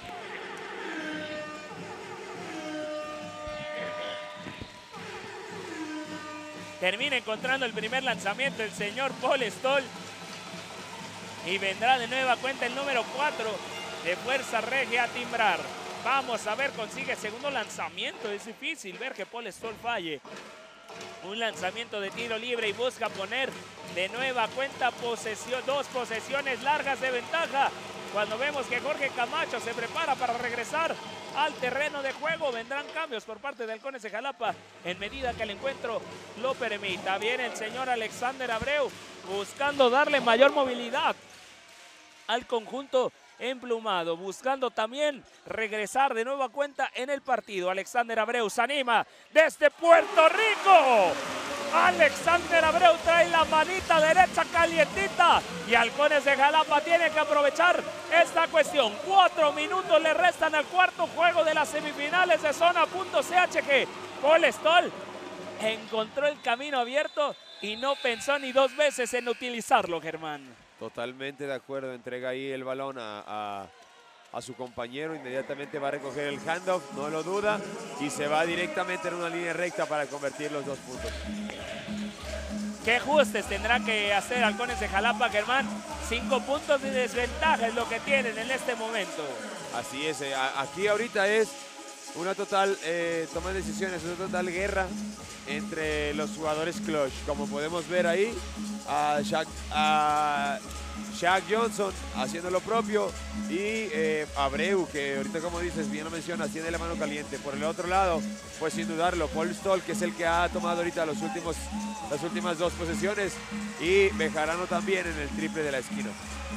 Termina encontrando el primer lanzamiento el señor Paul Stoll. Y vendrá de nueva cuenta el número cuatro de Fuerza Regia a timbrar. Vamos a ver, consigue segundo lanzamiento. Es difícil ver que Paul Stoll falle. Un lanzamiento de tiro libre y busca poner de nueva cuenta posesión, dos posesiones largas de ventaja. Cuando vemos que Jorge Camacho se prepara para regresar al terreno de juego, vendrán cambios por parte de Halcones de Jalapa en medida que el encuentro lo permita. Viene el señor Alexander Abreu buscando darle mayor movilidad al conjunto emplumado, buscando también regresar de nueva cuenta en el partido. Alexander Abreu se anima desde Puerto Rico. Alexander Abreu trae la manita derecha calientita y Halcones de Jalapa tiene que aprovechar esta cuestión. Cuatro minutos le restan al cuarto juego de las semifinales de zona.chg. Paul Stoll encontró el camino abierto y no pensó ni dos veces en utilizarlo, Germán. Totalmente de acuerdo, entrega ahí el balón a, a, a su compañero, inmediatamente va a recoger el handoff, no lo duda, y se va directamente en una línea recta para convertir los dos puntos. ¿Qué ajustes tendrá que hacer Halcones de Jalapa, Germán? Cinco puntos de desventaja es lo que tienen en este momento. Así es, eh, aquí ahorita es una total eh, toma de decisiones, una total guerra entre los jugadores clutch. Como podemos ver ahí, a Shaq, a Shaq Johnson haciendo lo propio y eh, Abreu, que ahorita, como dices, bien lo mencionas, tiene la mano caliente. Por el otro lado, pues sin dudarlo, Paul Stoll, que es el que ha tomado ahorita los últimos, las últimas dos posesiones, y Bejarano también en el triple de la esquina.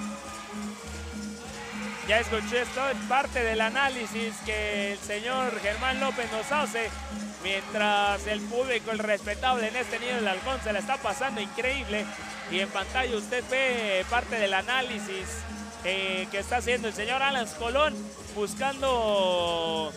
Ya escuché esto, parte del análisis que el señor Germán López nos hace, mientras el público, el respetable en este nido del Halcón, se la está pasando increíble. Y en pantalla usted ve parte del análisis eh, que está haciendo el señor Alan Colón, buscando,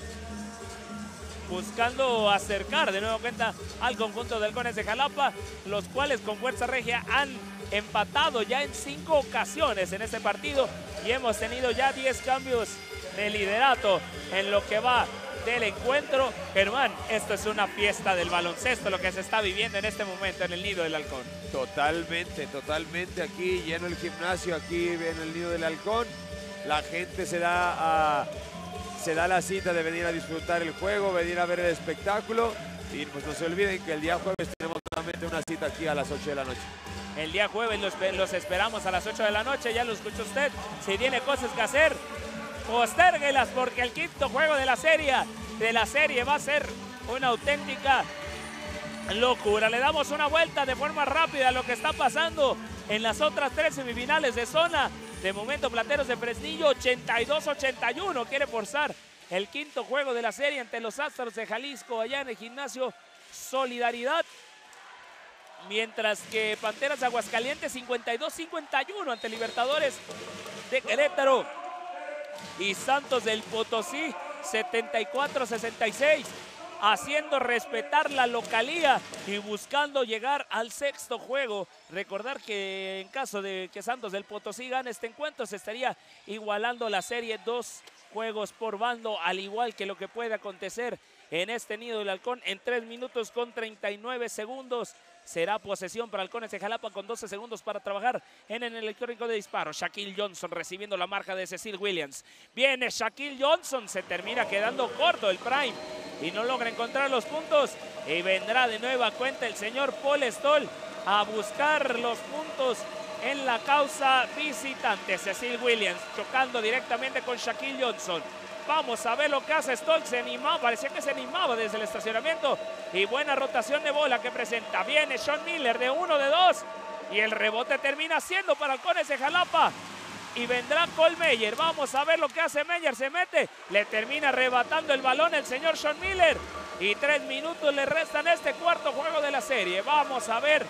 buscando acercar de nuevo cuenta al conjunto de Halcones de Jalapa, los cuales con Fuerza Regia han empatado ya en cinco ocasiones en este partido y hemos tenido ya diez cambios de liderato en lo que va del encuentro. Germán, esto es una fiesta del baloncesto lo que se está viviendo en este momento en el nido del Halcón. Totalmente, totalmente, aquí lleno el gimnasio, aquí en el nido del Halcón. La gente se da, a, se da la cita de venir a disfrutar el juego, venir a ver el espectáculo. Y pues no se olviden que el día jueves tenemos nuevamente una cita aquí a las ocho de la noche. El día jueves los, los esperamos a las ocho de la noche, ya lo escuchó usted. Si tiene cosas que hacer, postérguelas, porque el quinto juego de la serie, de la serie va a ser una auténtica locura. Le damos una vuelta de forma rápida a lo que está pasando en las otras tres semifinales de zona. De momento, Plateros de Fresnillo ochenta y dos ochenta y uno quiere forzar el quinto juego de la serie ante los Astros de Jalisco allá en el gimnasio Solidaridad. Mientras que Panteras de Aguascalientes cincuenta y dos cincuenta y uno ante Libertadores de Querétaro. Y Santos del Potosí setenta y cuatro sesenta y seis, haciendo respetar la localía y buscando llegar al sexto juego. Recordar que en caso de que Santos del Potosí gane este encuentro, se estaría igualando la serie, dos juegos por bando, al igual que lo que puede acontecer en este nido del Halcón. En tres minutos con treinta y nueve segundos será posesión para Halcones de Jalapa, con doce segundos para trabajar en el electrónico de disparo. Shaquille Johnson recibiendo la marca de Cecil Williams. Viene Shaquille Johnson, se termina quedando corto el prime y no logra encontrar los puntos. Y vendrá de nueva cuenta el señor Paul Stoll a buscar los puntos en la causa visitante. Cecil Williams chocando directamente con Shaquille Johnson. Vamos a ver lo que hace Stoll. Se animaba, parecía que se animaba desde el estacionamiento. Y buena rotación de bola que presenta. Viene Sean Miller de uno de dos. Y el rebote termina siendo para Halcones de Jalapa. Y vendrá Cole Meyer. Vamos a ver lo que hace Meyer. Se mete. Le termina arrebatando el balón el señor Sean Miller. Y tres minutos le restan este cuarto juego de la serie. Vamos a ver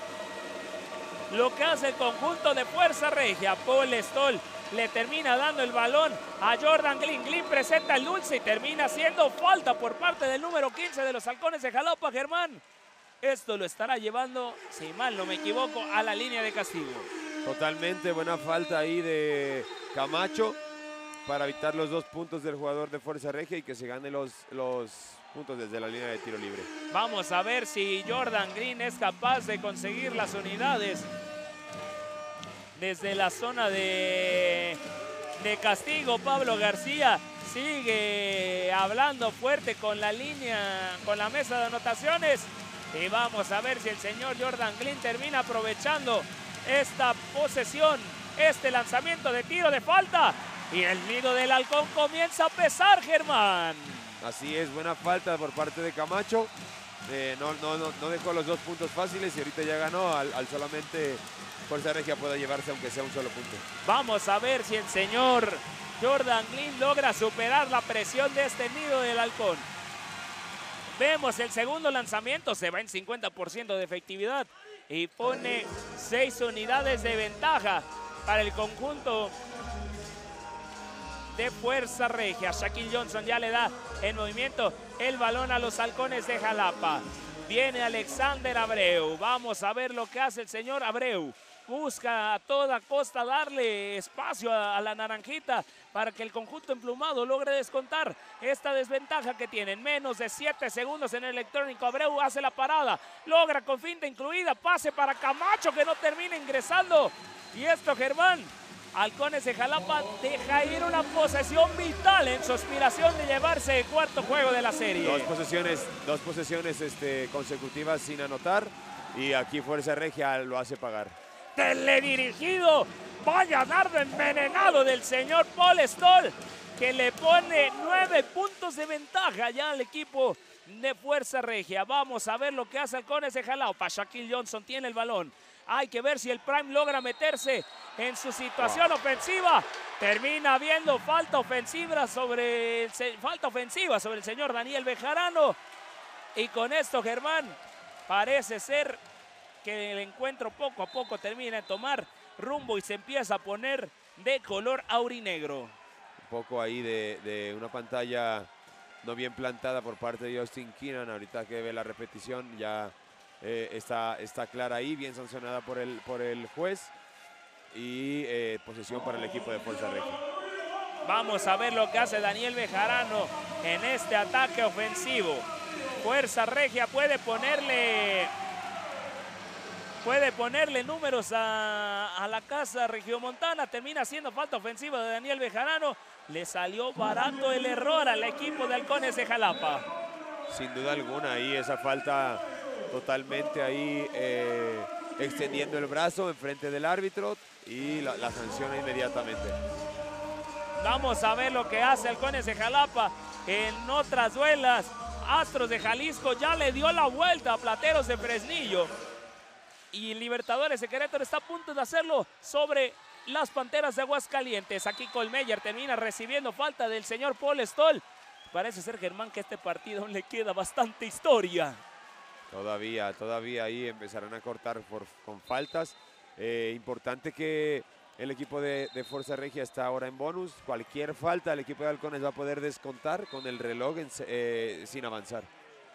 lo que hace el conjunto de Fuerza Regia. Paul Stoll le termina dando el balón a Jordan Glynn. Glynn presenta el dulce y termina siendo falta por parte del número quince de los Halcones de Jalapa, Germán. Esto lo estará llevando, si mal no me equivoco, a la línea de castigo. Totalmente buena falta ahí de Camacho para evitar los dos puntos del jugador de Fuerza Regia y que se gane los, los puntos desde la línea de tiro libre. Vamos a ver si Jordan Glynn es capaz de conseguir las unidades desde la zona de, de castigo. Pablo García sigue hablando fuerte con la línea, con la mesa de anotaciones. Y vamos a ver si el señor Jordan Glynn termina aprovechando esta posesión, este lanzamiento de tiro de falta. Y el nido del Halcón comienza a pesar, Germán. Así es, buena falta por parte de Camacho. Eh, no, no, no, no dejó los dos puntos fáciles y ahorita ya ganó al, al solamente Fuerza Regia pueda llevarse aunque sea un solo punto. Vamos a ver si el señor Jordan Glynn logra superar la presión de este nido del Halcón. Vemos el segundo lanzamiento, se va en cincuenta por ciento de efectividad y pone seis unidades de ventaja para el conjunto de Fuerza Regia. Shaquille Johnson ya le da en movimiento el balón a los Halcones de Jalapa. Viene Alexander Abreu. Vamos a ver lo que hace el señor Abreu. busca a toda costa darle espacio a, a la naranjita para que el conjunto emplumado logre descontar esta desventaja que tienen. Menos de siete segundos en el electrónico. Abreu hace la parada, logra con finta incluida, pase para Camacho que no termina ingresando. Y esto, Germán, Halcones de Jalapa deja ir una posesión vital en su aspiración de llevarse el cuarto juego de la serie. Dos posesiones, dos posesiones este, consecutivas sin anotar y aquí Fuerza Regia lo hace pagar. Teledirigido, vaya dardo envenenado del señor Paul Stoll, que le pone nueve puntos de ventaja ya al equipo de Fuerza Regia. Vamos a ver lo que hace Halcones de Jalapa. Shaquille Johnson tiene el balón. Hay que ver si el Prime logra meterse en su situación oh. ofensiva. Termina habiendo falta ofensiva sobre el, falta ofensiva sobre el señor Daniel Bejarano. Y con esto, Germán, parece ser que el encuentro poco a poco termina de tomar rumbo y se empieza a poner de color aurinegro. Un poco ahí de, de una pantalla no bien plantada por parte de Justin Keenan. Ahorita que ve la repetición ya eh, está, está clara ahí, bien sancionada por el, por el juez. Y eh, posesión para el equipo de Fuerza Regia. Vamos a ver lo que hace Daniel Bejarano en este ataque ofensivo. Fuerza Regia puede ponerle... Puede ponerle números a, a la casa regiomontana. Termina haciendo falta ofensiva de Daniel Bejarano. Le salió barato el error al equipo de Halcones de Jalapa. Sin duda alguna, ahí esa falta totalmente ahí eh, extendiendo el brazo enfrente del árbitro y la, la sanciona inmediatamente. Vamos a ver lo que hace Halcones de Jalapa en otras duelas. Astros de Jalisco ya le dio la vuelta a Plateros de Fresnillo. Y Libertadores de Querétaro está a punto de hacerlo sobre las Panteras de Aguascalientes. Aquí Colmeyer termina recibiendo falta del señor Paul Stoll. Parece ser, Germán, que este partido aún le queda bastante historia. Todavía, todavía ahí empezarán a cortar por, con faltas. Eh, importante que el equipo de, de Fuerza Regia está ahora en bonus. Cualquier falta el equipo de Halcones va a poder descontar con el reloj en, eh, sin avanzar.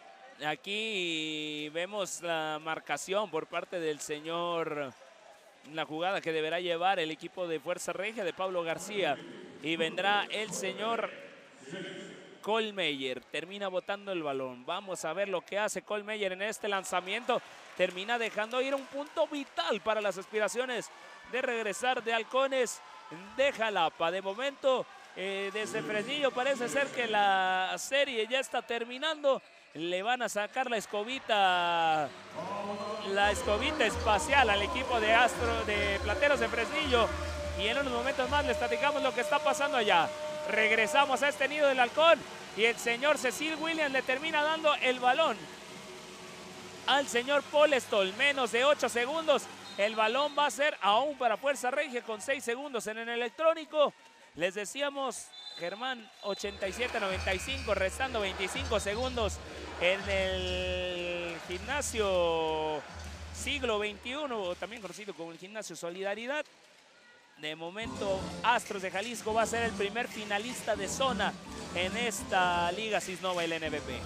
Aquí vemos la marcación por parte del señor, la jugada que deberá llevar el equipo de Fuerza Regia de Pablo García. Y vendrá el señor Colmeyer, termina botando el balón. Vamos a ver lo que hace Colmeyer en este lanzamiento. Termina dejando ir un punto vital para las aspiraciones de regresar de Halcones de Jalapa. De momento, eh, desde Fresnillo parece ser que la serie ya está terminando. Le van a sacar la escobita, la escobita espacial al equipo de Astro, de Plateros de Fresnillo. Y en unos momentos más les platicamos lo que está pasando allá. Regresamos a este nido del halcón y el señor Cecil Williams le termina dando el balón al señor Paul Stoll. Menos de ocho segundos. El balón va a ser aún para Fuerza Regia con seis segundos en el electrónico. Les decíamos, Germán, ochenta y siete a noventa y cinco, restando veinticinco segundos en el gimnasio siglo veintiuno, también conocido como el gimnasio Solidaridad. De momento, Astros de Jalisco va a ser el primer finalista de zona en esta Liga Cisnova L N B P.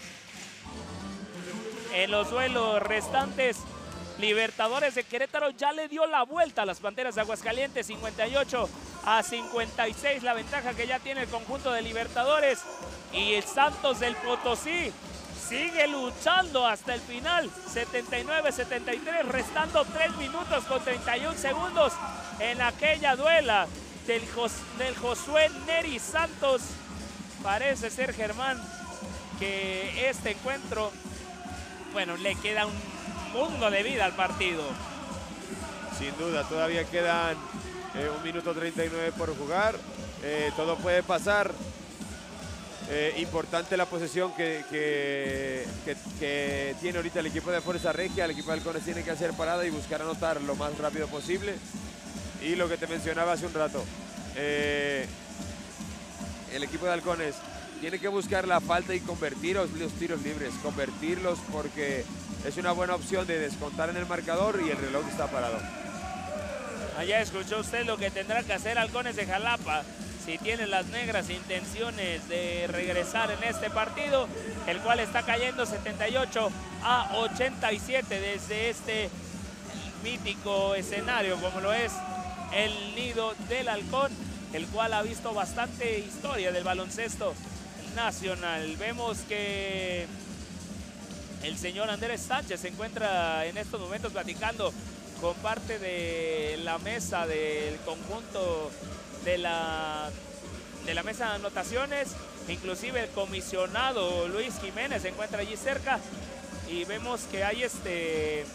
En los duelos restantes, Libertadores de Querétaro ya le dio la vuelta a las Panteras de Aguascalientes, cincuenta y ocho a cincuenta y seis, la ventaja que ya tiene el conjunto de Libertadores. Y el Santos del Potosí sigue luchando hasta el final, setenta y nueve a setenta y tres, restando tres minutos con treinta y un segundos en aquella duela del, Jos del Josué Neri Santos. Parece ser, Germán, que este encuentro, bueno, le queda un mundo de vida al partido. Sin duda, todavía quedan eh, un minuto treinta y nueve por jugar. Eh, todo puede pasar. Eh, importante la posesión que, que, que, que tiene ahorita el equipo de Fuerza Regia. El equipo de Halcones tiene que hacer parada y buscar anotar lo más rápido posible. Y lo que te mencionaba hace un rato, eh, el equipo de Halcones tiene que buscar la falta y convertir los, los tiros libres, convertirlos porque es una buena opción de descontar en el marcador y el reloj está parado. Allá escuchó usted lo que tendrá que hacer Halcones de Jalapa si tienen las negras intenciones de regresar en este partido, el cual está cayendo setenta y ocho a ochenta y siete desde este mítico escenario como lo es el Nido del Halcón, el cual ha visto bastante historia del baloncesto nacional. Vemos que el señor Andrés Sánchez se encuentra en estos momentos platicando con parte de la mesa del conjunto de la, de la mesa de anotaciones. Inclusive el comisionado Luis Jiménez se encuentra allí cerca y vemos que hay este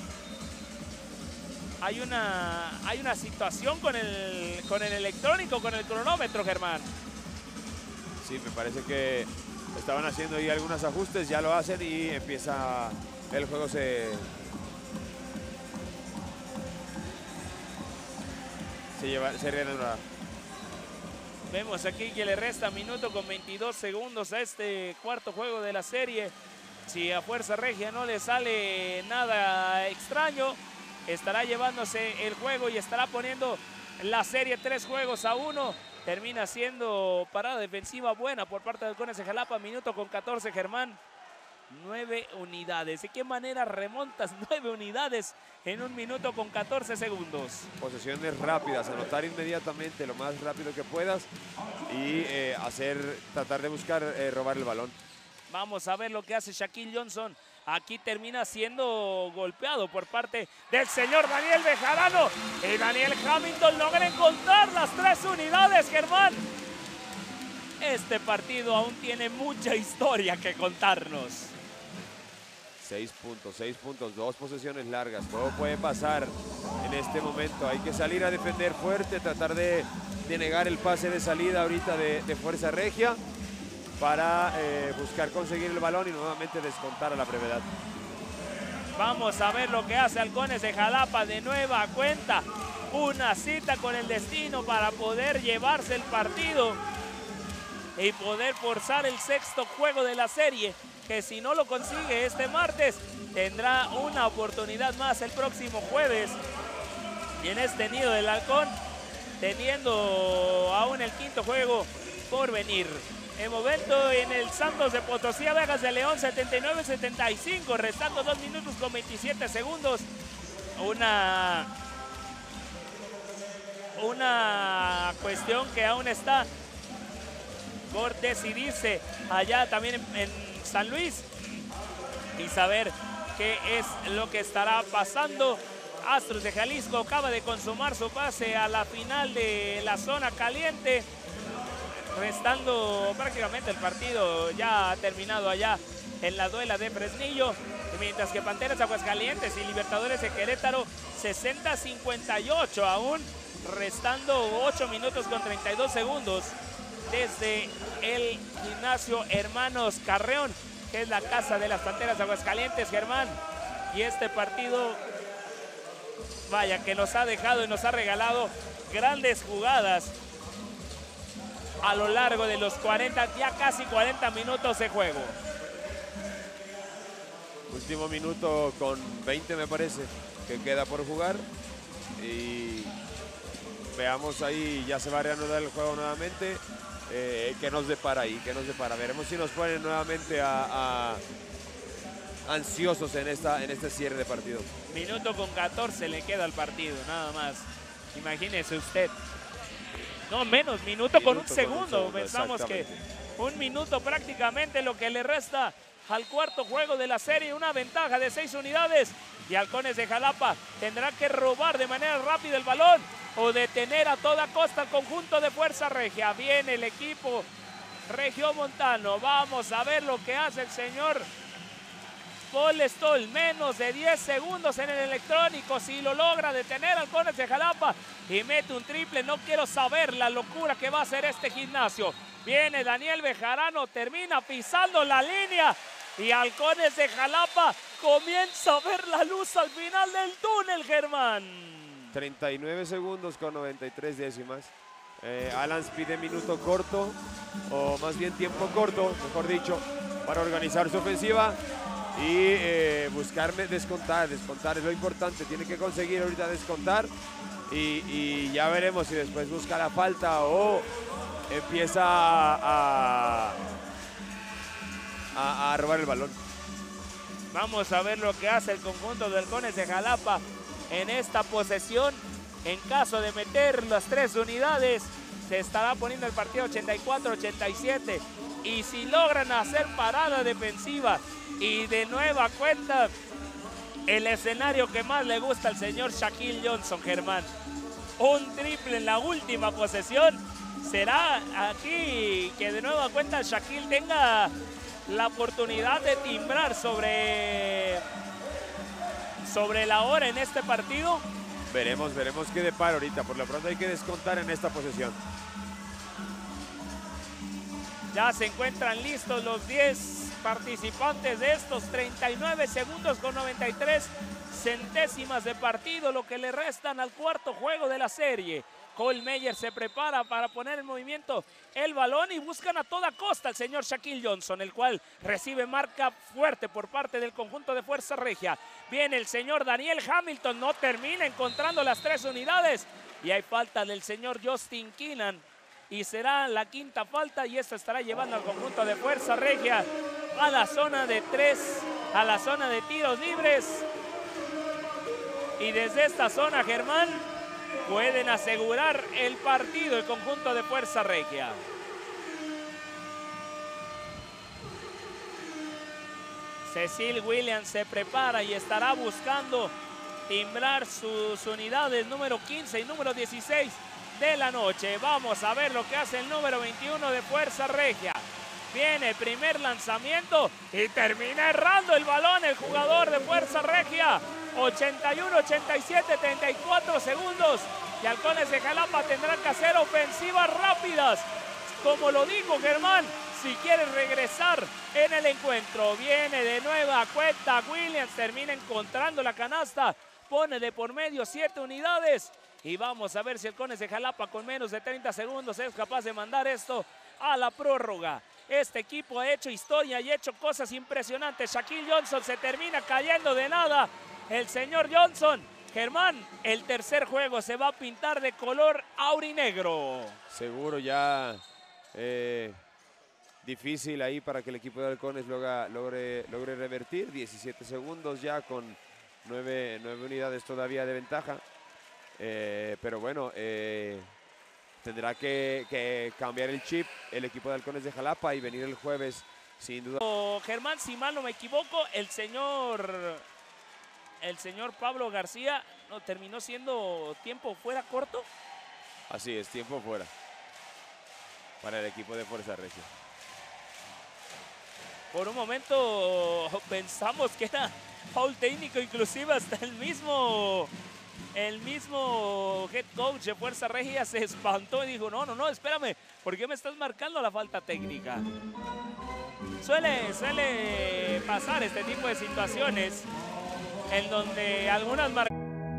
hay una hay una situación con el con el electrónico, con el cronómetro, Germán. Sí, me parece que estaban haciendo ahí algunos ajustes, ya lo hacen y empieza el juego, se se lleva se reanuda. Vemos aquí que le resta minuto con veintidós segundos a este cuarto juego de la serie. Si a Fuerza Regia no le sale nada extraño, estará llevándose el juego y estará poniendo la serie tres juegos a uno. Termina siendo parada defensiva buena por parte de Halcones de Jalapa. Minuto con catorce, Germán. Nueve unidades. ¿De qué manera remontas nueve unidades en un minuto con catorce segundos? Posesiones rápidas, anotar inmediatamente lo más rápido que puedas y eh, hacer, tratar de buscar eh, robar el balón. Vamos a ver lo que hace Shaquille Johnson. Aquí termina siendo golpeado por parte del señor Daniel Bejarano. Y Daniel Hamilton logra encontrar las tres unidades, Germán. Este partido aún tiene mucha historia que contarnos. Seis puntos, seis puntos, dos posesiones largas. Todo puede pasar en este momento. Hay que salir a defender fuerte, tratar de, de negar el pase de salida ahorita de, de Fuerza Regia para eh, buscar conseguir el balón y nuevamente descontar a la brevedad. Vamos a ver lo que hace Halcones de Jalapa de nueva cuenta. Una cita con el destino para poder llevarse el partido y poder forzar el sexto juego de la serie, que si no lo consigue este martes, tendrá una oportunidad más el próximo jueves. Y en este Nido del Halcón, teniendo aún el quinto juego por venir. El momento en el Santos de Potosí, Vegas de León, setenta y nueve setenta y cinco, restando dos minutos con veintisiete segundos. Una, una cuestión que aún está por decidirse allá también en, en San Luis y saber qué es lo que estará pasando. Astros de Jalisco acaba de consumar su pase a la final de la zona caliente, restando prácticamente el partido ya terminado allá en la duela de Fresnillo, mientras que Panteras Aguascalientes y Libertadores de Querétaro sesenta cincuenta y ocho, aún restando ocho minutos con treinta y dos segundos desde el gimnasio Hermanos Carreón, que es la casa de las Panteras Aguascalientes, Germán. Y este partido, vaya, que nos ha dejado y nos ha regalado grandes jugadas a lo largo de los cuarenta, ya casi cuarenta minutos de juego. Último minuto con veinte, me parece, que queda por jugar. Y veamos ahí, ya se va a reanudar el juego nuevamente. Eh, ¿Qué nos depara ahí? ¿Qué nos depara? Veremos si nos ponen nuevamente a, a ansiosos en, esta, en este cierre de partido. Minuto con catorce le queda al partido, nada más. Imagínese usted. No, menos, minuto, minuto con un segundo. Con un segundo. Pensamos que un minuto prácticamente lo que le resta al cuarto juego de la serie. Una ventaja de seis unidades. Y Halcones de Jalapa tendrá que robar de manera rápida el balón o detener a toda costa el conjunto de Fuerza Regia. Viene el equipo regiomontano. Vamos a ver lo que hace el señor Paul Stoll. Menos de diez segundos en el electrónico. Si lo logra detener Halcones de Jalapa y mete un triple, no quiero saber la locura que va a hacer este gimnasio. Viene Daniel Bejarano, termina pisando la línea y Halcones de Jalapa comienza a ver la luz al final del túnel, Germán. treinta y nueve segundos con noventa y tres décimas. Eh, Alans pide minuto corto, o más bien tiempo corto, mejor dicho, para organizar su ofensiva y eh, buscarme descontar, descontar es lo importante, tiene que conseguir ahorita descontar y, y ya veremos si después busca la falta o empieza a, a, a robar el balón. Vamos a ver lo que hace el conjunto de Halcones de Jalapa. en esta posesión. En caso de meter las tres unidades, se estará poniendo el partido ochenta y cuatro a ochenta y siete. Y si logran hacer parada defensiva y de nueva cuenta, el escenario que más le gusta al señor Shaquille Johnson, Germán, un triple en la última posesión, será aquí que de nueva cuenta Shaquille tenga la oportunidad de timbrar sobre, sobre la hora en este partido. Veremos, veremos qué depara ahorita. Por lo pronto hay que descontar en esta posesión. Ya se encuentran listos los diez participantes de estos treinta y nueve segundos con noventa y tres centésimas de partido, lo que le restan al cuarto juego de la serie. Cole Meyer se prepara para poner en movimiento el balón y buscan a toda costa al señor Shaquille Johnson, el cual recibe marca fuerte por parte del conjunto de Fuerza Regia. Viene el señor Daniel Hamilton, no termina encontrando las tres unidades y hay falta del señor Justin Keenan y será la quinta falta y esto estará llevando al conjunto de Fuerza Regia a la zona de tres, a la zona de tiros libres. Y desde esta zona, Germán, pueden asegurar el partido el conjunto de Fuerza Regia. Cecil Williams se prepara y estará buscando timbrar sus unidades número quince y número dieciséis de la noche. Vamos a ver lo que hace el número veintiuno de Fuerza Regia. Viene el primer lanzamiento y termina errando el balón el jugador de Fuerza Regia. ochenta y uno a ochenta y siete, treinta y cuatro segundos. Y Halcones de Jalapa tendrán que hacer ofensivas rápidas. Como lo dijo Germán, si quieren regresar en el encuentro. Viene de nueva cuenta Williams, termina encontrando la canasta. Pone de por medio siete unidades. Y vamos a ver si Halcones de Jalapa con menos de treinta segundos es capaz de mandar esto a la prórroga. Este equipo ha hecho historia y ha hecho cosas impresionantes. Shaquille Johnson se termina cayendo de nada. El señor Johnson, Germán, el tercer juego se va a pintar de color aurinegro. Seguro ya eh, difícil ahí para que el equipo de Halcones logra, logre, logre revertir. diecisiete segundos ya con nueve, nueve unidades todavía de ventaja. Eh, pero bueno, eh, tendrá que, que cambiar el chip el equipo de Halcones de Jalapa y venir el jueves sin duda. Oh, Germán, si mal no me equivoco, el señor... El señor Pablo García no terminó siendo tiempo fuera corto. Así es, tiempo fuera para el equipo de Fuerza Regia. Por un momento pensamos que era foul técnico, inclusive hasta el mismo, el mismo head coach de Fuerza Regia se espantó y dijo, no, no, no, espérame, ¿por qué me estás marcando la falta técnica? Suele, suele pasar este tipo de situaciones en donde algunas marcas...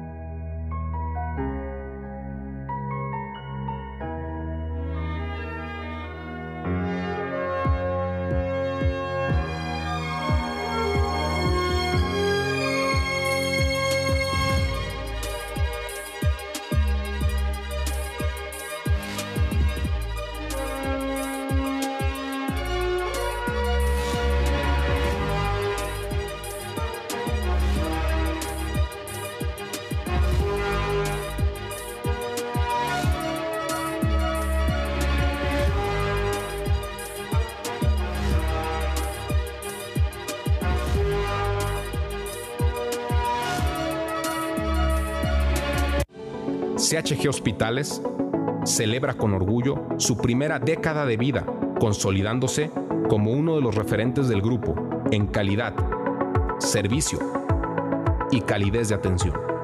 C H G Hospitales celebra con orgullo su primera década de vida, consolidándose como uno de los referentes del grupo en calidad, servicio y calidez de atención.